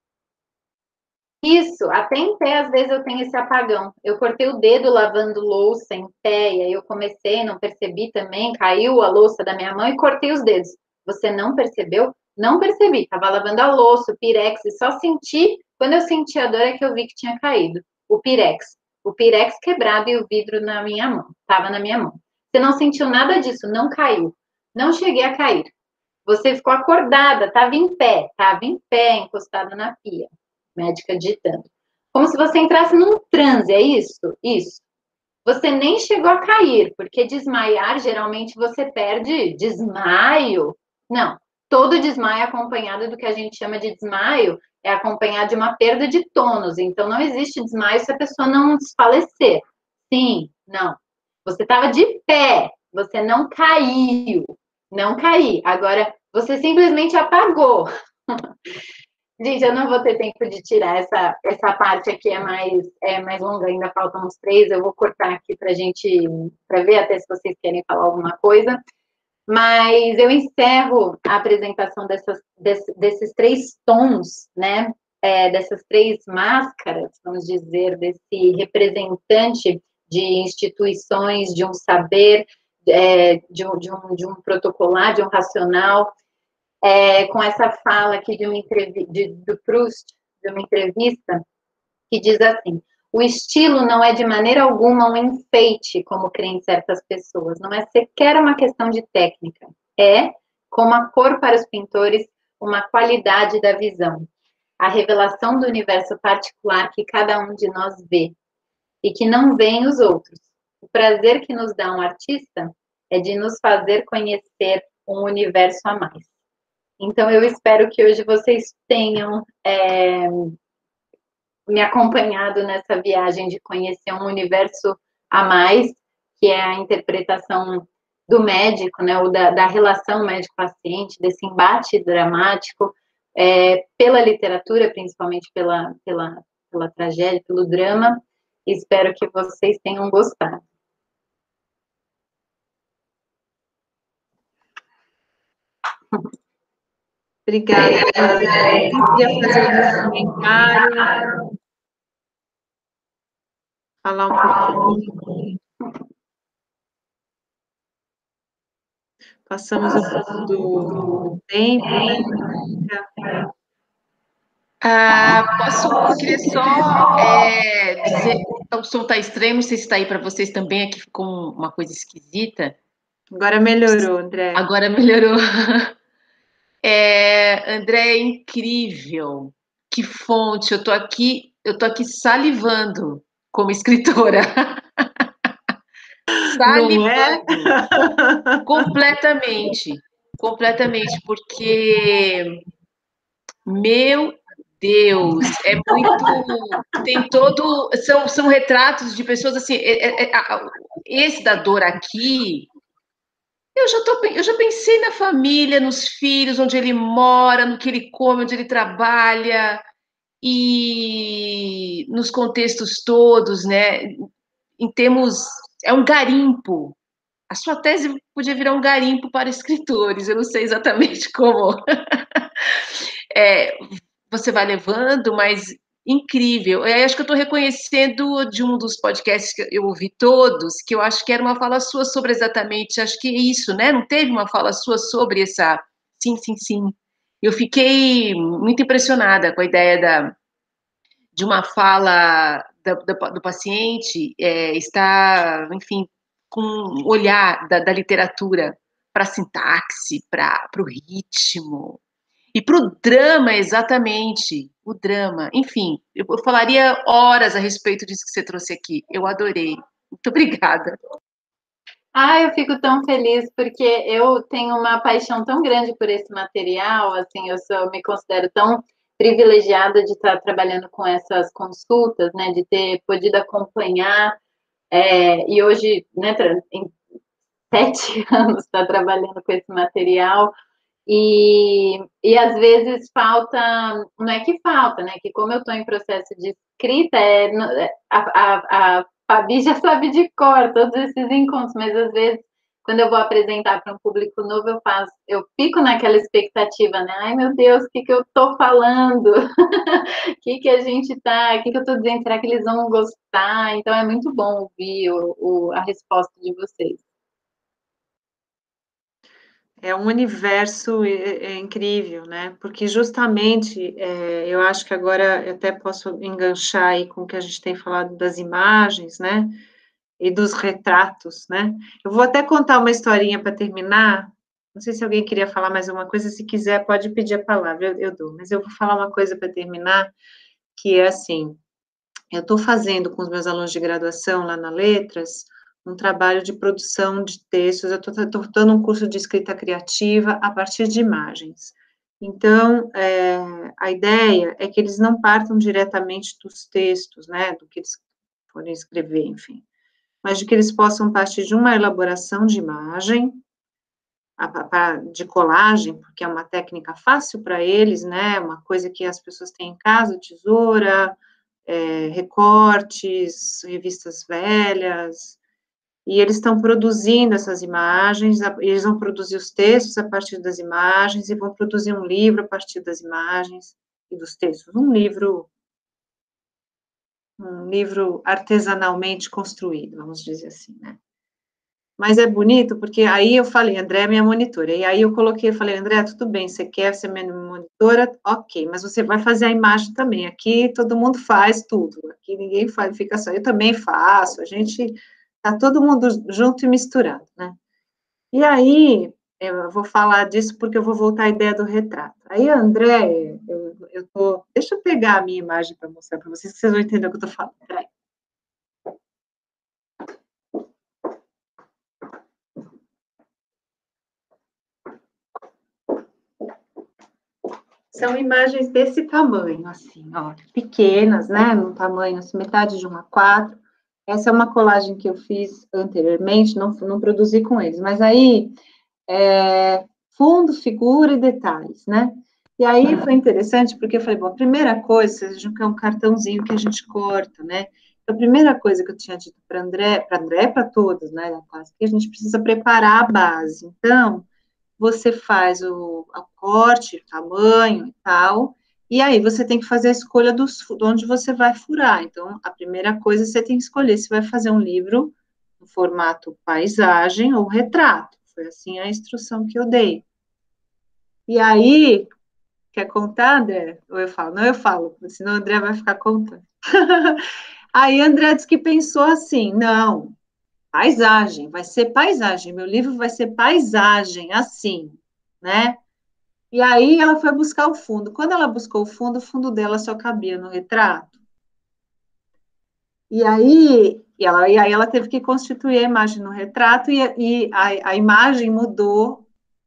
Isso, até em pé, às vezes eu tenho esse apagão. Eu cortei o dedo lavando louça em pé, e aí eu comecei, não percebi também, caiu a louça da minha mão e cortei os dedos. Você não percebeu? Não percebi. Tava lavando a louça, o pirex, e só senti, quando eu senti a dor é que eu vi que tinha caído. O pirex. O pirex quebrado e o vidro na minha mão. Tava na minha mão. Você não sentiu nada disso, não caiu. Não cheguei a cair. Você ficou acordada, tava em pé, tava em pé, encostada na pia. Médica digitando. Como se você entrasse num transe, é isso? Isso. Você nem chegou a cair, porque desmaiar, geralmente você perde desmaio. Não, todo desmaio é acompanhado do que a gente chama de desmaio, é acompanhado de uma perda de tônus. Então, não existe desmaio se a pessoa não desfalecer. Sim, não. Você estava de pé, você não caiu. Não caí. Agora, você simplesmente apagou. Gente, eu não vou ter tempo de tirar essa, essa parte aqui, é mais, é mais longa, ainda faltam uns três, eu vou cortar aqui para a gente, para ver até se vocês querem falar alguma coisa. Mas eu encerro a apresentação dessas, desse, desses três tons, né, é, dessas três máscaras, vamos dizer, desse representante de instituições, de um saber, é, de, um, de, um, de um protocolar, de um racional. É, com essa fala aqui de uma entrevista, de, do Proust, de uma entrevista, que diz assim: o estilo não é de maneira alguma um enfeite, como creem certas pessoas, não é sequer uma questão de técnica, é, como a cor para os pintores, uma qualidade da visão, a revelação do universo particular que cada um de nós vê, e que não vêem os outros. O prazer que nos dá um artista é de nos fazer conhecer um universo a mais. Então, eu espero que hoje vocês tenham é, me acompanhado nessa viagem de conhecer um universo a mais, que é a interpretação do médico, né, ou da, da relação médico-paciente, desse embate dramático, é, pela literatura, principalmente pela, pela, pela tragédia, pelo drama. Espero que vocês tenham gostado. Obrigada. Eu queria fazer um comentário, falar um pouquinho. passamos um pouco do tempo, né? Ah, posso, eu queria só é, dizer, o som está estranho, não sei se está aí para vocês também, aqui ficou uma coisa esquisita. Agora melhorou, André. Agora melhorou. É, André, é incrível. Que fonte, eu tô aqui, eu tô aqui salivando como escritora. Não é? Salivando. Completamente. Completamente, porque, meu Deus, é muito. Tem todo. São, são retratos de pessoas assim. É, é, é, esse da dor aqui. Eu já, tô, eu já pensei na família, nos filhos, onde ele mora, no que ele come, onde ele trabalha, e nos contextos todos, né? Em termos. É um garimpo. A sua tese podia virar um garimpo para escritores, eu não sei exatamente como. É, você vai levando, mas incrível. Eu acho que eu estou reconhecendo de um dos podcasts que eu ouvi todos, que eu acho que era uma fala sua sobre exatamente, acho que é isso, né? Não teve uma fala sua sobre essa. Sim, sim, sim. Eu fiquei muito impressionada com a ideia da, de uma fala da, da, do paciente é, estar, enfim, com um olhar da, da literatura para a sintaxe, para o ritmo. E para o drama, exatamente, o drama. Enfim, eu falaria horas a respeito disso que você trouxe aqui. Eu adorei. Muito obrigada. Ah, eu fico tão feliz porque eu tenho uma paixão tão grande por esse material, assim, eu sou, me considero tão privilegiada de estar trabalhando com essas consultas, né, de ter podido acompanhar, é, e hoje, né, em sete anos estar trabalhando com esse material, e, e às vezes falta, não é que falta, né? Que como eu estou em processo de escrita, é, a, a, a Fabi já sabe de cor todos esses encontros, mas às vezes, quando eu vou apresentar para um público novo, eu faço, eu fico naquela expectativa, né? Ai, meu Deus, o que, que eu estou falando? O que, que a gente tá, o que, que eu estou dizendo? Será que eles vão gostar? Então é muito bom ouvir o, o, a resposta de vocês. É um universo é, é incrível, né? Porque justamente, é, eu acho que agora eu até posso enganchar aí com o que a gente tem falado das imagens, né? E dos retratos, né? Eu vou até contar uma historinha para terminar. Não sei se alguém queria falar mais uma coisa. Se quiser, pode pedir a palavra, eu, eu dou. Mas eu vou falar uma coisa para terminar, que é assim: eu estou fazendo com os meus alunos de graduação lá na Letras um trabalho de produção de textos, eu estou dando um curso de escrita criativa a partir de imagens. Então, é, a ideia é que eles não partam diretamente dos textos, né, do que eles forem escrever, enfim, mas de que eles possam partir de uma elaboração de imagem, de colagem, porque é uma técnica fácil para eles, né, uma coisa que as pessoas têm em casa, tesoura, é, recortes, revistas velhas, e eles estão produzindo essas imagens, eles vão produzir os textos a partir das imagens, e vão produzir um livro a partir das imagens e dos textos, um livro, um livro artesanalmente construído, vamos dizer assim, né? Mas é bonito, porque aí eu falei, André é minha monitora, e aí eu coloquei, eu falei, André, tudo bem, você quer ser minha monitora? Ok, mas você vai fazer a imagem também, aqui todo mundo faz tudo, aqui ninguém faz, fica só, eu também faço, a gente... Está todo mundo junto e misturado, né? E aí, eu vou falar disso porque eu vou voltar à ideia do retrato. Aí, André, eu, eu tô... Deixa eu pegar a minha imagem para mostrar para vocês, que vocês vão entender o que eu estou falando. Peraí. São imagens desse tamanho, assim, ó, pequenas, né? Num tamanho, assim, metade de um A quatro. Essa é uma colagem que eu fiz anteriormente, não, não produzi com eles, mas aí, é, fundo, figura e detalhes, né? E aí foi interessante, porque eu falei, bom, a primeira coisa, vocês vejam que é um cartãozinho que a gente corta, né? A primeira coisa que eu tinha dito para André, para André, para todos, né, da classe, que a gente precisa preparar a base. Então, você faz o, o corte, o tamanho e tal, e aí você tem que fazer a escolha dos, de onde você vai furar. Então, a primeira coisa, você tem que escolher se vai fazer um livro no formato paisagem ou retrato. foi assim a instrução que eu dei. E aí, quer contar, André? Ou eu falo? Não, eu falo, senão o André vai ficar contando. Aí André disse que pensou assim, não, paisagem, vai ser paisagem, meu livro vai ser paisagem, assim, né? E aí ela foi buscar o fundo. Quando ela buscou o fundo, o fundo dela só cabia no retrato. E aí, e ela, e aí ela teve que constituir a imagem no retrato e, e a, a imagem mudou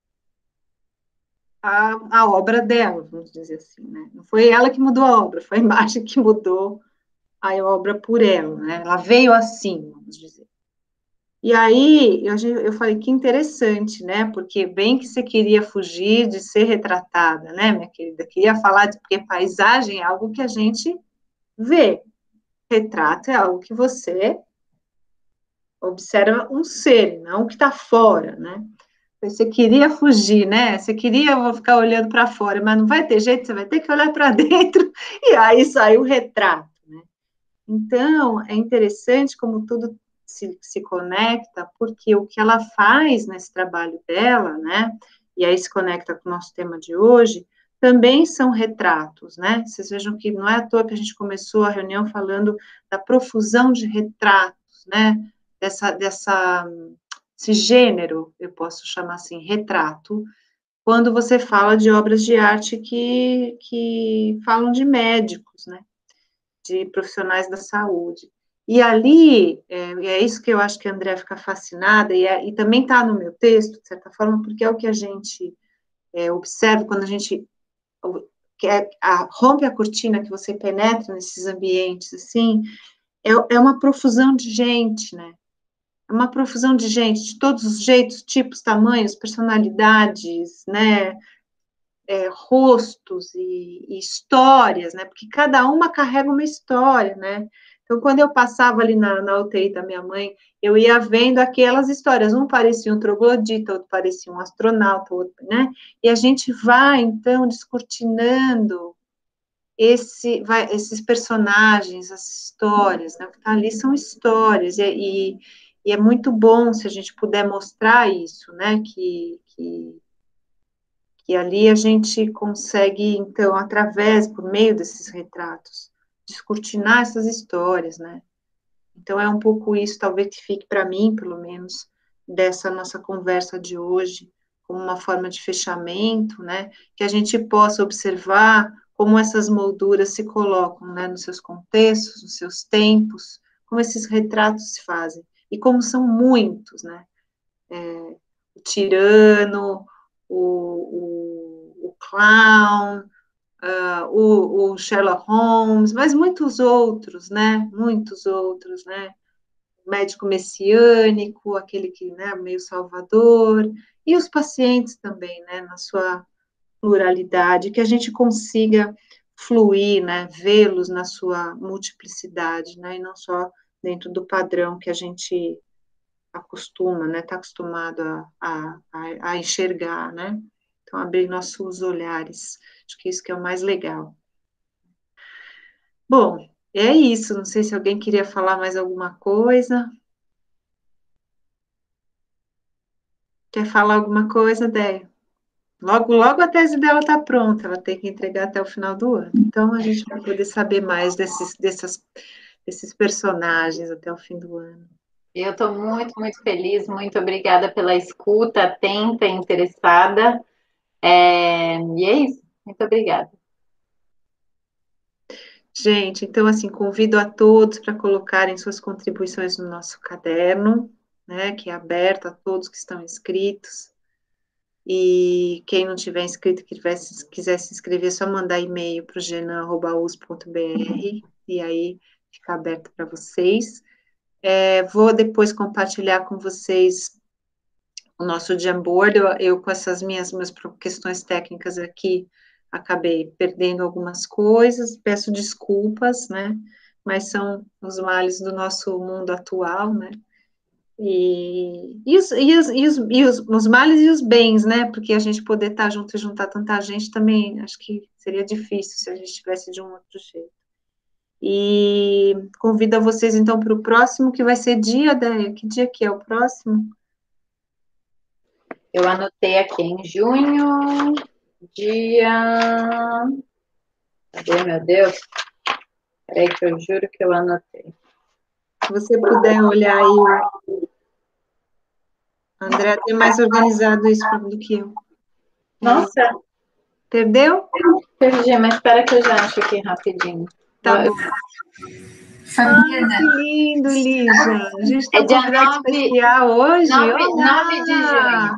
a, a obra dela, vamos dizer assim, né? Não foi ela que mudou a obra, foi a imagem que mudou a obra por ela, né? Ela veio assim, vamos dizer. E aí, eu, eu falei, que interessante, né? Porque bem que você queria fugir de ser retratada, né, minha querida? Queria falar de, porque paisagem é algo que a gente vê. Retrato é algo que você observa um ser, não o que está fora, né? Você queria fugir, né? Você queria ficar olhando para fora, mas não vai ter jeito, você vai ter que olhar para dentro, e aí saiu o retrato, né? Então, é interessante como tudo se, se conecta, porque o que ela faz nesse trabalho dela, né? E aí se conecta com o nosso tema de hoje, também são retratos, né? Vocês vejam que não é à toa que a gente começou a reunião falando da profusão de retratos, né? Dessa, dessa, esse gênero, eu posso chamar assim, retrato, quando você fala de obras de arte que, que falam de médicos, né? De profissionais da saúde. E ali, é, é isso que eu acho que a André fica fascinada, e, é, e também está no meu texto, de certa forma, porque é o que a gente é, observa quando a gente que é, a, rompe a cortina, que você penetra nesses ambientes, assim, é, é uma profusão de gente, né? É uma profusão de gente, de todos os jeitos, tipos, tamanhos, personalidades, né? É, rostos e, e histórias, né? Porque cada uma carrega uma história, né? Então, quando eu passava ali na, na U T I da minha mãe, eu ia vendo aquelas histórias. Um parecia um troglodita, outro parecia um astronauta, outro, né? E a gente vai, então, descortinando esse, vai, esses personagens, as histórias, né? O que está ali são histórias, e, e, e é muito bom se a gente puder mostrar isso, né? Que, que que ali a gente consegue, então, através, por meio desses retratos, descortinar essas histórias, né? Então, é um pouco isso, talvez que fique para mim, pelo menos, dessa nossa conversa de hoje, como uma forma de fechamento, né? Que a gente possa observar como essas molduras se colocam, né? Nos seus contextos, nos seus tempos, como esses retratos se fazem, e como são muitos, né? É, o tirano, o, o, o clown, uh, o, o Sherlock Holmes, mas muitos outros, né? Muitos outros, né? O médico messiânico, aquele que, né, meio salvador, e os pacientes também, né? Na sua pluralidade, que a gente consiga fluir, né? Vê-los na sua multiplicidade, né? E não só dentro do padrão que a gente acostuma, né, está acostumado a, a, a enxergar, né, então abrir nossos olhares, acho que isso que é o mais legal. Bom, é isso, não sei se alguém queria falar mais alguma coisa. Quer falar alguma coisa, Déia? Logo, logo a tese dela está pronta, ela tem que entregar até o final do ano, então a gente vai poder saber mais desses, dessas, desses personagens até o fim do ano. Eu estou muito, muito feliz, muito obrigada pela escuta atenta e interessada. É, e é isso, muito obrigada. Gente, então, assim, convido a todos para colocarem suas contribuições no nosso caderno, né, que é aberto a todos que estão inscritos. E quem não tiver inscrito, que tivesse, quiser se inscrever, é só mandar e-mail para o genan arroba u s p ponto b r, e aí fica aberto para vocês. É, vou depois compartilhar com vocês o nosso Jamboard. Eu, eu, com essas minhas, minhas questões técnicas aqui, acabei perdendo algumas coisas, peço desculpas, né, mas são os males do nosso mundo atual, né, e, e, os, e, os, e, os, e os, os males e os bens, né, porque a gente poder estar junto e juntar tanta gente também, acho que seria difícil se a gente tivesse de um outro jeito. E convido a vocês, então, para o próximo, que vai ser dia, da, que dia que é o próximo? Eu anotei aqui em junho, dia... Cadê, meu Deus? Peraí que eu juro que eu anotei. Se você puder olhar aí, André tem mais organizado isso do que eu. Nossa! Perdeu? Perdi, mas espera que eu já acho aqui rapidinho. Tá bom. Fabiana. Ah, que lindo, Lígia. A gente está É dia convidado nove, especial hoje. nove de junho.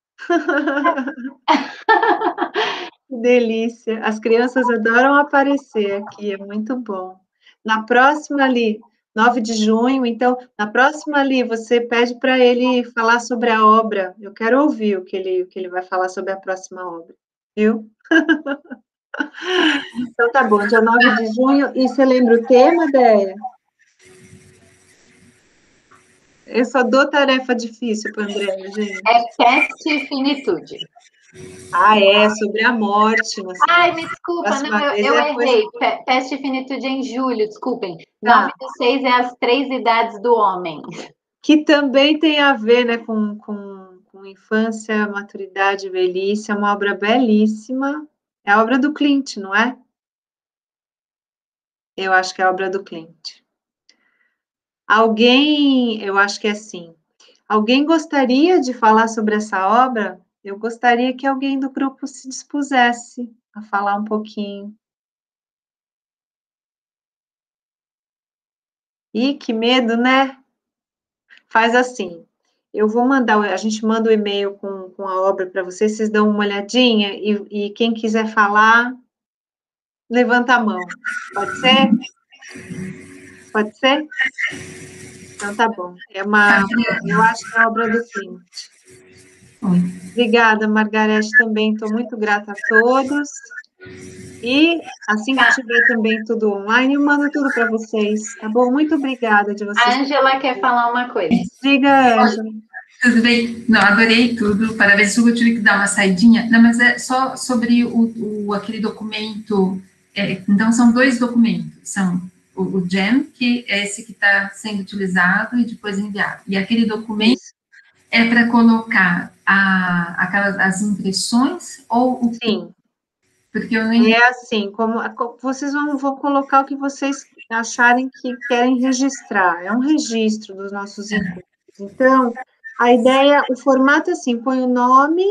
Que delícia. As crianças adoram aparecer aqui, é muito bom. Na próxima ali, nove de junho, então, na próxima ali, você pede para ele falar sobre a obra. Eu quero ouvir o que ele, o que ele vai falar sobre a próxima obra, viu? Então tá bom, dia nove de junho. E você lembra o tema, Déia? Eu só dou tarefa difícil para o André, gente. É peste e finitude. Ah, é, sobre a morte. Ai, me desculpa, não, eu, eu é errei. coisa... Peste e finitude é em julho, desculpem. Tá. nove do seis é as três idades do homem. Que também tem a ver, né, com, com, com infância, maturidade, velhice. É uma obra belíssima. É a obra do Clint, não é? Eu acho que é a obra do Clint. Alguém, eu acho que é assim. Alguém gostaria de falar sobre essa obra? Eu gostaria que alguém do grupo se dispusesse a falar um pouquinho. Ih, que medo, né? Faz assim, eu vou mandar, a gente manda o e-mail com, com a obra para vocês, vocês dão uma olhadinha e, e quem quiser falar, levanta a mão. Pode ser? Pode ser? Então tá bom. É uma, eu acho que é a obra do Clint. Obrigada, Margarete, também estou muito grata a todos. E assim que tiver também tudo online, eu mando tudo para vocês, tá bom? Muito obrigada de vocês. A Ângela quer falar uma coisa. Diga, Ângela. Tudo bem? Não, adorei tudo. Parabéns, eu tive que dar uma saidinha. Não, mas é só sobre o, o aquele documento. É, então, são dois documentos. São o, o GEM, que é esse que está sendo utilizado e depois enviado. E aquele documento Isso. é para colocar a, aquelas, as impressões ou o... Sim. Porque eu nem... É assim, como vocês vão, vão colocar o que vocês acharem que querem registrar. É um registro dos nossos encontros. Então, a ideia, o formato é assim, põe o nome,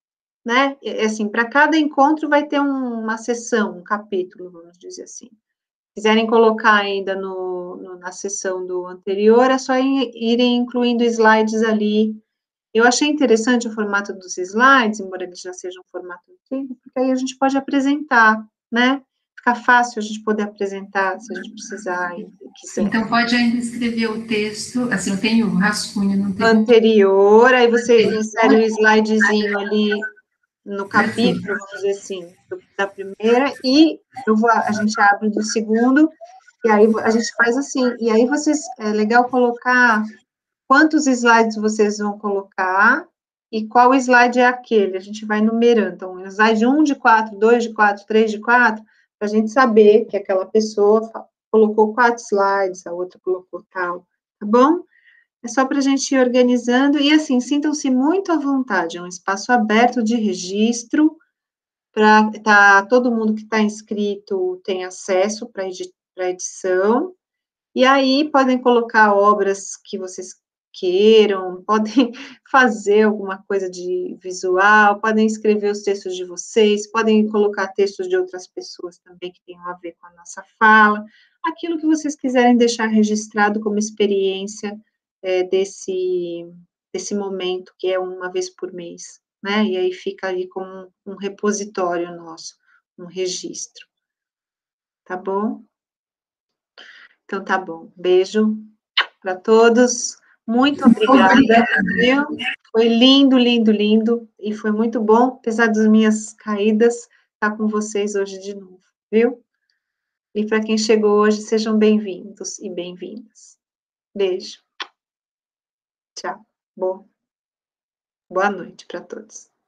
né? É assim, para cada encontro vai ter um, uma sessão, um capítulo, vamos dizer assim. Se quiserem colocar ainda no, no, na sessão do anterior, é só ir, irem incluindo slides ali. Eu achei interessante o formato dos slides, embora ele já seja um formato antigo, porque aí a gente pode apresentar, né? Fica fácil a gente poder apresentar, se a gente precisar e quiser. Então, pode ainda escrever o texto, assim, eu tenho o rascunho, não tem... Anterior, aí você insere o slidezinho ali no capítulo, vamos dizer assim, da primeira, e eu vou, a gente abre do segundo, e aí a gente faz assim, e aí vocês, é legal colocar quantos slides vocês vão colocar e qual slide é aquele, a gente vai numerando, então, slide um de quatro, dois de quatro, três de quatro, para a gente saber que aquela pessoa colocou quatro slides, a outra colocou tal, tá bom? É só para a gente ir organizando, e assim, sintam-se muito à vontade, é um espaço aberto de registro, para tá, todo mundo que está inscrito tem acesso para a edição, e aí podem colocar obras que vocês queiram, podem fazer alguma coisa de visual, podem escrever os textos de vocês, podem colocar textos de outras pessoas também que tenham a ver com a nossa fala, aquilo que vocês quiserem deixar registrado como experiência é, desse, desse momento, que é uma vez por mês, né, e aí fica ali como um, um repositório nosso, um registro, tá bom? Então, tá bom. Beijo para todos. Muito obrigada, viu? Foi lindo, lindo, lindo. E foi muito bom, apesar das minhas caídas, estar com vocês hoje de novo, viu? E para quem chegou hoje, sejam bem-vindos e bem-vindas. Beijo. Tchau. Boa, boa noite para todos.